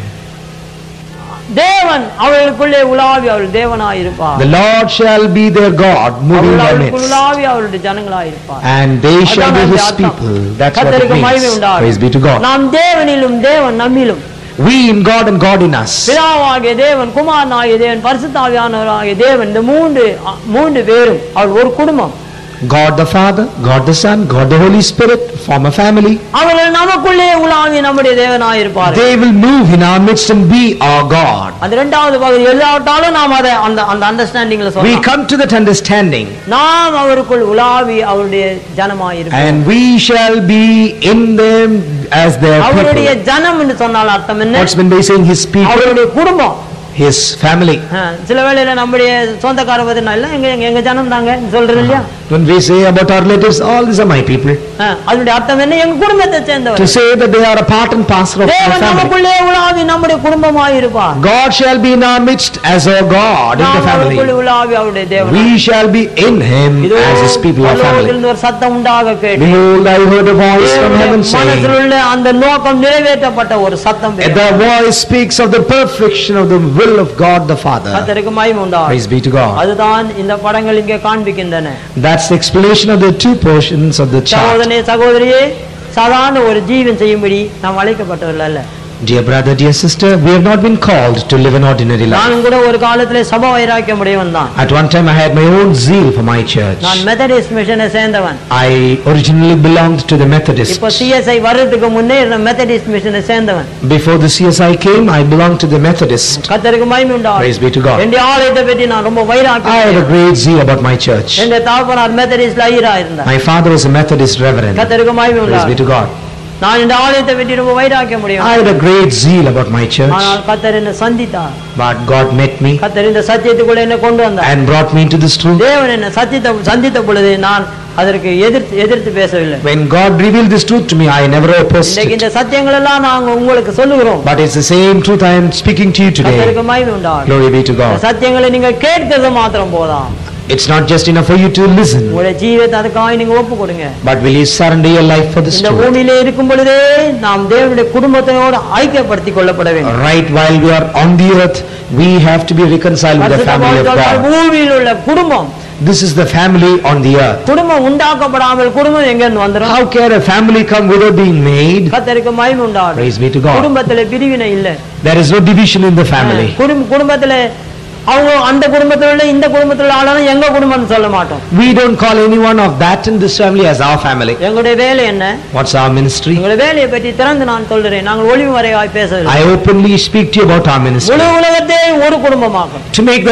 தேவன் அவர்களுக்குள்ளே உலாவி அவர்கள் தேவனாய் இருப்பார். The Lord shall be their God, moving by midst. உலாவி அவருடைய ஜனங்களாய் இருப்பார். And they shall be his people. That's what it means. Praise be to God. நாம் தேவனிலும் தேவன் நம்மிலும். We in God and God in us. பிதாவாகிய தேவன், குமாரனாகிய தேவன், பரிசுத்த ஆவியானவராகிய தேவன், இந்த மூன்று பேரும் அவர் ஒரு குடும்பம். God the Father, God the Son, God the Holy Spirit form a family. அவர்கள் நமக்குள்ளே உலாவி நம்முடைய தேவனாய் இருப்பார்கள். They will move in our midst and be our God. அந்த இரண்டாவது பகுதி எல்லாவற்றாலும் நாம் அதை அந்த அண்டர்ஸ்டாண்டிங்ல சொல்லலாம். We come to that understanding. நாம் அவருக்குள் உலாவி அவருடைய ஜனமாய் இருப்போம். And we shall be in them as their people. அவருடைய ஜனம் என்று சொன்னால் அர்த்தம் என்ன? What's been by saying his people? அவருடைய குடும்பம். His family. சில வேளையில நம்முடைய சொந்தக்கார பத்தி இல்ல எங்க ஜனம் தாங்க சொல்றது இல்லையா? When we say about our relatives, all these are my people. அதனுடைய அர்த்தம் என்ன? எங்க குடும்பத்தை சேர்ந்தவர். To say that they are a part and parcel of our family. நமக்குள்ளே உலாவி நம்முடைய குடும்பமாய் இருப்பார். God shall be in our midst as our God in the family. நமக்குள்ளே உலாவி அவருடைய தேவன். We shall be in him as his people of family. ஒரு சத்தம் உண்டாக கேட்டேன். Behold, I heard a voice from heaven saying. மனதில் உள்ள அந்த நோக்கம் நிறைவேற்றப்பட்ட ஒரு சத்தம். The voice speaks of the perfection of the will of God the Father. கர்த்தருக்கு மகிமை உண்டாகட்டும். Praise be to God. அதுதான் இந்த படங்கள் இங்கே காண்பிக்கின்றன. That's the explanation of the two portions of the chart. சகோதரனே சகோதரியே, சாதாரண ஒரு ஜீவன் செய்யும்படி நாம் அழைக்கப்பட்டவர்கள் அல்ல. Dear brother, dear sister, we have not been called to live an ordinary life. நான் கூட ஒரு காலத்திலே சபை வைராக்கியம் உடையவன் தான். At one time I had my own zeal for my church. நான் மெத்தடிஸ்ட் மிஷனை சேர்ந்தவன். I originally belonged to the Methodists. இப்போ CSI வர்றதுக்கு முன்னே நான் மெத்தடிஸ்ட் மிஷனை சேர்ந்தவன். Before the CSI came, I belonged to the Methodist. கர்த்தருக்கு மகிமை உண்டாகட்டும். Praise be to God. என்னுடைய ஆலயத்தை பற்றி நான் ரொம்ப வைராக்கியம். I had a great zeal about my church. என்னுடைய தகப்பனார் மெத்தடிஸ்ட்ல ஐயரா இருந்தார். My father was a Methodist reverend. கர்த்தருக்கு மகிமை Praise be உண்டாகட்டும். to God. நான் இந்த ஆலயத்தை பற்றி ரொம்ப வைராக்கியம் உடையவன். I had a great zeal about my church. ஆனால் கர்த்தர் என்னை சந்தித்தார். But God met me கர்த்தர் இந்த சத்தியத்துக்குள்ள என்னை கொண்டு வந்தார். and brought me into this truth. தேவன் என்னை சந்தித்த பொழுது நான் அதற்கு எதிர்த்து பேசவில்லை. When God revealed this truth to me, I never opposed இன்னைக்கு it. இந்த சத்தியங்கள் எல்லாம் நாங்க உங்களுக்கு சொல்லுகிறோம். But it's the same truth I am speaking to you today. கர்த்தருக்கு மகிமை உண்டாகட்டும். Glory be to God. சத்தியங்களை நீங்க கேட்கிறது மாத்திரம் போதாம். It's not just enough for you to listen. உங்களுடைய ஜீவிதத்தை அதுக்காக நீங்க ஒப்பு கொடுங்க. But will you surrender your life for this இந்த truth? பூமியிலே இருக்கும் பொழுதே நாம் தேவனுடைய குடும்பத்தோடு ஐக்கியப்படுத்திக் கொள்ளப்பட வேண்டும். Right while we are on the earth, we have to be reconciled with the family of God. பூமியில் உள்ள குடும்பம். This is the family on the earth. குடும்பம் உண்டாக்கப்படாமல் குடும்பம் எங்க இருந்து வந்துரும்? How can a family come without being made? கர்த்தருக்கு மகிமை உண்டாகட்டும். Praise be to God. குடும்பத்திலே பிரிவினை இல்ல. There is no division in the family. குடும்பத்திலே அவங்க அந்த குடும்பத்துல உள்ள இந்த குடும்பத்துல ஆளான எங்க குடும்பம்னு சொல்ல மாட்டோம். We don't call anyone of that in this family as our family. எங்களுடைய வேலை என்ன? What's our ministry? எங்களுடைய வேலையை பற்றி திறந்து நான் சொல்றேன். நாங்கள் ஒளிவு மறைவாய் பேசவில்லை. I openly speak to you about our ministry. முழு உலகத்தை ஒரு குடும்பமாக்கும். To make the whole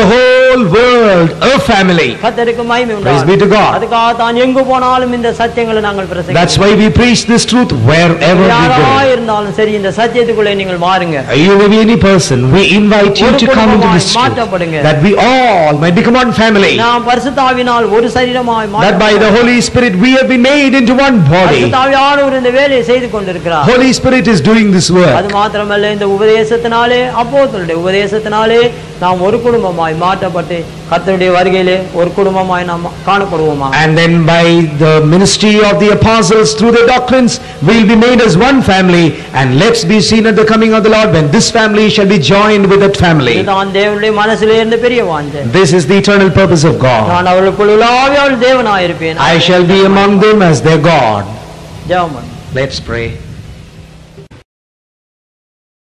whole world a family. கர்த்தருக்கு மகிமை Praise be to உண்டாகட்டும். God. அதுக்காக தான் எங்கு போனாலும் இந்த சத்தியங்களை நாங்கள் That's பிரசங்கிக்கிறோம். why we preach this truth wherever we யாரா go. இருந்தாலும் சரி இந்த சத்தியத்துக்குள்ளே நீங்கள் மாறுங்க. You may be any person, we invite you to come into this truth, that we all might become one family, நாம் பரிசுத்த ஆவியினால் ஒரு சரீரமாய் that by the Holy Spirit we have been made into one body. பரிசுத்த ஆவியானவர் இந்த வேலையை செய்து கொண்டிருக்கிறார். Holy Spirit is doing this work. அது மாத்திரமல்ல இந்த உபதேசத்தினாலே அப்போஸ்தலருடைய உபதேசத்தினாலே நாம் ஒரு குடும்பமாய் மாற்றப்பட்டு கர்த்தருடைய வருகையிலே ஒரு குடும்பமாய் நாம் காணப்படுவோமா. And then by the ministry of the apostles through their doctrines we will be made as one family, and let's be seen at the coming of the Lord when this family shall be joined with that family. இதுதான் தேவனுடைய மனசிலே இருந்த பெரிய வாஞ்சை. This is the eternal purpose of God. நான் அவர்களுக்குள் உலாவிய தேவனாய் இருப்பேன். I shall be among them as their God. ஜெபம். Let's pray.